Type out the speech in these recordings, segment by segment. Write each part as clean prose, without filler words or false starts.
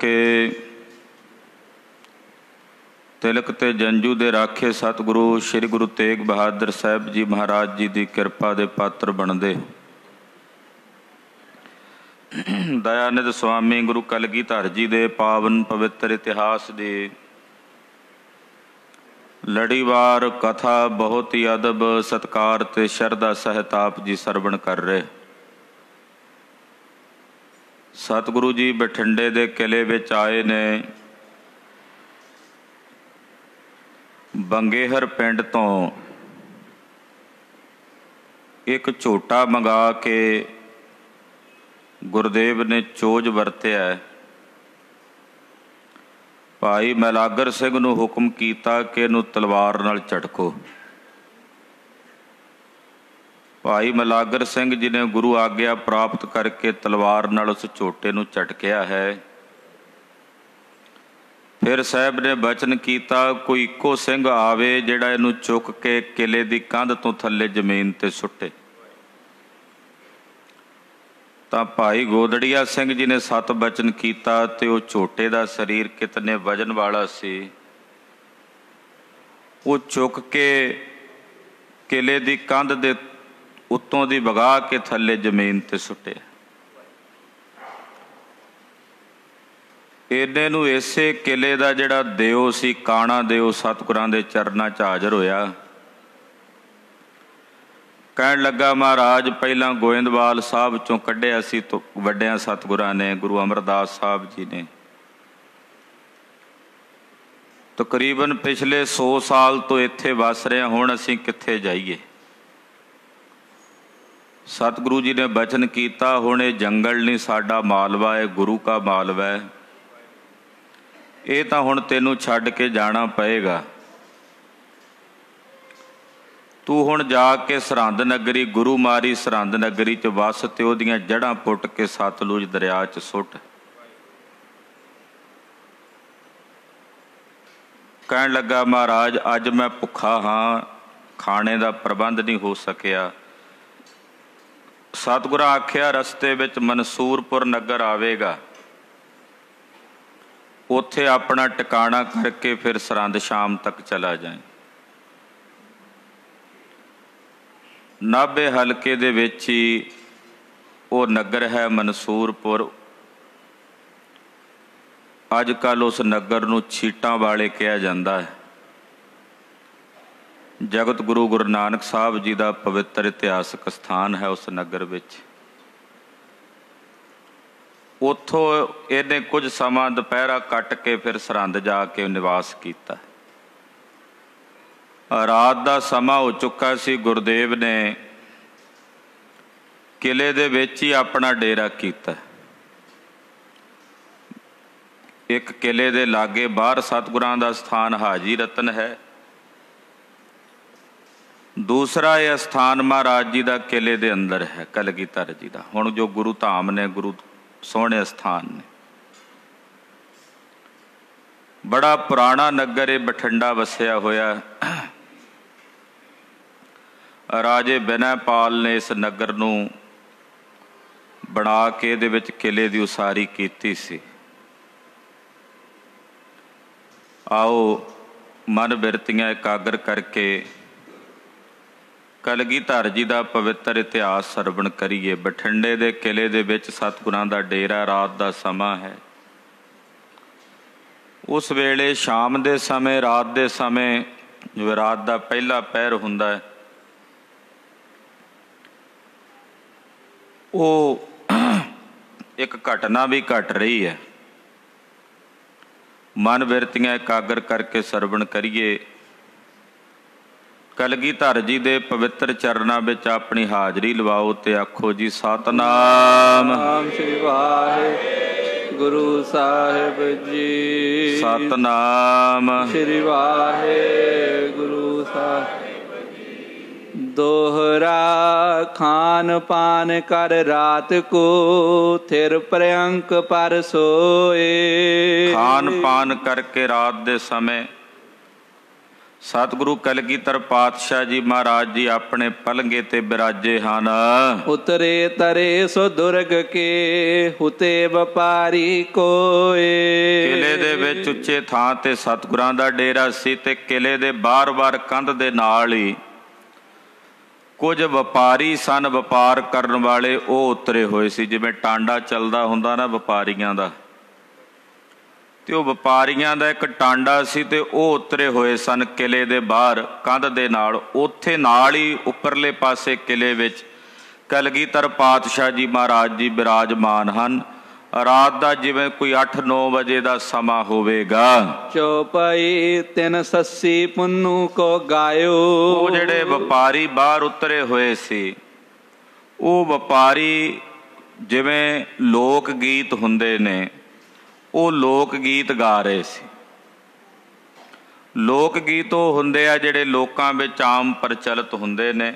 के तिलक ते जंजू दे राखे सतगुरु श्री गुरु तेग बहादुर साहब जी महाराज जी की किरपा दे पात्र बनते। दयानिध स्वामी गुरु कलगीधर जी दे पावन पवित्र इतिहास की लड़ीवार कथा बहुत ही अदब सत्कार ते शरधा सहित आप जी सरवण कर रहे। सतगुरु जी बठिंडे दे किले विच आए ने। बंगेहर पिंड तो एक झोटा मंगा के गुरदेव ने चोज वरत्या। भाई मैलागर सिंह नूं हुक्म किया कि इहनूं तलवार नाल झटको। भाई मैलागर सिंह जी ने गुरु आग्या प्राप्त करके तलवार नाल उस झोटे नूं झटकिया है। फिर साहब ने बचन किया कोई इको सिंह आवे जिहड़ा इहनूं चुक के किले की कंध तो थले जमीन ते सुट्टे। तां भाई गोदड़िया सिंह जी ने सत बचन किया ते वो झोटे का शरीर कितने वजन वाला सी, वो चुक के किले की कंध दे उत्तों दी वगा के थले जमीन ते सुट्टे। इन्ने नूं इसे किले का जिहड़ा दिओ सी काणा दिओ सतगुरां दे चरनां च हाज़र होया। कहण लगा महाराज पहला गोइंदवाल साहब चों कढ़िया सी तो वड्डियां सतगुरां ने गुरु अमरदास साहब जी ने। तकरीबन पिछले 100 साल तो इत्थे वस रहे, हुण असीं कित्थे जाइए। सतगुरु जी ने बचन किया हुण ये जंगल नहीं साडा मालवा है, गुरु का मालवा है। ये तो हुण तैनूं छड्ड के जाना पएगा। तू हुण जाके सरहंद नगरी गुरु मारी सरहंद नगरी च वस ते ओहदियां जड़ां पुट के सतलुज दरिया च सुट। कहण लगा महाराज अज मैं भुखा हाँ, खाने का प्रबंध नहीं हो सकिया। सतगुरां आख्या रस्ते विच मनसूरपुर नगर आवेगा, उत्थे अपना टिकाणा करके फिर सरहंद शाम तक चला जाए। नाभे हलके दे विच ही वो नगर है मनसूरपुर। अजकल उस नगर नूं छीटां वाले कहा जाता है। जगत गुरु गुरु नानक साहब जी का पवित्र इतिहासक स्थान है उस नगर विच। उत्थों इहने कुछ समा दुपहरा कट के फिर सरहंद जाके निवास किया। रात का समा हो चुका सी। गुरदेव ने किले दे विच ही अपना डेरा किया। एक किले दे लागे बाहर सतगुरां दा स्थान हाजी रतन है। दूसरा यह स्थान महाराज जी का किले दे अंदर है कलगीधर जी का। हुण जो गुरु धाम ने गुरु सोहने स्थान ने। बड़ा पुराना नगर है बठिंडा वसिया होया। राजे बिनयपाल ने इस नगर नूं बना के इहदे विच किले की उसारी कीती सी। आओ मन बिरतियां एकागर करके कलगीधर जी का पवित्र इतिहास सरवण करिए। बठिंडे दे किले दे विच सतगुरां दा डेरा। रात का समा है। उस वेले शाम के समय रात के समय जो रात का पहला पहर हुंदा है वो एक घटना भी घट रही है। मन बिरतियां एकागर करके सरवण करिए। कलगीधर जी दे पवित्र चरनां विच अपनी हाजरी लवाओ ते आखो जी सतनाम श्री वाहिगुरु साहिब जी। सतनाम श्री वाहिगुरु साहिब जी। दोहरा खान पान कर रात को थिर प्रयंक पर सोए। खान पान करके रात दे समय ਸਤਿਗੁਰੂ ਕਲਗੀਧਰ ਪਾਤਸ਼ਾਹ ਜੀ ਮਹਾਰਾਜ ਜੀ ਆਪਣੇ ਪਲੰਗੇ ਤੇ ਬਿਰਾਜੇ ਹਨ। ਉਤਰੇ ਤਰੇ ਸੋ ਦੁਰਗ ਕੇ ਹੁਤੇ ਵਪਾਰੀ ਕੋਏ। ਕਿਲੇ ਦੇ ਵਿੱਚ ਉੱਚੇ ਥਾਂ ਤੇ ਸਤਿਗੁਰਾਂ ਦਾ ਡੇਰਾ ਸੀ ਤੇ ਕਿਲੇ ਦੇ ਬਾਰ-ਬਾਰ ਕੰਧ ਦੇ ਨਾਲ ਹੀ ਕੁਝ ਵਪਾਰੀ ਸਨ, ਵਪਾਰ ਕਰਨ ਵਾਲੇ, ਉਹ ਉਤਰੇ ਹੋਏ ਸੀ। ਜਿਵੇਂ ਟਾਂਡਾ ਚੱਲਦਾ ਹੁੰਦਾ ਨਾ ਵਪਾਰੀਆਂ ਦਾ, ਤੇ ਉਹ ਵਪਾਰੀਆਂ ਦਾ ਇੱਕ ਟਾਂਡਾ ਸੀ ਤੇ ਉਹ ਉਤਰੇ ਹੋਏ ਸਨ ਕਿਲੇ ਦੇ ਬਾਹਰ ਕੰਧ ਦੇ ਨਾਲ। ਉੱਥੇ ਨਾਲ ਹੀ ਉੱਪਰਲੇ ਪਾਸੇ ਕਿਲੇ ਵਿੱਚ ਕਲਗੀਧਰ ਪਾਤਸ਼ਾਹ ਜੀ ਮਹਾਰਾਜ ਜੀ ਬਿਰਾਜਮਾਨ ਹਨ। ਰਾਤ ਦਾ ਜਿਵੇਂ ਕੋਈ 8-9 ਵਜੇ ਦਾ ਸਮਾਂ ਹੋਵੇਗਾ। ਚੌਪਈ ਤਿੰਨ ਸੱਸੀ ਪੁੰਨੂ ਕੋ ਗਾਇਓ। ਉਹ ਜਿਹੜੇ ਵਪਾਰੀ ਬਾਹਰ ਉਤਰੇ ਹੋਏ ਸੀ, ਉਹ ਵਪਾਰੀ ਜਿਵੇਂ ਲੋਕ ਗੀਤ ਹੁੰਦੇ ਨੇ, ਉਹ ਲੋਕ ਗੀਤ ਗਾ ਰਹੇ ਸੀ। ਲੋਕ ਗੀਤ ਉਹ ਹੁੰਦੇ ਆ ਜਿਹੜੇ ਲੋਕਾਂ ਵਿੱਚ ਆਮ ਪ੍ਰਚਲਿਤ ਹੁੰਦੇ ਨੇ।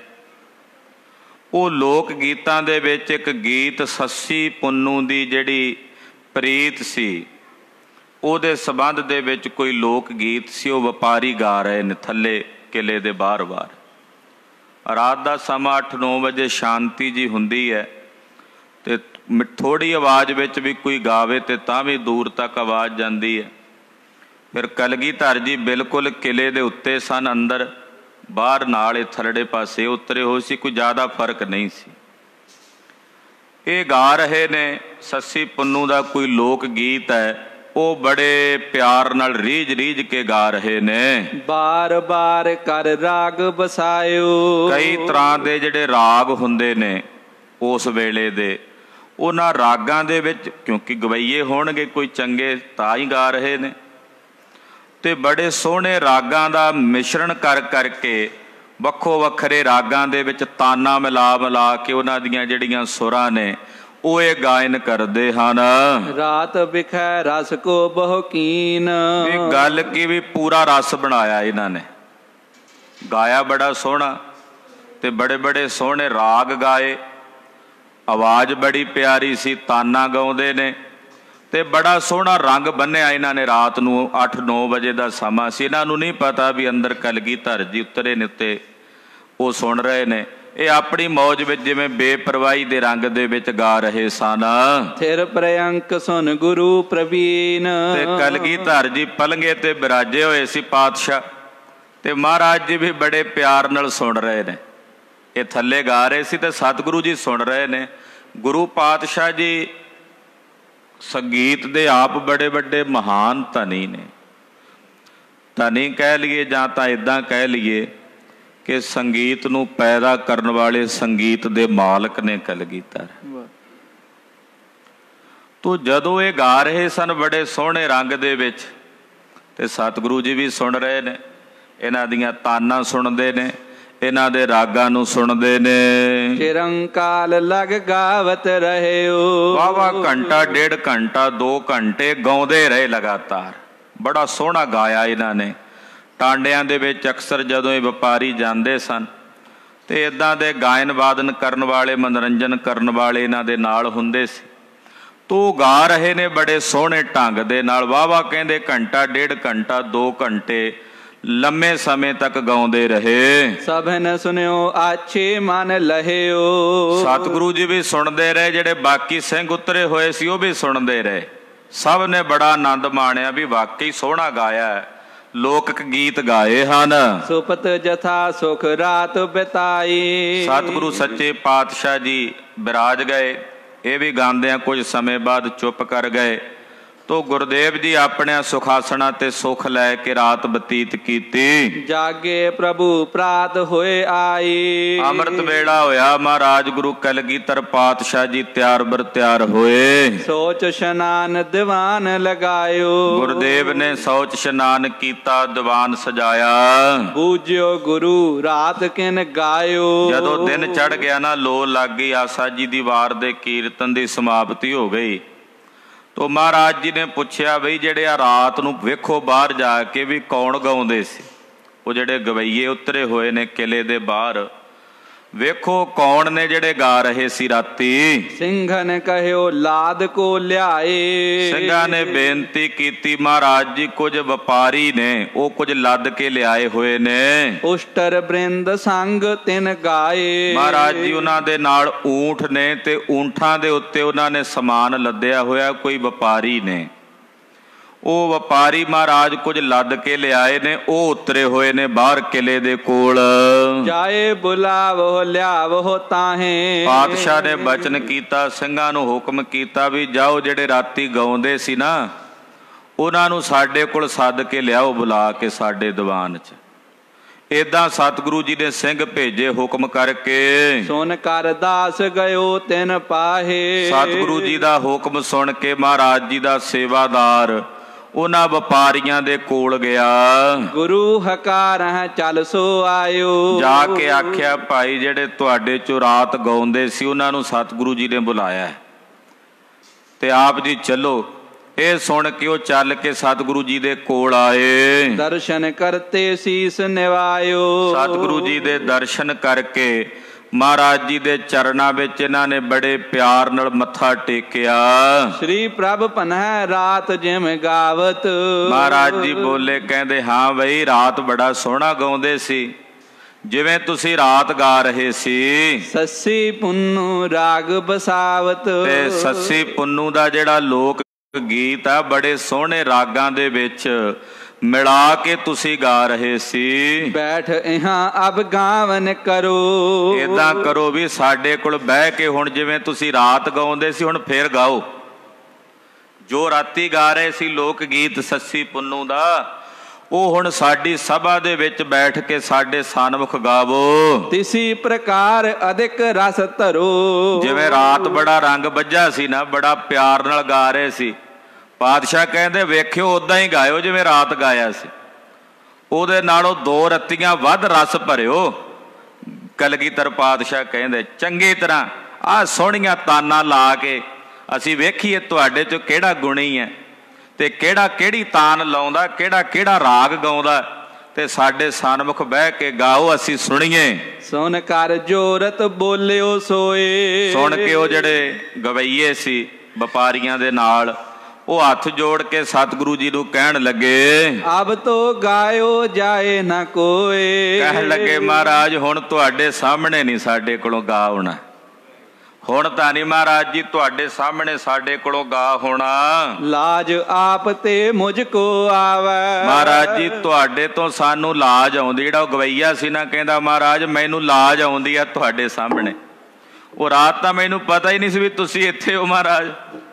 ਉਹ ਲੋਕ ਗੀਤਾਂ ਦੇ ਵਿੱਚ ਇੱਕ ਗੀਤ ਸੱਸੀ ਪੁੰਨੂ ਦੀ ਜਿਹੜੀ ਪ੍ਰੀਤ ਸੀ, ਉਹਦੇ ਸੰਬੰਧ ਦੇ ਵਿੱਚ ਕੋਈ ਲੋਕ ਗੀਤ ਸੀ, ਉਹ ਵਪਾਰੀ ਗਾ ਰਹੇ ਨੇ ਥੱਲੇ ਕਿਲੇ ਦੇ ਬਾਹਰ-ਬਾਹਰ। ਰਾਤ ਦਾ ਸਮਾਂ 8-9 ਵਜੇ ਸ਼ਾਂਤੀ ਜੀ ਹੁੰਦੀ ਹੈ ਤੇ ਥੋੜ੍ਹੀ ਆਵਾਜ਼ ਵਿੱਚ ਵੀ ਕੋਈ ਗਾਵੇ ਤੇ ਤਾਂ ਵੀ ਦੂਰ ਤੱਕ ਆਵਾਜ਼ ਜਾਂਦੀ ਹੈ। ਫਿਰ ਕਲਗੀਧਰ ਜੀ ਬਿਲਕੁਲ ਕਿਲੇ ਦੇ ਉੱਤੇ ਸਨ, ਅੰਦਰ ਬਾਹਰ ਨਾਲ ਇਹ ਥੱਲੜੇ ਪਾਸੇ ਉਤਰੇ ਹੋਏ ਸੀ, ਕੋਈ ਜ਼ਿਆਦਾ ਫਰਕ ਨਹੀਂ ਸੀ। ਇਹ ਗਾ ਰਹੇ ਨੇ ਸੱਸੀ ਪੁੰਨੂ ਦਾ ਕੋਈ ਲੋਕ ਗੀਤ ਹੈ, ਉਹ ਬੜੇ ਪਿਆਰ ਨਾਲ ਰੀਝ ਕੇ ਗਾ ਰਹੇ ਨੇ। ਬਾਰ ਬਾਰ ਕਰ ਰਾਗ ਬਸਾਇਓ। ਕਈ ਤਰ੍ਹਾਂ ਦੇ ਜਿਹੜੇ ਰਾਗ ਹੁੰਦੇ ਨੇ ਉਸ ਵੇਲੇ ਦੇ, ਉਹਨਾਂ ਰਾਗਾਂ ਦੇ ਵਿੱਚ ਕਿਉਂਕਿ ਗਵਈਏ ਹੋਣਗੇ ਕੋਈ ਚੰਗੇ ਤਾਂ ਹੀ ਗਾ ਰਹੇ ਨੇ, ਤੇ ਬੜੇ ਸੋਹਣੇ ਰਾਗਾਂ ਦਾ ਮਿਸ਼ਰਣ ਕਰਕੇ ਵੱਖੋ ਵੱਖਰੇ ਰਾਗਾਂ ਦੇ ਵਿੱਚ ਤਾਨਾ ਮਿਲਾ ਕੇ ਉਹਨਾਂ ਦੀਆਂ ਜਿਹੜੀਆਂ ਸੁਰਾਂ ਨੇ ਉਹ ਇਹ ਗਾਇਨ ਕਰਦੇ ਹਨ। ਰਾਤ ਵਿਖੈ ਰਸ ਕੋ ਬਹੁ ਕੀਨ। ਇਹ ਗੱਲ ਕੀ ਵੀ ਪੂਰਾ ਰਸ ਬਣਾਇਆ ਇਹਨਾਂ ਨੇ, ਗਾਇਆ ਬੜਾ ਸੋਹਣਾ ਤੇ ਬੜੇ ਬੜੇ ਸੋਹਣੇ ਰਾਗ ਗਾਏ। ਆਵਾਜ਼ ਬੜੀ ਪਿਆਰੀ ਸੀ, ਤਾਨਾ ਗਾਉਂਦੇ ਨੇ ਤੇ ਬੜਾ ਸੋਹਣਾ ਰੰਗ ਬੰਨਿਆ ਇਹਨਾਂ ਨੇ। ਰਾਤ ਨੂੰ 8-9 ਵਜੇ ਦਾ ਸਮਾਂ ਸੀ। ਇਹਨਾਂ ਨੂੰ ਨਹੀਂ ਪਤਾ ਵੀ ਅੰਦਰ ਕਲਗੀਧਰ ਜੀ ਉਤਰੇ ਨੇ ਉੱਤੇ ਉਹ ਸੁਣ ਰਹੇ ਨੇ। ਇਹ ਆਪਣੀ ਮੌਜ ਵਿੱਚ ਜਿਵੇਂ ਬੇਪਰਵਾਹੀ ਦੇ ਰੰਗ ਦੇ ਵਿੱਚ ਗਾ ਰਹੇ ਸਨ। ਥਿਰ ਪ੍ਰਯੰਕ ਸੁਨ ਗੁਰੂ ਪ੍ਰਵੀਨ। ਤੇ ਕਲਗੀਧਰ ਜੀ ਪਲੰਗੇ ਤੇ ਬਿਰਾਜੇ ਹੋਏ ਸੀ ਪਾਤਸ਼ਾਹ, ਤੇ ਮਹਾਰਾਜ ਜੀ ਵੀ ਬੜੇ ਪਿਆਰ ਨਾਲ ਸੁਣ ਰਹੇ ਨੇ। ਇਹ ਥੱਲੇ ਗਾ ਰਹੇ ਸੀ ਤੇ ਸਤਿਗੁਰੂ ਜੀ ਸੁਣ ਰਹੇ ਨੇ। ਗੁਰੂ ਪਾਤਸ਼ਾਹ ਜੀ ਸੰਗੀਤ ਦੇ ਆਪ ਬੜੇ ਵੱਡੇ ਮਹਾਨ ਧਨੀ ਨੇ। ਧਨੀ ਕਹਿ ਲਈਏ ਜਾਂ ਤਾਂ ਇੱਦਾਂ ਕਹਿ ਲਈਏ ਕਿ ਸੰਗੀਤ ਨੂੰ ਪੈਦਾ ਕਰਨ ਵਾਲੇ ਸੰਗੀਤ ਦੇ ਮਾਲਕ ਨੇ ਕਲਗੀਧਰ। ਤੋ ਜਦੋਂ ਇਹ ਗਾ ਰਹੇ ਸਨ ਬੜੇ ਸੋਹਣੇ ਰੰਗ ਦੇ ਵਿੱਚ, ਤੇ ਸਤਿਗੁਰੂ ਜੀ ਵੀ ਸੁਣ ਰਹੇ ਨੇ, ਇਹਨਾਂ ਦੀਆਂ ਤਾਨਾਂ ਸੁਣਦੇ ਨੇ, ਇਹਨਾਂ ਦੇ ਰਾਗਾਂ ਨੂੰ ਸੁਣਦੇ ਨੇ। ਚਿਰੰਕਾਲ ਲਗ ਗਾਵਤ ਰਹਿਓ। ਵਾਵਾ ਘੰਟਾ, 1.5 ਘੰਟਾ, 2 ਘੰਟੇ ਗਾਉਂਦੇ ਰਹੇ ਲਗਾਤਾਰ। ਬੜਾ ਸੋਹਣਾ ਗਾਇਆ ਇਹਨਾਂ ਨੇ। ਟਾਂਡਿਆਂ ਦੇ ਵਿੱਚ ਅਕਸਰ ਜਦੋਂ ਇਹ ਵਪਾਰੀ ਜਾਂਦੇ ਸਨ ਤੇ ਇੱਦਾਂ ਦੇ ਗਾਇਨ ਵਾਦਨ ਕਰਨ ਵਾਲੇ, ਮਨੋਰੰਜਨ ਕਰਨ ਵਾਲੇ ਇਹਨਾਂ ਦੇ ਨਾਲ ਹੁੰਦੇ ਸੀ। ਤੋ ਗਾ ਰਹੇ ਨੇ ਬੜੇ ਸੋਹਣੇ ਢੰਗ ਦੇ ਨਾਲ। ਵਾਵਾ ਕਹਿੰਦੇ ਘੰਟਾ, 1.5 ਘੰਟਾ, 2 ਘੰਟੇ ਲੰਮੇ ਸਮੇਂ ਤੱਕ ਗਾਉਂਦੇ ਰਹੇ। ਸਭਨ ਸੁਣਿਓ ਆਛੇ ਮਨ ਲਹਿਓ। ਸਤਿਗੁਰੂ ਜੀ ਵੀ ਸੁਣਦੇ ਰਹੇ, ਜਿਹੜੇ ਬਾਕੀ ਸਿੰਘ ਉਤਰੇ ਹੋਏ ਸੀ ਉਹ ਵੀ ਸੁਣਦੇ ਰਹੇ। ਸਭ ਨੇ ਬੜਾ ਆਨੰਦ ਮਾਣਿਆ ਵੀ ਵਾਕਈ ਸੋਹਣਾ ਗਾਇਆ, ਲੋਕਕ ਗੀਤ ਗਾਏ ਹਨ। ਸੁਪਤ ਜਥਾ ਸੁਖ ਰਾਤ ਬਿਤਾਈ। ਸਤਿਗੁਰੂ ਸੱਚੇ ਪਾਤਸ਼ਾਹ ਜੀ ਬਿਰਾਜ ਗਏ। ਇਹ ਵੀ ਗਾਉਂਦਿਆਂ ਕੁਝ ਸਮੇਂ ਬਾਅਦ ਚੁੱਪ ਕਰ ਗਏ। ਤੋ ਗੁਰਦੇਵ ਜੀ ਆਪਣੇ ਸੁਖਾਸਣਾ ਤੇ ਸੁਖ ਲੈ ਕੇ ਰਾਤ ਬਤੀਤ ਕੀਤੀ। ਜਾਗੇ ਪ੍ਰਭੂ ਪ੍ਰਾਤ ਹੋਏ ਆਈ। ਅੰਮ੍ਰਿਤ ਵੇਲਾ ਹੋਇਆ। ਮਹਾਰਾਜ ਗੁਰੂ ਕਲਗੀਧਰ ਪਾਤਸ਼ਾਹ ਜੀ ਤਿਆਰ ਬਰ ਤਿਆਰ ਹੋਏ। ਸੋਚ ਇਸ਼ਨਾਨ ਦੀਵਾਨ ਲਗਾਇਓ। ਗੁਰਦੇਵ ਨੇ ਸੋਚ ਇਸ਼ਨਾਨ ਕੀਤਾ, ਦੀਵਾਨ ਸਜਾਇਆ। ਬੂਝਿਓ ਗੁਰੂ ਰਾਤ ਕਿਨ ਗਾਇਓ। ਜਦੋਂ ਦਿਨ ਚੜ ਗਿਆ ਨਾ, ਲੋ ਲੱਗ ਗਈ, ਆਸਾ ਜੀ ਦੀ ਵਾਰ ਦੇ ਕੀਰਤਨ ਦੀ ਸਮਾਪਤੀ ਹੋ ਗਈ। ਤੋ ਮਹਾਰਾਜ ਜੀ ਨੇ ਪੁੱਛਿਆ ਬਈ ਜਿਹੜੇ ਆ ਰਾਤ ਨੂੰ ਵੇਖੋ ਬਾਹਰ ਜਾ ਕੇ ਵੀ ਕੌਣ ਗਾਉਂਦੇ ਸੀ। ਉਹ ਜਿਹੜੇ ਗਵਈਏ ਉਤਰੇ ਹੋਏ ਨੇ ਕਿਲੇ ਦੇ ਬਾਹਰ, ਵੇਖੋ ਕੌਣ ਨੇ ਜਿਹੜੇ ਗਾ ਰਹੇ ਸੀ ਰਾਤੀ। ਸਿੰਘਨ ਕਹਿਓ ਲਾਦ ਕੋ ਲਿਆਏ। ਸਿੰਘਾਂ ਨੇ ਬੇਨਤੀ ਕੀਤੀ ਮਹਾਰਾਜ ਜੀ ਕੁਝ ਵਪਾਰੀ ਨੇ, ਉਹ ਕੁਝ ਲੱਦ ਕੇ ਲਿਆਏ ਹੋਏ ਨੇ। ਉਸ਼ਟਰ ਬ੍ਰਿੰਦ ਸੰਗ ਤਿਨ ਗਾਏ। ਮਹਾਰਾਜ ਜੀ ਉਹਨਾਂ ਦੇ ਨਾਲ ਊਂਠ ਨੇ ਤੇ ਊਂਠਾਂ ਦੇ ਉੱਤੇ ਉਹਨਾਂ ਨੇ ਸਮਾਨ ਲੱਦਿਆ ਹੋਇਆ, ਕੋਈ ਵਪਾਰੀ ਨੇ। ਉਹ ਵਪਾਰੀ ਮਹਾਰਾਜ ਕੁਝ ਲੱਦ ਕੇ ਲਿਆਏ ਨੇ, ਉਹ ਉਤਰੇ ਹੋਏ ਨੇ ਬਾਹਰ ਕਿਲੇ ਦੇ ਕੋਲ। ਜਾਏ ਬੁਲਾਵੋ ਲਿਆਵੋ ਤਾਹੇ। ਪਾਤਸ਼ਾਹ ਨੇ ਬਚਨ ਕੀਤਾ, ਸਿੰਘਾਂ ਨੂੰ ਹੁਕਮ ਕੀਤਾ ਵੀ ਜਾਓ, ਜਿਹੜੇ ਰਾਤੀ ਗਾਉਂਦੇ ਸੀ ਨਾ ਉਹਨਾਂ ਨੂੰ ਸਾਡੇ ਕੋਲ ਸੱਦ ਕੇ ਲਿਆਓ, ਬੁਲਾ ਕੇ ਸਾਡੇ ਦੀਵਾਨ 'ਚ। ਏਦਾਂ ਸਤਿਗੁਰੂ ਜੀ ਨੇ ਸਿੰਘ ਭੇਜੇ ਹੁਕਮ ਕਰਕੇ। ਸੁਨ ਕਰ ਦਾਸ ਗਇਓ ਤਿਨ ਪਾਹੇ। ਸਤਿਗੁਰੂ ਜੀ ਦਾ ਹੁਕਮ ਸੁਣ ਕੇ ਮਹਾਰਾਜ ਜੀ ਦਾ ਸੇਵਾਦਾਰ ਉਹਨਾਂ ਵਪਾਰੀਆਂ ਦੇ ਕੋਲ ਗਿਆ। ਗੁਰੂ ਹਕਾਰ ਚੱਲ ਸੋ ਆਇਓ। ਜਾ ਕੇ ਆਖਿਆ ਭਾਈ ਜਿਹੜੇ ਤੁਹਾਡੇ ਚੋਂ ਰਾਤ ਗਾਉਂਦੇ ਸੀ ਉਹਨਾਂ ਨੂੰ ਸਤਿਗੁਰੂ ਜੀ ਨੇ ਬੁਲਾਇਆ ਤੇ ਆਪ ਜੀ ਚੱਲੋ। ਇਹ ਸੁਣ ਕੇ ਉਹ ਚੱਲ ਕੇ ਸਤਿਗੁਰੂ ਜੀ ਦੇ ਕੋਲ ਆਏ। ਦਰਸ਼ਨ ਕਰਤੇ ਸੀਸ ਨਿਵਾਇਓ। ਸਤਿਗੁਰੂ ਜੀ ਦੇ ਦਰਸ਼ਨ ਕਰਕੇ ਮਹਾਰਾਜ ਜੀ ਦੇ ਚਰਨਾਂ ਵਿੱਚ ਇਹਨਾਂ ਨੇ ਬੜੇ ਪਿਆਰ ਨਾਲ ਮੱਥਾ ਟੇਕਿਆ। ਸ੍ਰੀ ਪ੍ਰਭ ਭਨਹਿ ਰਾਤ ਜਿਮ ਗਾਵਤ। ਮਹਾਰਾਜ ਜੀ ਬੋਲੇ, ਕਹਿੰਦੇ ਹਾਂ ਬਈ ਰਾਤ ਬੜਾ ਸੋਹਣਾ ਗਾਉਂਦੇ ਸੀ, ਜਿਵੇਂ ਤੁਸੀਂ ਰਾਤ ਗਾ ਰਹੇ ਸੀ। ਸੱਸੀ ਪੁੰਨੂ ਰਾਗ ਬਸਾਵਤ। ਤੇ ਸੱਸੀ ਪੁੰਨੂ ਦਾ ਜਿਹੜਾ ਲੋਕ ਗੀਤ ਆ ਬੜੇ ਸੋਹਣੇ ਰਾਗਾਂ ਦੇ ਵਿੱਚ ਮਿਲਾ ਕੇ ਤੁਸੀਂ ਗਾ ਰਹੇ ਸੀ। ਬੈਠ ਇਹਾਂ ਅਬ ਗਾਵਨ ਕਰੋ। ਏਦਾਂ ਕਰੋ ਵੀ ਸਾਡੇ ਕੋਲ ਬਹਿ ਕੇ ਹੁਣ ਜਿਵੇਂ ਤੁਸੀਂ ਰਾਤ ਗਾਉਂਦੇ ਸੀ ਹੁਣ ਫੇਰ ਗਾਓ। ਜੋ ਰਾਤੀ ਗਾ ਰਹੇ ਸੀ ਲੋਕ ਗੀਤ ਸੱਸੀ ਪੁੰਨੂ ਦਾ, ਉਹ ਹੁਣ ਸਾਡੀ ਸਭਾ ਦੇ ਵਿੱਚ ਬੈਠ ਕੇ ਸਾਡੇ ਸਨਮੁਖ ਗਾਵੋ। ਤਿਸੀ ਪ੍ਰਕਾਰ ਅਧਿਕ ਰਸ ਧਰੋ। ਜਿਵੇਂ ਰਾਤ ਬੜਾ ਰੰਗ ਬੱਝਾ ਸੀ ਨਾ, ਬੜਾ ਪਿਆਰ ਨਾਲ ਗਾ ਰਹੇ ਸੀ। ਪਾਤਸ਼ਾਹ ਕਹਿੰਦੇ ਵੇਖਿਓ ਉਦਾਂ ਹੀ ਗਾਇਓ ਜਿਵੇਂ ਰਾਤ ਗਾਇਆ ਸੀ, ਉਹਦੇ ਨਾਲੋਂ 2 ਰੱਤੀਆਂ ਵੱਧ ਰਸ ਭਰਿਓ। ਕਲਗੀਧਰ ਪਾਤਸ਼ਾਹ ਕਹਿੰਦੇ ਚੰਗੀ ਤਰ੍ਹਾਂ ਆਹ ਸੋਹਣੀਆਂ ਤਾਨਾਂ ਲਾ ਕੇ ਅਸੀਂ ਵੇਖੀਏ ਤੁਹਾਡੇ 'ਚ ਕਿਹੜਾ ਗੁਣੀ ਹੈ ਤੇ ਕਿਹੜਾ ਕਿਹੜੀ ਤਾਨ ਲਾਉਂਦਾ, ਕਿਹੜਾ ਕਿਹੜਾ ਰਾਗ ਗਾਉਂਦਾ, ਤੇ ਸਾਡੇ ਸਨਮੁਖ ਬਹਿ ਕੇ ਗਾਓ ਅਸੀਂ ਸੁਣੀਏ। ਸੁਣ ਕਰ ਜੋਰਤ ਬੋਲਿਓ ਸੋਏ। ਸੁਣ ਕੇ ਉਹ ਜਿਹੜੇ ਗਵਈਏ ਸੀ ਵਪਾਰੀਆਂ ਦੇ ਨਾਲ, ਉਹ ਹੱਥ ਜੋੜ ਕੇ ਸਤਿਗੁਰੂ ਜੀ ਨੂੰ ਕਹਿਣ ਲੱਗੇ, ਅਬ ਤੋ ਗਾਇਓ ਜਾਏ ਨਾ ਕੋਏ। ਕਹਿਣ ਲੱਗੇ ਮਹਾਰਾਜ ਹੁਣ ਤੁਹਾਡੇ ਸਾਹਮਣੇ ਨਹੀਂ ਸਾਡੇ ਕੋਲੋਂ ਗਾ ਹੋਣਾ, ਹੁਣ ਤਾਂ ਨਹੀਂ ਮਹਾਰਾਜ ਜੀ ਤੁਹਾਡੇ ਸਾਹਮਣੇ ਸਾਡੇ ਕੋਲੋਂ ਗਾ ਹੋਣਾ। ਲਾਜ ਆਪ ਤੇ ਮੁਝ ਕੋ ਆਵੈ। ਮਹਾਰਾਜ ਜੀ ਤੁਹਾਡੇ ਤੋਂ ਸਾਨੂੰ ਲਾਜ ਆਉਂਦੀ। ਜਿਹੜਾ ਉਹ ਗਵਈਆ ਸੀ ਨਾ, ਕਹਿੰਦਾ ਮਹਾਰਾਜ ਮੈਨੂੰ ਲਾਜ ਆਉਂਦੀ ਆ ਤੁਹਾਡੇ ਸਾਹਮਣੇ। ਉਹ ਰਾਤ ਤਾਂ ਮੈਨੂੰ ਪਤਾ ਹੀ ਨਹੀਂ ਸੀ ਵੀ ਤੁਸੀਂ ਇੱਥੇ ਹੋ ਮਹਾਰਾਜ।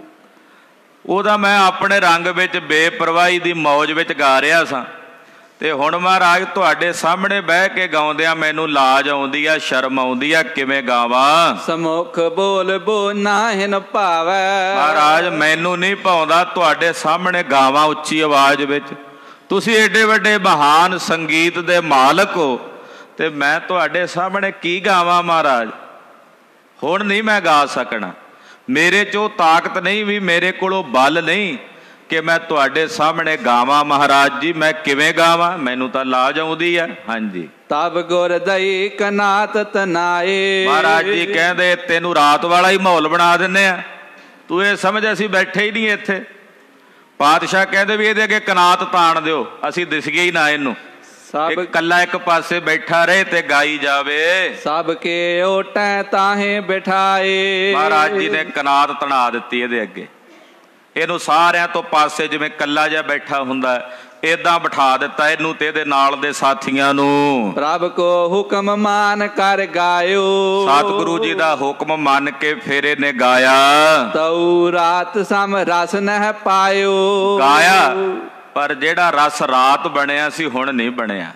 ਉਹਦਾ ਮੈਂ ਆਪਣੇ ਰੰਗ ਵਿੱਚ ਬੇਪਰਵਾਹੀ ਦੀ ਮੌਜ ਵਿੱਚ ਗਾ ਰਿਹਾ ਸਾਂ, ਤੇ ਹੁਣ ਮਹਾਰਾਜ ਤੁਹਾਡੇ ਸਾਹਮਣੇ ਬਹਿ ਕੇ ਗਾਉਂਦਿਆਂ ਮੈਨੂੰ ਲਾਜ ਆਉਂਦੀ ਆ, ਸ਼ਰਮ ਆਉਂਦੀ ਆ, ਕਿਵੇਂ ਗਾਵਾਂ। ਸਮੁਖ ਬੋਲ ਬੋ ਨਾਹਿਨ ਭਾਵੈ। ਮਹਾਰਾਜ ਮੈਨੂੰ ਨਹੀਂ ਭਾਉਂਦਾ ਤੁਹਾਡੇ ਸਾਹਮਣੇ ਗਾਵਾਂ ਉੱਚੀ ਆਵਾਜ਼ ਵਿੱਚ। ਤੁਸੀਂ ਏਡੇ ਵੱਡੇ ਮਹਾਨ ਸੰਗੀਤ ਦੇ ਮਾਲਕ ਹੋ ਤੇ ਮੈਂ ਤੁਹਾਡੇ ਸਾਹਮਣੇ ਕੀ ਗਾਵਾਂ ਮਹਾਰਾਜ। ਹੁਣ ਨਹੀਂ ਮੈਂ ਗਾ ਸਕਣਾ, ਮੇਰੇ 'ਚ ਉਹ ਤਾਕਤ ਨਹੀਂ, ਵੀ ਮੇਰੇ ਕੋਲੋਂ ਬਲ ਨਹੀਂ ਕਿ ਮੈਂ ਤੁਹਾਡੇ ਸਾਹਮਣੇ ਗਾਵਾਂ ਮਹਾਰਾਜ ਜੀ। ਮੈਂ ਕਿਵੇਂ ਗਾਵਾਂ, ਮੈਨੂੰ ਤਾਂ ਲਾਜ ਆਉਂਦੀ ਆ। ਹਾਂਜੀ ਤਬ ਗੁਰ ਦਈ ਕਨਾਤ ਤਨਾਏ। ਮਹਾਰਾਜ ਜੀ ਕਹਿੰਦੇ ਤੈਨੂੰ ਰਾਤ ਵਾਲਾ ਹੀ ਮਾਹੌਲ ਬਣਾ ਦਿੰਦੇ ਆ, ਤੂੰ ਇਹ ਸਮਝ ਅਸੀਂ ਬੈਠੇ ਹੀ ਨਹੀਂ ਇੱਥੇ। ਪਾਤਸ਼ਾਹ ਕਹਿੰਦੇ ਵੀ ਇਹਦੇ ਅੱਗੇ ਕਨਾਤ ਤਾਣ ਦਿਓ, ਅਸੀਂ ਦਿਸਗੇ ਹੀ ਨਾ ਇਹਨੂੰ। ਸਭ ਇਕੱਲਾ ਇੱਕ ਪਾਸੇ ਬੈਠਾ ਰਹੇ ਤੇ ਗਾਈ ਜਾਵੇ। ਸਭ ਕੇ ਓਟੈ ਤਾਹੇ ਬਿਠਾਏ। ਮਹਾਰਾਜ ਜੀ ਨੇ ਕਨਾਤ ਤਣਾ ਦਿੱਤੀ ਇਹਦੇ ਅੱਗੇ, ਇਹਨੂੰ ਸਾਰਿਆਂ ਤੋਂ ਪਾਸੇ ਜਿਵੇਂ ਕੱਲਾ ਜਿਹਾ ਬੈਠਾ ਹੁੰਦਾ ਏਦਾਂ ਬਿਠਾ ਦਿੱਤਾ ਇਹਨੂੰ ਤੇ ਇਹਦੇ ਨਾਲ ਦੇ ਸਾਥੀਆਂ ਨੂੰ। ਪ੍ਰਭ ਕੋ ਹੁਕਮ ਮਾਨ ਕਰ ਗਾਇਓ। ਸਤਿਗੁਰੂ ਜੀ ਦਾ ਹੁਕਮ ਮੰਨ ਕੇ ਫਿਰ ਇਹਨੇ ਗਾਇਆ। ਤਉ ਰਾਤ ਸਮ ਰਸ ਨਹਿ ਪਾਇਓ। ਗਾਇਆ, ਪਰ ਜਿਹੜਾ ਰਸ ਰਾਤ ਬਣਿਆ ਸੀ ਹੁਣ ਨਹੀਂ ਬਣਿਆ।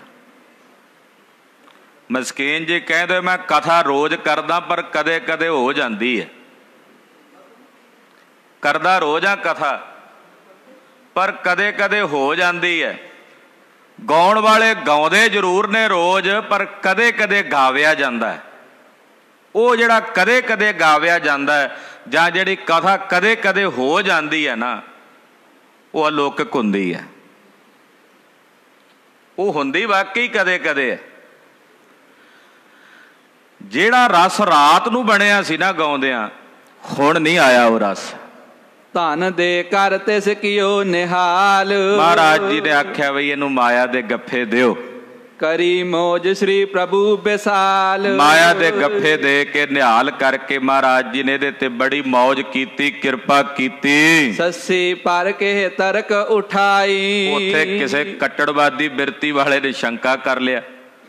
ਮਸਕੀਨ ਜੀ ਕਹਿੰਦੇ ਮੈਂ ਕਥਾ ਰੋਜ਼ ਕਰਦਾ, ਪਰ ਕਦੇ ਕਦੇ ਹੋ ਜਾਂਦੀ ਹੈ। ਕਰਦਾ ਰੋਜ਼ ਆ ਕਥਾ, ਪਰ ਕਦੇ ਕਦੇ ਹੋ ਜਾਂਦੀ ਹੈ। ਗਾਉਣ ਵਾਲੇ ਗਾਉਂਦੇ ਜ਼ਰੂਰ ਨੇ ਰੋਜ਼, ਪਰ ਕਦੇ ਕਦੇ ਗਾਵਿਆ ਜਾਂਦਾ ਹੈ। ਉਹ ਜਿਹੜਾ ਕਦੇ ਕਦੇ ਗਾਵਿਆ ਜਾਂਦਾ ਹੈ ਜਾਂ ਜਿਹੜੀ ਕਥਾ ਕਦੇ ਕਦੇ ਹੋ ਜਾਂਦੀ ਹੈ ਨਾ, ਉਹ ਅਲੌਕਿਕ ਹੁੰਦੀ ਹੈ। ਉਹ ਹੁੰਦੀ ਵਾਕਈ ਕਦੇ ਕਦੇ ਹੈ। ਜਿਹੜਾ ਰਸ ਰਾਤ ਨੂੰ ਬਣਿਆ ਸੀ ਨਾ ਗਾਉਂਦਿਆਂ, ਹੁਣ ਨਹੀਂ ਆਇਆ ਉਹ ਰਸ। ਧਨ ਦੇ ਕਰ ਤਿਸ ਕੀਓ ਨਿਹਾਲ। ਮਹਾਰਾਜ ਜੀ ਨੇ ਆਖਿਆ ਬਈ ਇਹਨੂੰ ਮਾਇਆ ਦੇ ਗੱਫੇ ਦਿਓ। ਕਰੀ ਮੋਜ ਸ੍ਰੀ ਪ੍ਰਭੂ ਵਿਸਾਲ। ਮਾਇਆ ਦੇ ਗੱਫੇ ਦੇ ਕੇ ਨਿਹਾਲ ਕਰਕੇ ਮਹਾਰਾਜ ਜੀ ਨੇ ਇਹਦੇ ਤੇ ਬੜੀ ਮੌਜ ਕੀਤੀ, ਕਿਰਪਾ ਕੀਤੀ। ਸੱਸੀ ਪਰ ਕੇ ਤਰਕ ਉਠਾਈ। ਉੱਥੇ ਕਿਸੇ ਕੱਟੜਵਾਦੀ ਬਿਰਤੀ ਵਾਲੇ ਨੇ ਸ਼ੰਕਾ ਕਰ ਲਿਆ।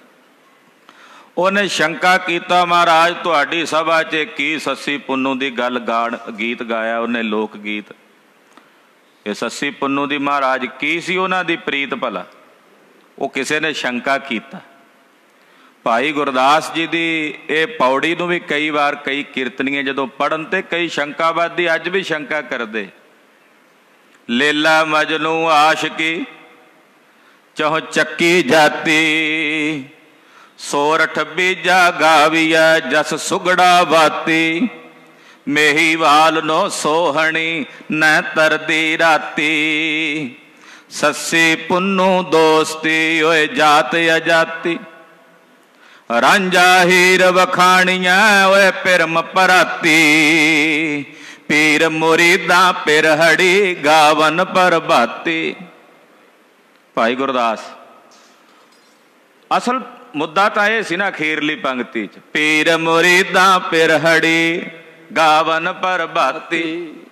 ਉਹਨੇ ਸ਼ੰਕਾ ਕੀਤਾ, ਮਹਾਰਾਜ ਤੁਹਾਡੀ ਸਭਾ 'ਚ ਕੀ ਸੱਸੀ ਪੁੰਨੂ ਦੀ ਗੱਲ ਗੀਤ ਗਾਇਆ ਉਹਨੇ, ਲੋਕ ਗੀਤ। ਇਹ ਸੱਸੀ ਪੁੰਨੂ ਦੀ ਮਹਾਰਾਜ ਕੀ ਸੀ ਉਹਨਾਂ ਦੀ ਪ੍ਰੀਤ ਭਲਾ? ਉਹ ਕਿਸੇ ਨੇ ਸ਼ੰਕਾ ਕੀਤਾ। ਭਾਈ ਗੁਰਦਾਸ ਜੀ ਦੀ ਇਹ ਪੌੜੀ ਨੂੰ ਵੀ ਕਈ ਵਾਰ ਕਈ ਕੀਰਤਨੀਏ ਜਦੋਂ ਪੜ੍ਹਨ ਤੇ ਕਈ ਸ਼ੰਕਾਵਾਦੀ ਅੱਜ ਵੀ ਸ਼ੰਕਾ ਕਰਦੇ। ਲੇਲਾ ਮਜਨੂ ਆਸ਼ਕੀ ਚਹੁ ਚੱਕੀ ਜਾਤੀ, ਸੋਰਠ ਬੀਜਾ ਗਾਵੀਆ ਜਸ ਸੁਗੜਾ ਬਾਤੀ, ਮੇਹੀਵਾਲ ਨੋ ਸੋਹਣੀ ਨੈ ਤਰਦੀ ਰਾਤੀ, ਸੱਸੀ ਪੁੰਨੂ ਦੋਸਤੀ ਓਏ ਜਾਤ ਅਜਾਤੀ, ਰਾਂਝਾ ਹੀਰ ਵਖਾਣੀਆਂ ਓਏ ਪਿਰਮ ਪਰਾਤੀ, ਪੀਰ ਮੁਰੀਦਾਂ ਪਿਰਹੜੀ ਗਾਵਨ ਪ੍ਰਭਾਤੀ। ਭਾਈ ਗੁਰਦਾਸ ਅਸਲ ਮੁੱਦਾ ਤਾਂ ਇਹ ਸੀ ਨਾ ਅਖੀਰਲੀ ਪੰਕਤੀ 'ਚ, ਪੀਰ ਮੁਰੀਦਾਂ ਪਿਰਹੜੀ ਗਾਵਨ ਪ੍ਰਭਾਤੀ।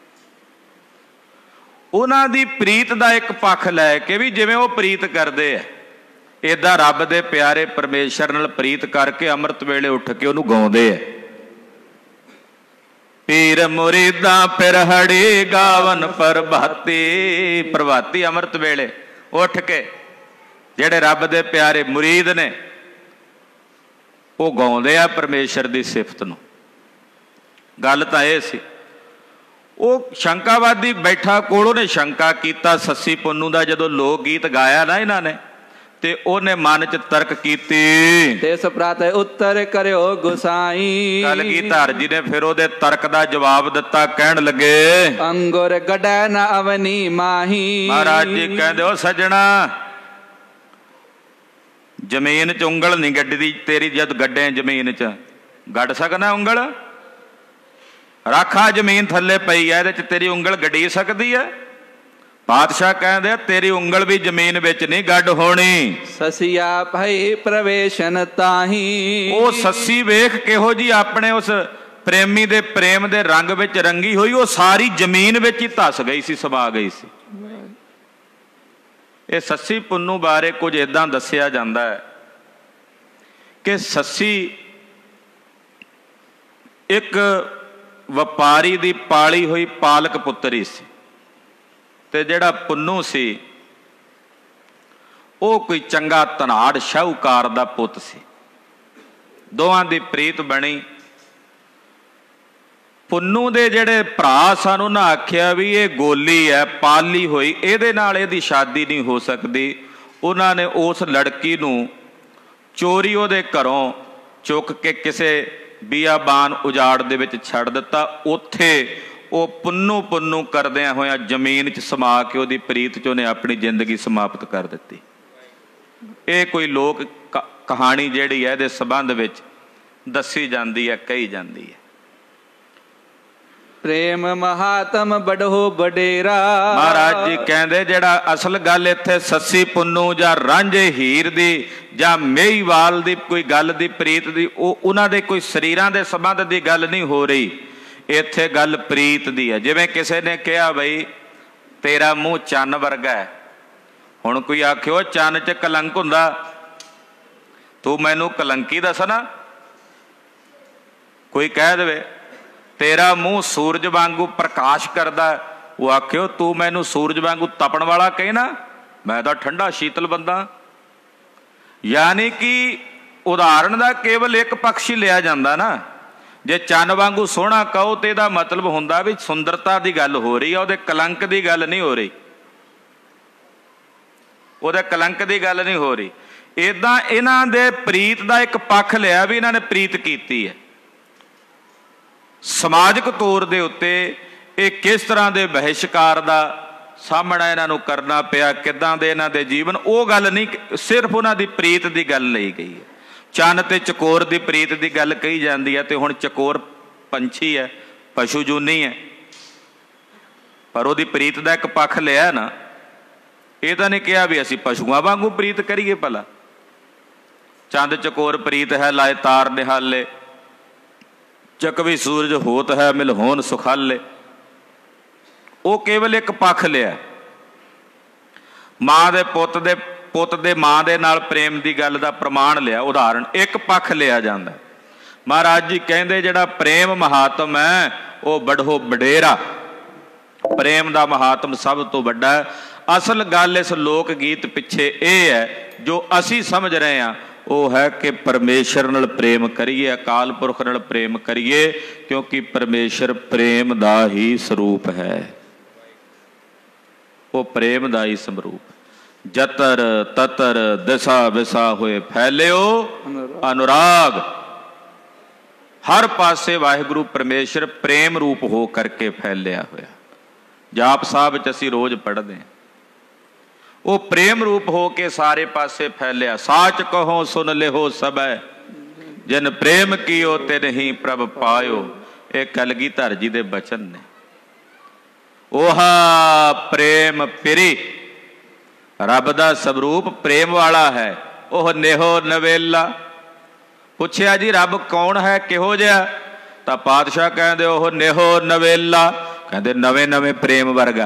ਉਹਨਾਂ ਦੀ ਪ੍ਰੀਤ ਦਾ ਇੱਕ ਪੱਖ ਲੈ ਕੇ ਵੀ ਜਿਵੇਂ ਉਹ ਪ੍ਰੀਤ ਕਰਦੇ ਆ, ਏਦਾਂ ਰੱਬ ਦੇ ਪਿਆਰੇ ਪਰਮੇਸ਼ਰ ਨਾਲ ਪ੍ਰੀਤ ਕਰਕੇ ਅੰਮ੍ਰਿਤ ਵੇਲੇ ਉੱਠ ਕੇ ਉਹਨੂੰ ਗਾਉਂਦੇ ਆ। ਪੀਰ ਮੁਰੀਦਾਂ ਪਿਰਹੜੀ ਗਾਵਨ ਪ੍ਰਭਾਤੀ। ਪ੍ਰਭਾਤੀ ਅੰਮ੍ਰਿਤ ਵੇਲੇ ਉੱਠ ਕੇ ਜਿਹੜੇ ਰੱਬ ਦੇ ਪਿਆਰੇ ਮੁਰੀਦ ਨੇ ਉਹ ਗਾਉਂਦੇ ਆ ਪਰਮੇਸ਼ਰ ਦੀ ਸਿਫਤ ਨੂੰ। ਗੱਲ ਤਾਂ ਇਹ ਸੀ। ਉਹ ਸ਼ੰਕਾਵਾਦੀ ਬੈਠਾ ਕੋਲ, ਉਹਨੇ ਸ਼ੰਕਾ ਕੀਤਾ ਸੱਸੀ ਪੁੰਨੂ ਦਾ। ਜਦੋਂ ਲੋਕ ਗੀਤ ਗਾਇਆ ਨਾ ਇਹਨਾਂ ਨੇ ਤੇ ਉਹਨੇ ਮਨ 'ਚ ਤਰਕ ਕੀਤੀ, ਤਿਸ ਪ੍ਰਤ ਉੱਤਰ ਕਰਿਓ ਗੁਸਾਈ। ਕਲਗੀਧਰ ਜੀ ਨੇ ਫਿਰ ਉਹਦੇ ਤਰਕ ਦਾ ਜਵਾਬ ਦਿੱਤਾ, ਕਹਿਣ ਲੱਗੇ ਅੰਗੁਰ ਗੱਡੈ ਨ ਅਵਨੀ ਮਾਹੀ। ਮਹਾਰਾਜ ਜੀ ਕਹਿੰਦੇ ਉਹ ਸੱਜਣਾ, ਜ਼ਮੀਨ 'ਚ ਉਂਗਲ ਨਹੀਂ ਗੱਡੀ ਤੇਰੀ, ਜਦ ਗੱਡੇ ਜ਼ਮੀਨ 'ਚ ਗੱਡ ਸਕਣਾ ਉਂਗਲ? ਰਾਖਾ ਜ਼ਮੀਨ ਥੱਲੇ ਪਈ ਹੈ, ਇਹਦੇ 'ਚ ਤੇਰੀ ਉਂਗਲ ਗੱਡੀ ਸਕਦੀ ਹੈ? ਪਾਤਸ਼ਾਹ ਕਹਿੰਦੇ ਤੇਰੀ ਉਂਗਲ ਵੀ ਜ਼ਮੀਨ ਵਿੱਚ ਨਹੀਂ ਗੱਡ ਹੋਣੀ। ਸਸੀਆ ਭਈ ਪ੍ਰਵੇਸ਼ਨ ਤਾਹੀ। ਉਹ ਸੱਸੀ ਵੇਖ ਕਿਹੋ ਜੀ ਆਪਣੇ ਉਸ ਪ੍ਰੇਮੀ ਦੇ ਪ੍ਰੇਮ ਦੇ ਰੰਗ ਵਿੱਚ ਰੰਗੀ ਹੋਈ, ਉਹ ਸਾਰੀ ਜ਼ਮੀਨ ਵਿੱਚ ਹੀ ਧਸ ਗਈ ਸੀ, ਸਮਾ ਗਈ ਸੀ। ਇਹ ਸੱਸੀ ਪੁੰਨੂ ਬਾਰੇ ਕੁਝ ਏਦਾਂ ਦੱਸਿਆ ਜਾਂਦਾ ਹੈ ਕਿ ਸੱਸੀ ਇੱਕ ਵਪਾਰੀ ਦੀ ਪਾਲੀ ਹੋਈ ਪਾਲਕ ਪੁੱਤਰੀ ਸੀ, ਤੇ ਜਿਹੜਾ ਪੁੰਨੂ ਸੀ ਉਹ ਕੋਈ ਚੰਗਾ ਧਨਾੜ ਸ਼ਾਹੂਕਾਰ ਦਾ ਪੁੱਤ ਸੀ। ਦੋਵਾਂ ਦੀ ਪ੍ਰੀਤ ਬਣੀ। ਪੁੰਨੂ ਦੇ ਜਿਹੜੇ ਭਰਾ ਸਨ ਉਹਨਾਂ ਆਖਿਆ ਵੀ ਇਹ ਗੋਲੀ ਹੈ, ਪਾਲੀ ਹੋਈ, ਇਹਦੇ ਨਾਲ ਇਹਦੀ ਸ਼ਾਦੀ ਨਹੀਂ ਹੋ ਸਕਦੀ। ਉਹਨਾਂ ਨੇ ਉਸ ਲੜਕੀ ਨੂੰ ਚੋਰੀ ਉਹਦੇ ਘਰੋਂ ਚੁੱਕ ਕੇ ਕਿਸੇ ਬੀਆਬਾਨ ਉਜਾੜ ਦੇ ਵਿੱਚ ਛੱਡ ਦਿੱਤਾ। ਉੱਥੇ ਉਹ ਪੁੰਨੂ ਪੁੰਨੂ ਕਰਦਿਆਂ ਹੋਇਆਂ ਜ਼ਮੀਨ 'ਚ ਸਮਾ ਕੇ ਉਹਦੀ ਪ੍ਰੀਤ 'ਚ ਉਹਨੇ ਆਪਣੀ ਜ਼ਿੰਦਗੀ ਸਮਾਪਤ ਕਰ ਦਿੱਤੀ। ਇਹ ਕੋਈ ਲੋਕ ਕਹਾਣੀ ਜਿਹੜੀ ਹੈ ਇਹਦੇ ਸੰਬੰਧ ਵਿੱਚ ਦੱਸੀ ਜਾਂਦੀ ਹੈ, ਕਹੀ ਜਾਂਦੀ ਹੈ। ਪ੍ਰੇਮ ਮਹਾਤਮ ਬੜੋ ਵਡੇਰਾ। ਮਹਾਰਾਜ ਜੀ ਕਹਿੰਦੇ ਜਿਹੜਾ ਅਸਲ ਗੱਲ ਇੱਥੇ ਸੱਸੀ ਪੁੰਨੂ ਜਾਂ ਰਾਂਝੇ ਹੀਰ ਦੀ ਜਾਂ ਮੇਹੀਵਾਲ ਦੀ ਕੋਈ ਗੱਲ ਦੀ ਪ੍ਰੀਤ ਦੀ, ਉਹ ਉਹਨਾਂ ਦੇ ਕੋਈ ਸਰੀਰਾਂ ਦੇ ਸੰਬੰਧ ਦੀ ਗੱਲ ਨਹੀਂ ਹੋ ਰਹੀ। ਇੱਥੇ ਗੱਲ ਪ੍ਰੀਤ ਦੀ ਹੈ। ਜਿਵੇਂ ਕਿਸੇ ਨੇ ਕਿਹਾ ਬਈ ਤੇਰਾ ਮੂੰਹ ਚੰਨ ਵਰਗਾ ਹੈ। ਹੁਣ ਕੋਈ ਆਖਿਓ ਚੰਨ 'ਚ ਕਲੰਕ ਹੁੰਦਾ, ਤੂੰ ਮੈਨੂੰ ਕਲੰਕੀ ਦੱਸਣਾ। ਕੋਈ ਕਹਿ ਦੇਵੇ ਤੇਰਾ ਮੂੰਹ ਸੂਰਜ ਵਾਂਗੂ ਪ੍ਰਕਾਸ਼ ਕਰਦਾ, ਉਹ ਆਖਿਓ ਤੂੰ ਮੈਨੂੰ ਸੂਰਜ ਵਾਂਗੂ ਤਪਣ ਵਾਲਾ ਕਹਿਣਾ, ਮੈਂ ਤਾਂ ਠੰਡਾ ਸ਼ੀਤਲ ਬੰਦਾ। ਯਾਨੀ ਕਿ ਉਦਾਹਰਣ ਦਾ ਕੇਵਲ ਇੱਕ ਪੱਖ ਹੀ ਲਿਆ ਜਾਂਦਾ ਨਾ। ਜੇ ਚੰਨ ਵਾਂਗੂ ਸੋਹਣਾ ਕਹੋ ਤੇ ਇਹਦਾ ਮਤਲਬ ਹੁੰਦਾ ਵੀ ਸੁੰਦਰਤਾ ਦੀ ਗੱਲ ਹੋ ਰਹੀ ਆ, ਉਹਦੇ ਕਲੰਕ ਦੀ ਗੱਲ ਨਹੀਂ ਹੋ ਰਹੀ, ਉਹਦੇ ਕਲੰਕ ਦੀ ਗੱਲ ਨਹੀਂ ਹੋ ਰਹੀ। ਏਦਾਂ ਇਹਨਾਂ ਦੇ ਪ੍ਰੀਤ ਦਾ ਇੱਕ ਪੱਖ ਲਿਆ ਵੀ ਇਹਨਾਂ ਨੇ ਪ੍ਰੀਤ ਕੀਤੀ ਹੈ। ਸਮਾਜਿਕ ਤੌਰ ਦੇ ਉੱਤੇ ਇਹ ਕਿਸ ਤਰ੍ਹਾਂ ਦੇ ਬਹਿਸ਼ਕਾਰ ਦਾ ਸਾਹਮਣਾ ਇਹਨਾਂ ਨੂੰ ਕਰਨਾ ਪਿਆ, ਕਿੱਦਾਂ ਦੇ ਇਹਨਾਂ ਦੇ ਜੀਵਨ, ਉਹ ਗੱਲ ਨਹੀਂ, ਸਿਰਫ ਉਹਨਾਂ ਦੀ ਪ੍ਰੀਤ ਦੀ ਗੱਲ ਲਈ ਗਈ ਹੈ। ਚੰਨ ਤੇ ਚਕੋਰ ਦੀ ਪ੍ਰੀਤ ਦੀ ਗੱਲ ਕਹੀ ਜਾਂਦੀ ਹੈ, ਤੇ ਹੁਣ ਚਕੋਰ ਪੰਛੀ ਹੈ, ਪਸ਼ੂ ਜੂਨੀ ਹੈ, ਪਰ ਉਹਦੀ ਪ੍ਰੀਤ ਦਾ ਇੱਕ ਪੱਖ ਲਿਆ ਨਾ। ਇਹ ਤਾਂ ਨਹੀਂ ਕਿਹਾ ਵੀ ਅਸੀਂ ਪਸ਼ੂਆਂ ਵਾਂਗੂ ਪ੍ਰੀਤ ਕਰੀਏ। ਭਲਾ ਚੰਦ ਚਕੋਰ ਪ੍ਰੀਤ ਹੈ ਲਾਏ ਤਾਰ ਨਿਹਾਲੇ, ਚਕਵੀ ਸੂਰਜ ਹੋਤ ਹੈ ਮਿਲ ਹੋਣ ਸੁਖਾਲੇ। ਉਹ ਕੇਵਲ ਇੱਕ ਪੱਖ ਲਿਆ। ਮਾਂ ਦੇ ਪੁੱਤ ਦੇ ਮਾਂ ਦੇ ਨਾਲ ਪ੍ਰੇਮ ਦੀ ਗੱਲ ਦਾ ਪ੍ਰਮਾਣ ਲਿਆ, ਉਦਾਹਰਣ ਇੱਕ ਪੱਖ ਲਿਆ ਜਾਂਦਾ। ਮਹਾਰਾਜ ਜੀ ਕਹਿੰਦੇ ਜਿਹੜਾ ਪ੍ਰੇਮ ਮਹਾਤਮ ਹੈ ਉਹ ਬੜੋ ਵਡੇਰਾ, ਪ੍ਰੇਮ ਦਾ ਮਹਾਤਮ ਸਭ ਤੋਂ ਵੱਡਾ ਹੈ। ਅਸਲ ਗੱਲ ਇਸ ਲੋਕ ਗੀਤ ਪਿੱਛੇ ਇਹ ਹੈ, ਜੋ ਅਸੀਂ ਸਮਝ ਰਹੇ ਹਾਂ ਉਹ ਹੈ ਕਿ ਪਰਮੇਸ਼ਰ ਨਾਲ ਪ੍ਰੇਮ ਕਰੀਏ, ਅਕਾਲ ਪੁਰਖ ਨਾਲ ਪ੍ਰੇਮ ਕਰੀਏ, ਕਿਉਂਕਿ ਪਰਮੇਸ਼ਰ ਪ੍ਰੇਮ ਦਾ ਹੀ ਸਰੂਪ ਹੈ। ਉਹ ਪ੍ਰੇਮ ਦਾ ਹੀ ਸਰੂਪ। ਜਤਰ ਤਤਰ ਦਿਸਾ ਵਿਸਾ ਹੋਏ ਫੈਲਿਓ ਅਨੁਰਾਗ। ਹਰ ਪਾਸੇ ਵਾਹਿਗੁਰੂ ਪਰਮੇਸ਼ਰ ਪ੍ਰੇਮ ਰੂਪ ਹੋ ਕਰਕੇ ਫੈਲਿਆ ਹੋਇਆ। ਜਾਪ ਸਾਹਿਬ ਵਿੱਚ ਅਸੀਂ ਰੋਜ਼ ਪੜ੍ਹਦੇ ਹਾਂ, ਉਹ ਪ੍ਰੇਮ ਰੂਪ ਹੋ ਕੇ ਸਾਰੇ ਪਾਸੇ ਫੈਲਿਆ। ਸਾਚ ਕਹੋ ਸੁਨ ਲਿਹੋ ਸਭੈ, ਜਿਨ ਪ੍ਰੇਮ ਕੀਓ ਤੇ ਨਹੀਂ ਪ੍ਰਭ ਪਾਇਓ। ਇਹ ਕਲਗੀਧਰ ਜੀ ਦੇ ਬਚਨ ਨੇ। ओहा प्रेम पिरी, रब दा स्वरूप प्रेम वाला है। ओह नेहो नवेला। पुछया जी रब कौन है, किहो जिहा? तां पातशाह कहंदे ओह नेहो नवेला, कहंदे नवे नवे प्रेम वर्गा।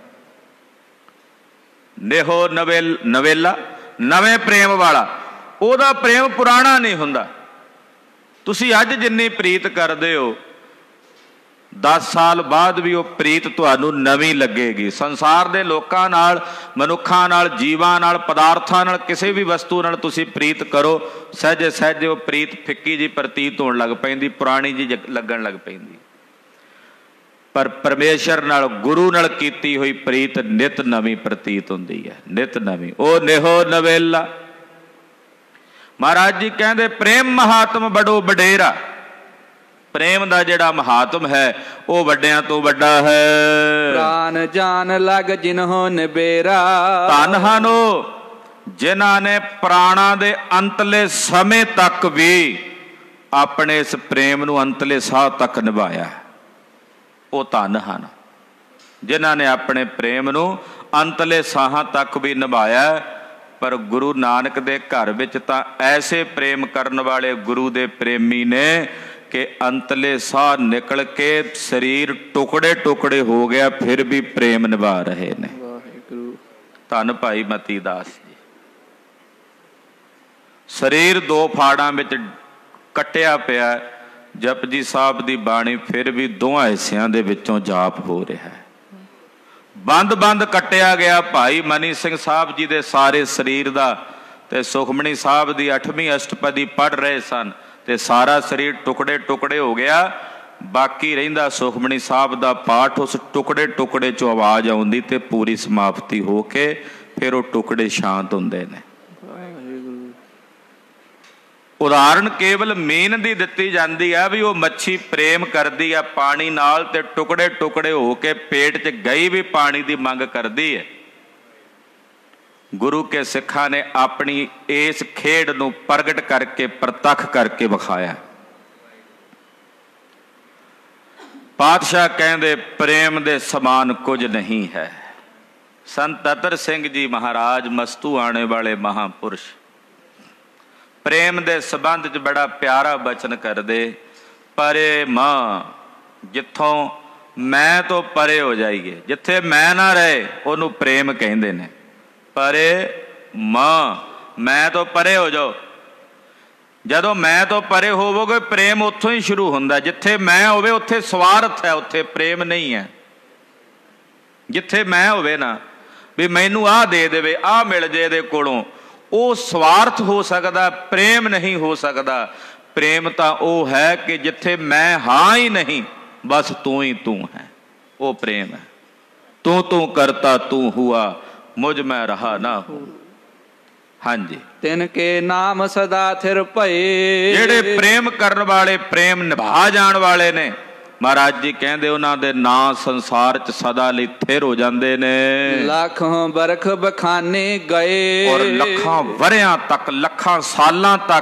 नेहो नवेला नवे प्रेम वाला। ओहदा प्रेम पुराना नहीं हुंदा। तुसीं अज जिन्नी प्रीत करदे हो 10 साल बाद भी वो प्रीत तुहानू नवीं लगेगी। संसार दे लोकां नाल, मनुखां नाल, जीवां नाल, पदार्थां नाल, किसी भी वस्तु नाल तुसीं प्रीत करो, सहजे सहजे वो प्रीत फिक्की जी प्रतीत होण लग पैंदी, पुरानी जी लगन लग पैंदी। पर परमेश्वर नाल, गुरु नाल कीती हुई प्रीत नित नवीं प्रतीत हुंदी है, नित नवीं। ओ नेहो नवेला। महाराज जी कहंदे प्रेम महात्म बड़ो वडेरा। प्रेम दा जिहड़ा महात्म है वो वड्डियां तो वड्डा है। प्राण जान लग जिन्हों निबेरा। धन हन जिन्हां ने प्राणा दे अंतले समय तक भी अपने इस प्रेम नूं अंतले साह तक निभाया। वो धन हन जिन्हां ने अपने प्रेम नूं अंतले साहां तक भी निभाया। पर गुरु नानक दे घर विच तां ऐसे प्रेम करन वाले गुरु दे प्रेमी ने कि अंतले साह निकल के शरीर टुकड़े टुकड़े हो गया, फिर भी प्रेम निभा रहे ने। धन भाई मती दास जी। शरीर 2 फाड़ां विच कट्टिया पिया, जपजी साहब दी बाणी फिर भी 2 हिस्सियां दे विचों जाप हो रहा है। बंद बंद कट्टिया गया भाई मनी सिंह साहब जी दे सारे शरीर दा, ते सुखमणी साहब दी 8वीं अष्टपदी पढ़ रहे सन, ते सारा शरीर टुकड़े टुकड़े हो गया। बाकी रहिंदा सुखमणी साहब दा पाठ, उस टुकड़े टुकड़े चों आवाज़ आउंदी ते पूरी समाप्ति हो के फिर वो टुकड़े शांत हुंदे ने। उदाहरण केवल मीन दी दित्ती जांदी है भी वो मच्छी प्रेम करदी है पानी नाल, ते टुकड़े टुकड़े हो के पेट च गई भी पानी दी मंग करदी है। गुरु के सिखा ने अपनी इस खेड नूं प्रगट करके प्रतख करके विखाया। पातशाह कहंदे प्रेम दे समान कुछ नहीं है। संत अतर सिंह जी महाराज मस्तू आने वाले महापुरुष प्रेम दे संबंध च बड़ा प्यारा बचन करदे। परे मां जिथों मैं तो परे हो जाइए, जिथे मैं ना रहे उहनूं प्रेम कहंदे ने। परे मां मैं तो परे हो जाओ। जदों मैं तो परे होवोगे प्रेम उत्थों ही शुरू हुंदा। जिथे मैं होवे उत्थे स्वार्थ है, उत्थे प्रेम नहीं है। जिथे मैं होवे ना भी मैनू आ दे देवे, आ मिल जे दे कोलों, वो स्वार्थ हो सकदा, प्रेम नहीं हो सकदा। प्रेम तो वो है कि जिथे मैं हाँ ही नहीं, बस तू ही तू है, वो प्रेम है। तू तू करता तू हुआ, मुझ में रहा ना हो। हाँ जी, तिनके नाम सदा थिर भये। जेड़े प्रेम करने वाले, प्रेम निभा जान वाले ने, महाराज जी कहंदे उन्हां दे नां संसार च सदा लई थिर हो जांदे ने। लाखों बरख बखाने गए। और लखां वरियां तक, लखां सालां तक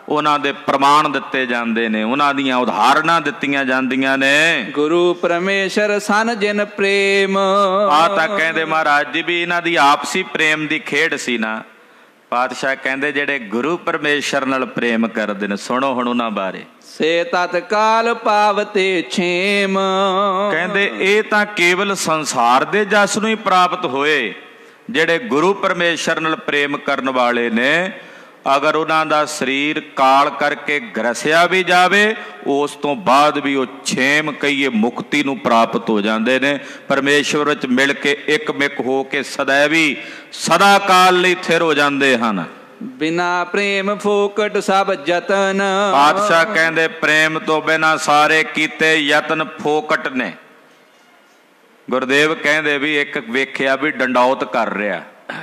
ਉਹਨਾਂ ਦੇ ਪ੍ਰਮਾਣ ਦਿੱਤੇ ਜਾਂਦੇ ਨੇ, ਉਹਨਾਂ ਦੀਆਂ ਉਦਾਹਰਨਾਂ ਦਿੱਤੀਆਂ ਜਾਂਦੀਆਂ ਨੇ। ਗੁਰੂ ਪਰਮੇਸ਼ਰ ਸਨ ਜਿਨ ਪ੍ਰੇਮ। ਆ ਤਾਂ ਕਹਿੰਦੇ ਮਹਾਰਾਜ ਜੀ ਵੀ ਇਹਨਾਂ ਦੀ ਆਪਸੀ ਪ੍ਰੇਮ ਦੀ ਖੇਡ ਸੀ ਨਾ। ਪਾਤਸ਼ਾਹ ਕਹਿੰਦੇ ਜਿਹੜੇ ਗੁਰੂ ਪਰਮੇਸ਼ਰ ਨਾਲ ਪ੍ਰੇਮ ਕਰਦੇ ਨੇ, ਸੁਣੋ ਹੁਣ ਉਹਨਾਂ ਬਾਰੇ। ਸੇ ਤਤਕਾਲ ਪਾਵਤੇ ਛੇਮ। ਕਹਿੰਦੇ ਇਹ ਤਾਂ ਕੇਵਲ ਸੰਸਾਰ ਦੇ ਜਸ ਨੂੰ ਹੀ ਪ੍ਰਾਪਤ ਹੋਏ। ਜਿਹੜੇ ਗੁਰੂ ਪਰਮੇਸ਼ਰ ਨਾਲ ਪ੍ਰੇਮ ਕਰਨ ਵਾਲੇ ਨੇ, ਅਗਰ ਉਹਨਾਂ ਦਾ ਸਰੀਰ ਕਾਲ ਕਰਕੇ ਗਰਸਿਆ ਵੀ ਜਾਵੇ, ਉਸ ਤੋਂ ਬਾਅਦ ਵੀ ਉਹ ਛੇਮ ਕਹੀਏ ਮੁਕਤੀ ਨੂੰ ਪ੍ਰਾਪਤ ਹੋ ਜਾਂਦੇ ਨੇ। ਪਰਮੇਸ਼ਵਰ ਵਿੱਚ ਮਿਲ ਕੇ ਇੱਕ-ਮਿਕ ਹੋ ਕੇ ਸदैवी ਸਦਾ ਕਾਲ ਲਈ ਥਿਰ ਹੋ ਜਾਂਦੇ ਹਨ। ਬਿਨਾ ਪ੍ਰੇਮ ਫੋਕਟ ਸਭ ਯਤਨ। ਪਾਤਸ਼ਾਹ ਕਹਿੰਦੇ ਪ੍ਰੇਮ ਤੋਂ ਬਿਨਾਂ ਸਾਰੇ ਕੀਤੇ ਯਤਨ ਫੋਕਟ ਨੇ। ਗੁਰਦੇਵ ਕਹਿੰਦੇ ਵੀ ਇੱਕ ਵੇਖਿਆ ਵੀ ਡੰਡੌਤ ਕਰ ਰਿਹਾ,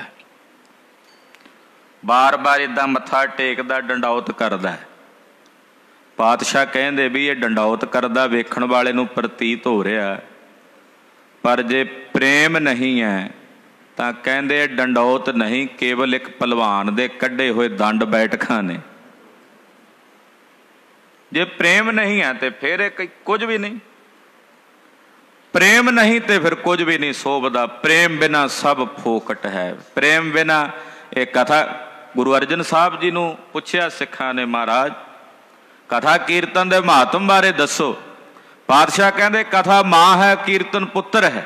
ਬਾਰ-ਬਾਰ ਏਦਾਂ ਮੱਥਾ ਟੇਕਦਾ, ਡੰਡੌਤ ਕਰਦਾ। ਪਾਤਸ਼ਾਹ ਕਹਿੰਦੇ ਵੀ ਇਹ ਡੰਡੌਤ ਕਰਦਾ ਵੇਖਣ ਵਾਲੇ ਨੂੰ ਪ੍ਰਤੀਤ ਹੋ ਰਿਹਾ, ਪਰ ਜੇ ਪ੍ਰੇਮ ਨਹੀਂ ਹੈ ਤਾਂ ਕਹਿੰਦੇ ਡੰਡੌਤ ਨਹੀਂ, ਕੇਵਲ ਇੱਕ ਭਲਵਾਨ ਦੇ ਕੱਢੇ ਹੋਏ ਦੰਡ ਬੈਠਕਾਂ ਨੇ। ਜੇ ਪ੍ਰੇਮ ਨਹੀਂ ਹੈ ਤੇ ਫਿਰ ਇਹ ਕੁਝ ਵੀ ਨਹੀਂ। ਪ੍ਰੇਮ ਨਹੀਂ ਤੇ ਫਿਰ ਕੁਝ ਵੀ ਨਹੀਂ ਸੋਭਦਾ। ਪ੍ਰੇਮ ਬਿਨਾ ਸਭ ਫੋਕਟ ਹੈ। ਪ੍ਰੇਮ ਬਿਨਾ ਇਹ ਕਥਾ ਗੁਰੂ ਅਰਜਨ ਸਾਹਿਬ ਜੀ ਨੂੰ ਪੁੱਛਿਆ ਸਿੱਖਾਂ ਨੇ, ਮਹਾਰਾਜ ਕਥਾ ਕੀਰਤਨ ਦੇ ਮਹਾਤਮ ਬਾਰੇ ਦੱਸੋ। ਪਾਤਸ਼ਾਹ ਕਹਿੰਦੇ ਕਥਾ ਮਾਂ ਹੈ, ਕੀਰਤਨ ਪੁੱਤਰ ਹੈ।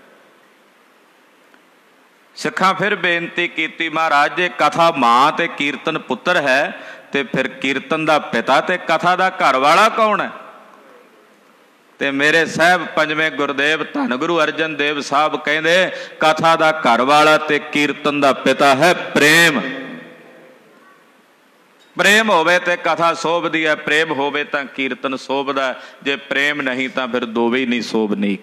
ਸਿੱਖਾਂ ਫਿਰ ਬੇਨਤੀ ਕੀਤੀ, ਮਹਾਰਾਜ ਜੇ ਕਥਾ ਮਾਂ ਤੇ ਕੀਰਤਨ ਪੁੱਤਰ ਹੈ ਤੇ ਫਿਰ ਕੀਰਤਨ ਦਾ ਪਿਤਾ ਤੇ ਕਥਾ ਦਾ ਘਰ ਵਾਲਾ ਕੌਣ ਹੈ? ਤੇ ਮੇਰੇ ਸਾਹਿਬ ਪੰਜਵੇਂ ਗੁਰਦੇਵ ਧੰਨ ਗੁਰੂ ਅਰਜਨ ਦੇਵ ਸਾਹਿਬ ਕਹਿੰਦੇ ਕਥਾ ਦਾ ਘਰ ਵਾਲਾ ਤੇ ਕੀਰਤਨ ਦਾ ਪਿਤਾ ਹੈ ਪ੍ਰੇਮ। ਪ੍ਰੇਮ ਹੋਵੇ ਤੇ ਕਥਾ ਸੋਭਦੀ ਹੈ, ਪ੍ਰੇਮ ਹੋਵੇ ਤਾਂ ਕੀਰਤਨ ਸੋਭਦਾ। ਜੇ ਪ੍ਰੇਮ ਨਹੀਂ ਤਾਂ ਫਿਰ ਦੋਵੇਂ ਹੀ ਨਹੀਂ ਸੋਭਨੀਕ।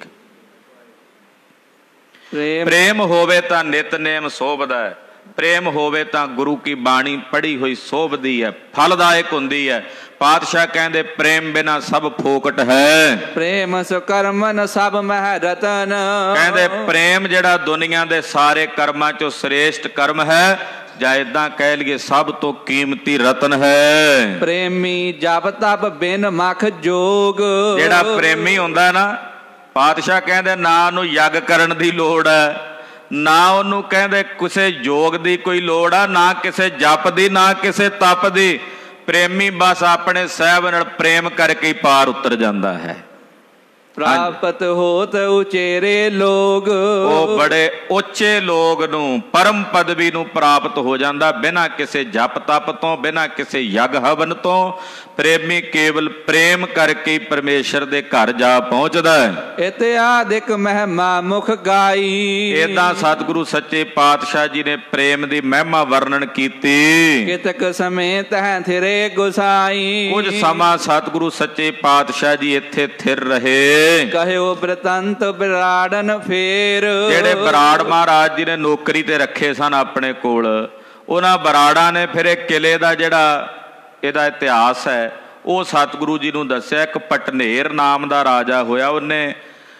ਪ੍ਰੇਮ ਹੋਵੇ ਤਾਂ ਨਿਤਨੇਮ ਸੋਭਦਾ ਹੈ, ਪ੍ਰੇਮ ਹੋਵੇ ਤਾਂ ਗੁਰੂ ਕੀ ਬਾਣੀ ਪੜ੍ਹੀ ਹੋਈ ਸੋਭਦੀ ਹੈ, ਫਲਦਾਇਕ ਹੁੰਦੀ ਹੈ। ਪਾਤਸ਼ਾਹ ਕਹਿੰਦੇ ਪ੍ਰੇਮ ਬਿਨਾ ਸਭ ਫੋਕਟ ਹੈ। ਪ੍ਰੇਮ ਸੁਕਰਮਨ ਸਭ ਮਹਿ ਰਤਨ। ਕਹਿੰਦੇ ਪ੍ਰੇਮ ਜਿਹੜਾ ਦੁਨੀਆ ਦੇ ਸਾਰੇ ਕਰਮਾਂ ਚੋਂ ਸ੍ਰੇਸ਼ਟ ਕਰਮ ਹੈ, ਜਾਂ ਏਦਾਂ ਕਹਿ ਲਈਏ ਸਭ ਤੋਂ ਕੀਮਤੀ ਰਤਨ ਹੈ। ਪ੍ਰੇਮੀ ਜਪ ਤਪ ਬਿਨ ਮਖ ਜੋਗ। ਜਿਹੜਾ ਪ੍ਰੇਮੀ ਹੁੰਦਾ ਨਾ, ਪਾਤਸ਼ਾਹ ਕਹਿੰਦੇ ਨਾ ਉਹਨੂੰ ਯੱਗ ਕਰਨ ਦੀ ਲੋੜ ਹੈ, ਨਾ ਉਹਨੂੰ ਕਹਿੰਦੇ ਕਿਸੇ ਯੋਗ ਦੀ ਕੋਈ ਲੋੜ ਆ, ਨਾ ਕਿਸੇ ਜਪ ਦੀ, ਨਾ ਕਿਸੇ ਤਪ ਦੀ। ਪ੍ਰੇਮੀ ਬਸ ਆਪਣੇ ਸਾਹਿਬ ਨਾਲ ਪ੍ਰੇਮ ਕਰਕੇ ਹੀ ਪਾਰ ਉਤਰ ਜਾਂਦਾ ਹੈ। ਪ੍ਰਾਪਤ ਹੋਤ ਉਚੇਰੇ ਲੋਗ। ਉਹ ਬੜੇ ਉੱਚੇ ਲੋਗ ਨੂੰ, ਪਰਮ ਪਦਵੀ ਨੂੰ ਪ੍ਰਾਪਤ ਹੋ ਜਾਂਦਾ, ਬਿਨਾਂ ਕਿਸੇ ਜਪ ਤਪ ਤੋਂ, ਬਿਨਾਂ ਕਿਸੇ ਯੱਗ ਹਵਨ ਤੋਂ। ਪ੍ਰੇਮੀ ਕੇਵਲ ਪ੍ਰੇਮ ਕਰਕੇ ਹੀ ਪਰਮੇਸ਼ਰ ਦੇ ਘਰ ਜਾ ਪਹੁੰਚਦਾ ਹੈ। ਇਤਿਆਦਿਕ ਮਹਿਮਾ ਮੁਖ ਗਾਈ। ਏਦਾਂ ਸਤਿਗੁਰੂ ਸੱਚੇ ਪਾਤਸ਼ਾਹ ਜੀ ਨੇ ਪ੍ਰੇਮ ਦੀ ਮਹਿਮਾ ਵਰਣਨ ਕੀਤੀ। ਕਿਤਕ ਸਮੇਂ ਤਹਿ ਥਿਰੇ ਗੁਸਾਈ। ਕੁਝ ਸਮਾਂ ਸਤਿਗੁਰੂ ਸੱਚੇ ਪਾਤਸ਼ਾਹ ਜੀ ਇੱਥੇ ਥਿਰ ਰਹੇ। ਕਹਿਓ ਬ੍ਰਤੰਤ ਬਰਾੜਨ ਫੇਰ। ਜਿਹੜੇ ਬਰਾੜ ਮਹਾਰਾਜ ਜੀ ਨੇ ਨੌਕਰੀ ਤੇ ਰੱਖੇ ਸਨ ਆਪਣੇ ਕੋਲ, ਉਹਨਾਂ ਬਰਾੜਾਂ ਨੇ ਫਿਰ ਇਹ ਕਿਲੇ ਦਾ ਜਿਹੜਾ ਇਹਦਾ ਇਤਿਹਾਸ ਹੈ ਉਹ ਸਤਿਗੁਰੂ ਜੀ ਨੂੰ ਦੱਸਿਆ। ਇੱਕ ਪਟਨੇਰ ਨਾਮ ਦਾ ਰਾਜਾ ਹੋਇਆ, ਉਹਨੇ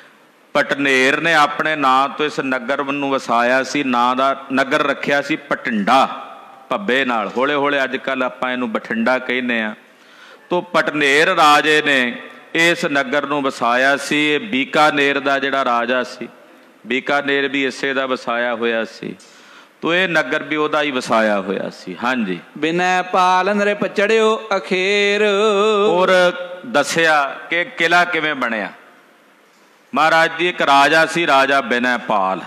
ਪਟਨੇਰ ਨੇ ਆਪਣੇ ਨਾਂ ਤੋਂ ਇਸ ਨਗਰ ਨੂੰ ਵਸਾਇਆ ਸੀ। ਨਾਂ ਦਾ ਨਗਰ ਰੱਖਿਆ ਸੀ ਭਟਿੰਡਾ, ਭੱਬੇ ਨਾਲ। ਹੌਲੇ ਹੌਲੇ ਅੱਜ ਕੱਲ੍ਹ ਆਪਾਂ ਇਹਨੂੰ ਬਠਿੰਡਾ ਕਹਿੰਦੇ ਹਾਂ। ਤੋ ਪਟਨੇਰ ਰਾਜੇ ਨੇ ਇਸ ਨਗਰ ਨੂੰ ਵਸਾਇਆ ਸੀ। ਇਹ ਬੀਕਾਨੇਰ ਦਾ ਜਿਹੜਾ ਰਾਜਾ ਸੀ, ਬੀਕਾਨੇਰ ਵੀ ਇਸੇ ਦਾ ਵਸਾਇਆ ਹੋਇਆ ਸੀ, ਤੋ ਇਹ ਨਗਰ ਵੀ ਉਹਦਾ ਹੀ ਵਸਾਇਆ ਹੋਇਆ ਸੀ। ਹਾਂਜੀ। ਬਿਨੈ ਪਾਲਨ ਰੇ ਪਚੜਿਓ ਅਖੇਰ। ਔਰ ਦੱਸਿਆ ਕਿ ਕਿਲਾ ਕਿਵੇਂ ਬਣਿਆ। ਮਹਾਰਾਜ ਜੀ ਇੱਕ ਰਾਜਾ ਸੀ, ਰਾਜਾ ਬਿਨੈ ਪਾਲ।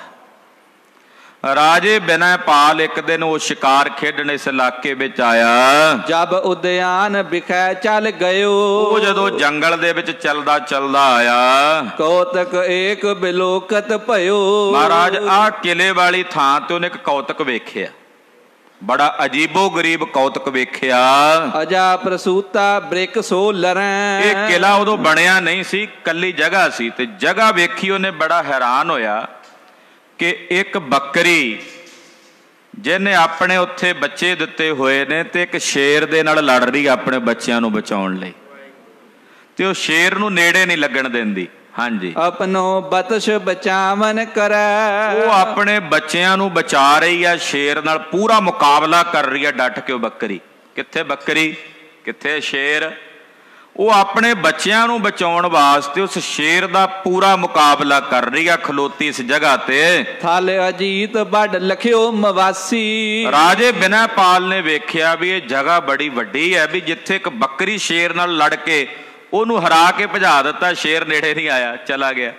ਰਾਜੇ ਬਿਨੈ ਪਾਲ ਇੱਕ ਦਿਨ ਉਹ ਸ਼ਿਕਾਰ ਖੇਡਣ ਇਸ ਇਲਾਕੇ ਵਿੱਚ ਆਇਆ। ਜਬ ਉਦਿਆਨ ਵਿਖੇ ਚੱਲ ਗਇਓ। ਉਹ ਜਦੋਂ ਜੰਗਲ ਦੇ ਵਿੱਚ ਚੱਲਦਾ ਚੱਲਦਾ ਆਇਆ, ਕੌਤਕ ਏਕ ਬਿਲੋਕਤ ਭਇਓ। ਮਹਾਰਾਜ ਆਹ ਕਿਲੇ ਵਾਲੀ ਥਾਂ ਤੇ ਉਹਨੇ ਇੱਕ ਕੌਤਕ ਵੇਖਿਆ, ਬੜਾ ਅਜੀਬੋ ਗਰੀਬ ਕੌਤਕ ਵੇਖਿਆ। ਅਜਾ ਪ੍ਰਸੂਤਾ ਬ੍ਰਿਕ ਸੋ ਲਰੈ। ਇਹ ਕਿਲਾ ਉਦੋਂ ਬਣਿਆ ਨਹੀਂ ਸੀ, ਕੱਲੀ ਜਗ੍ਹਾ ਸੀ। ਤੇ ਜਗ੍ਹਾ ਵੇਖੀ ਉਹਨੇ, ਬੜਾ ਹੈਰਾਨ ਹੋਇਆ ਕਿ ਇੱਕ ਬੱਕਰੀ ਜਿਹਨੇ ਆਪਣੇ ਉੱਥੇ ਬੱਚੇ ਦਿੱਤੇ ਹੋਏ ਨੇ ਤੇ ਇੱਕ ਸ਼ੇਰ ਦੇ ਨਾਲ ਲੜ ਰਹੀ ਆਪਣੇ ਬੱਚਿਆਂ ਨੂੰ ਬਚਾਉਣ ਲਈ, ਤੇ ਉਹ ਸ਼ੇਰ ਨੂੰ ਨੇੜੇ ਨਹੀਂ ਲੱਗਣ ਦਿੰਦੀ। ਹਾਂਜੀ। ਆਪਣੋ ਬਤਸ਼ ਬਚਾਵਨ ਕਰੈ। ਉਹ ਆਪਣੇ ਬੱਚਿਆਂ ਨੂੰ ਬਚਾ ਰਹੀ ਆ, ਸ਼ੇਰ ਨਾਲ ਪੂਰਾ ਮੁਕਾਬਲਾ ਕਰ ਰਹੀ ਆ ਡਟ ਕੇ। ਉਹ ਬੱਕਰੀ ਕਿੱਥੇ? ਬੱਕਰੀ ਕਿੱਥੇ ਸ਼ੇਰ? ਉਹ ਆਪਣੇ ਬੱਚਿਆਂ ਨੂੰ ਬਚਾਉਣ ਵਾਸਤੇ ਉਸ ਸ਼ੇਰ ਦਾ ਪੂਰਾ ਮੁਕਾਬਲਾ ਕਰ ਰਹੀ ਆ ਖਲੋਤੀ ਇਸ ਜਗ੍ਹਾ ਤੇ। ਥਲ ਅਜੀਤ ਵੱਡ ਲਖਿਓ ਮਵਾਸੀ। ਰਾਜੇ ਬਿਨੈਪਾਲ ਨੇ ਵੇਖਿਆ ਵੀ ਇਹ ਜਗ੍ਹਾ ਬੜੀ ਵੱਡੀ ਹੈ, ਵੀ ਜਿੱਥੇ ਇੱਕ ਬੱਕਰੀ ਸ਼ੇਰ ਨਾਲ ਲੜ ਕੇ ਉਹਨੂੰ ਹਰਾ ਕੇ ਭਜਾ ਦਿੱਤਾ, ਸ਼ੇਰ ਨੇੜੇ ਨਹੀਂ ਆਇਆ, ਚਲਾ ਗਿਆ।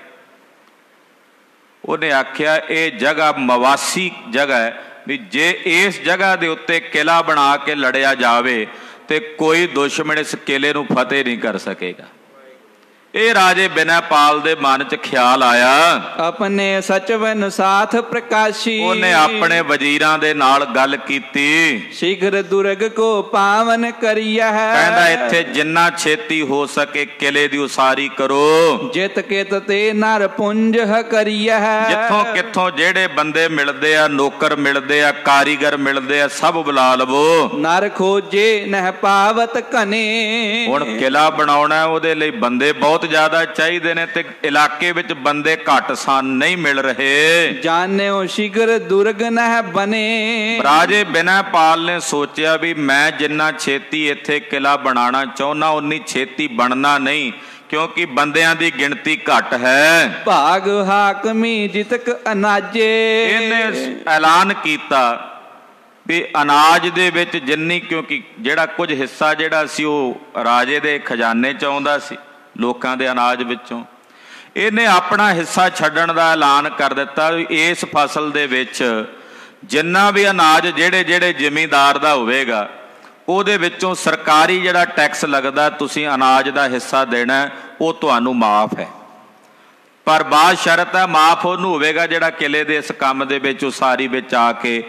ਉਹਨੇ ਆਖਿਆ ਇਹ ਜਗ੍ਹਾ ਮਵਾਸੀ ਜਗ੍ਹਾ ਹੈ, ਵੀ ਜੇ ਇਸ ਜਗ੍ਹਾ ਦੇ ਉੱਤੇ ਕਿਲਾ ਬਣਾ ਕੇ ਲੜਿਆ ਜਾਵੇ ਤੇ ਕੋਈ ਦੁਸ਼ਮਣ ਇਸ ਕਿਲੇ ਨੂੰ ਫਤਿਹ ਨਹੀਂ ਕਰ ਸਕੇਗਾ। ਇਹ ਰਾਜੇ ਬਿਨੈਪਾਲ ਦੇ ਮਨ 'ਚ ਖਿਆਲ ਆਇਆ। ਆਪਣੇ ਸਚਵਨ ਸਾਥ ਪ੍ਰਕਾਸ਼ੀ। ਉਹਨੇ ਆਪਣੇ ਵਜ਼ੀਰਾਂ ਦੇ ਨਾਲ ਗੱਲ ਕੀਤੀ। ਸ਼ੀਘਰ ਦੁਰਗ ਕੋ ਪਾਵਨ ਕਰੀਐ। ਕਹਿੰਦਾ ਇੱਥੇ ਜਿੰਨਾ ਛੇਤੀ ਹੋ ਸਕੇ ਕਿਲੇ ਦੀ ਉਸਾਰੀ ਕਰੋ। ਜਿਤ ਕਿਤ ਤੇ ਨਰ ਪੁੰਜ ਕਰੀਐ। ਜਿੱਥੋਂ ਕਿੱਥੋਂ ਜਿਹੜੇ ਬੰਦੇ ਮਿਲਦੇ ਆ, ਨੌਕਰ ਮਿਲਦੇ ਆ, ਕਾਰੀਗਰ ਮਿਲਦੇ ਆ, ਸਭ ਬੁਲਾ ਲਵੋ। ਨਰ ਖੋਜੇ ਨਹਿ ਪਾਵਤ ਘਨੇ। ਹੁਣ ਕਿਲਾ ਬਣਾਉਣਾ, ਉਹਦੇ ਲਈ ਬੰਦੇ ਬਹੁਤ ਜ਼ਿਆਦਾ ਚਾਹੀਦੇ ਨੇ ਤੇ ਇਲਾਕੇ ਵਿੱਚ ਬੰਦੇ ਘੱਟ ਸਨ, ਨਹੀਂ ਮਿਲ ਰਹੇ। ਜਾਣਿਓ ਸ਼ੀਘਰ ਦੁਰਗ ਨਹਿ ਬਨੇ। ਰਾਜੇ ਬਿਨੈਪਾਲ ਨੇ ਸੋਚਿਆ ਵੀ ਮੈਂ ਜਿੰਨਾ ਛੇਤੀ ਇੱਥੇ ਕਿਲਾ ਬਣਾਉਣਾ ਚਾਹੁੰਦਾ ਉਨੀ ਛੇਤੀ ਬਣਨਾ ਨਹੀਂ, ਕਿਉਂਕਿ ਬੰਦਿਆਂ ਦੀ ਗਿਣਤੀ ਘੱਟ ਹੈ। ਭਾਗ ਹਾਕਮੀ ਜਿਤਕ ਅਨਾਜੇ। ਇਹਨੇ ਐਲਾਨ ਕੀਤਾ ਵੀ ਅਨਾਜ ਦੇ ਵਿੱਚ ਜਿੰਨੀ, ਕਿਉਂਕਿ ਜਿਹੜਾ ਕੁਝ ਹਿੱਸਾ ਜਿਹੜਾ ਸੀ ਉਹ ਰਾਜੇ ਦੇ ਖਜ਼ਾਨੇ 'ਚ ਆਉਂਦਾ ਸੀ, ਲੋਕਾਂ ਦੇ ਅਨਾਜ ਵਿੱਚੋਂ। ਇਹਨੇ ਆਪਣਾ ਹਿੱਸਾ ਛੱਡਣ ਦਾ ਐਲਾਨ ਕਰ ਦਿੱਤਾ ਵੀ ਇਸ ਫਸਲ ਦੇ ਵਿੱਚ ਜਿੰਨਾ ਵੀ ਅਨਾਜ ਜਿਹੜੇ ਜਿਹੜੇ ਜ਼ਿਮੀਂਦਾਰ ਦਾ ਹੋਵੇਗਾ ਉਹਦੇ ਵਿੱਚੋਂ ਸਰਕਾਰੀ ਜਿਹੜਾ ਟੈਕਸ ਲੱਗਦਾ, ਤੁਸੀਂ ਅਨਾਜ ਦਾ ਹਿੱਸਾ ਦੇਣਾ, ਉਹ ਤੁਹਾਨੂੰ ਮਾਫ ਹੈ। ਪਰ ਬਾਅਦ ਸ਼ਰਤ ਹੈ, ਮਾਫ ਉਹਨੂੰ ਹੋਵੇਗਾ ਜਿਹੜਾ ਕਿਲੇ ਦੇ ਇਸ ਕੰਮ ਦੇ ਵਿੱਚ ਉਸਾਰੀ ਵਿੱਚ ਆ ਕੇ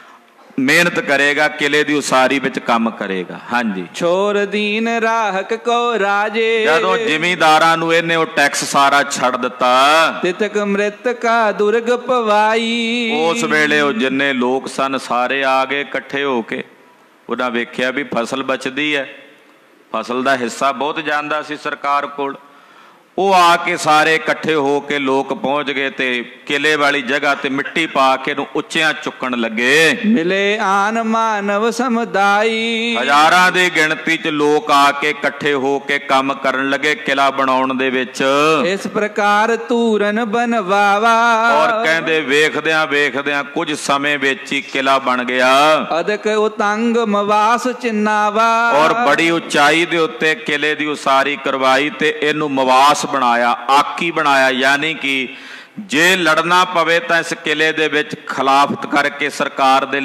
ਮਿਹਨਤ ਕਰੇਗਾ, ਕਿਲੇ ਦੀ ਉਸਾਰੀ ਵਿੱਚ ਕੰਮ ਕਰੇਗਾ। ਹਾਂਜੀ। ਛੋਰ ਦੀਨ ਰਾਹਕ ਕੋ ਰਾਜੇ। ਜਦੋਂ ਜ਼ਿਮੀਂਦਾਰਾਂ ਨੂੰ ਇਹਨੇ ਉਹ ਟੈਕਸ ਸਾਰਾ ਛੱਡ ਦਿੱਤਾ, ਤਿਤਕ ਮ੍ਰਿਤ ਕਾ ਦੁਰਗ ਪਵਾਈ। ਉਸ ਵੇਲੇ ਉਹ ਜਿੰਨੇ ਲੋਕ ਸਨ ਸਾਰੇ ਆ ਗਏ ਇਕੱਠੇ ਹੋ ਕੇ। ਉਹਨਾਂ ਵੇਖਿਆ ਵੀ ਫਸਲ ਬਚਦੀ ਹੈ, ਫਸਲ ਦਾ ਹਿੱਸਾ ਬਹੁਤ ਜਾਂਦਾ ਸੀ ਸਰਕਾਰ ਕੋਲ। ਉਹ ਆ ਕੇ ਸਾਰੇ ਇਕੱਠੇ ਹੋ ਕੇ ਲੋਕ ਪਹੁੰਚ ਗਏ ਤੇ ਕਿਲੇ ਵਾਲੀ ਜਗ੍ਹਾ ਤੇ ਮਿੱਟੀ ਪਾ ਕੇ ਇਹਨੂੰ ਉੱਚਿਆਂ ਚੁੱਕਣ ਲੱਗੇ। ਮਿਲੇ ਆਨ ਮਾਨਵ ਸਮੁਦਾਈ। ਹਜ਼ਾਰਾਂ ਦੀ ਗਿਣਤੀ 'ਚ ਲੋਕ ਆ ਕੇ ਇਕੱਠੇ ਹੋ ਕੇ ਕੰਮ ਕਰਨ ਲੱਗੇ ਕਿਲਾ ਬਣਾਉਣ ਦੇ ਵਿੱਚ। ਇਸ ਪ੍ਰਕਾਰ ਧੂਰਨ ਬਨਵਾਵਾ। ਔਰ ਕਹਿੰਦੇ ਵੇਖਦਿਆਂ ਵੇਖਦਿਆਂ ਕੁਝ ਸਮੇਂ ਵਿੱਚ ਹੀ ਕਿਲਾ ਬਣ ਗਿਆ। ਅਦਕ ਉਤੰਗ ਮਵਾਸ ਚਿੰਨਾਵਾ। ਔਰ ਬੜੀ ਉਚਾਈ ਦੇ ਉੱਤੇ ਕਿਲੇ ਦੀ ਉਸਾਰੀ ਕਰਵਾਈ ਤੇ ਇਹਨੂੰ ਮਵਾਸ ਬਣਾਇਆ, ਆਕੀ ਬਣਾਇਆ। ਯਾਨੀ ਕਿ ਜੇ ਲੜਨਾ ਪਵੇ ਤਾਂ ਇਸ ਕਿਲੇ ਦੇ ਵਿੱਚ ਖਿਲਾਫਤ ਕਰਕੇ ਸਰਕਾਰ ਦੇ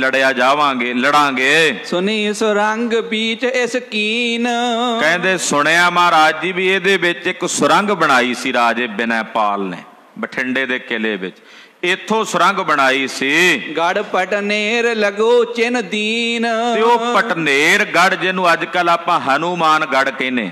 ਲੜਾਂਗੇ। ਸੁਣੀ ਸੁਰੰਗ ਬੀਚ ਇਸ ਕੀਨ। ਕਹਿੰਦੇ ਸੁਣਿਆ ਮਹਾਰਾਜ ਜੀ ਵੀ ਇਹਦੇ ਵਿੱਚ ਇੱਕ ਸੁਰੰਗ ਬਣਾਈ ਸੀ ਰਾਜੇ ਬਿਨੈਪਾਲ ਨੇ ਬਠਿੰਡੇ ਦੇ ਕਿਲੇ ਵਿੱਚ। ਇੱਥੋਂ ਸੁਰੰਗ ਬਣਾਈ ਸੀ। ਗੜ ਪਟਨੇਰ ਲਗੋ ਚਿੰਨ ਦੀਨ। ਤੇ ਉਹ ਪਟਨੇਰ ਗੜ ਜਿਹਨੂੰ ਅੱਜ ਕੱਲ ਆਪਾਂ ਹਨੂਮਾਨ ਗੜ ਕਹਿੰਦੇ।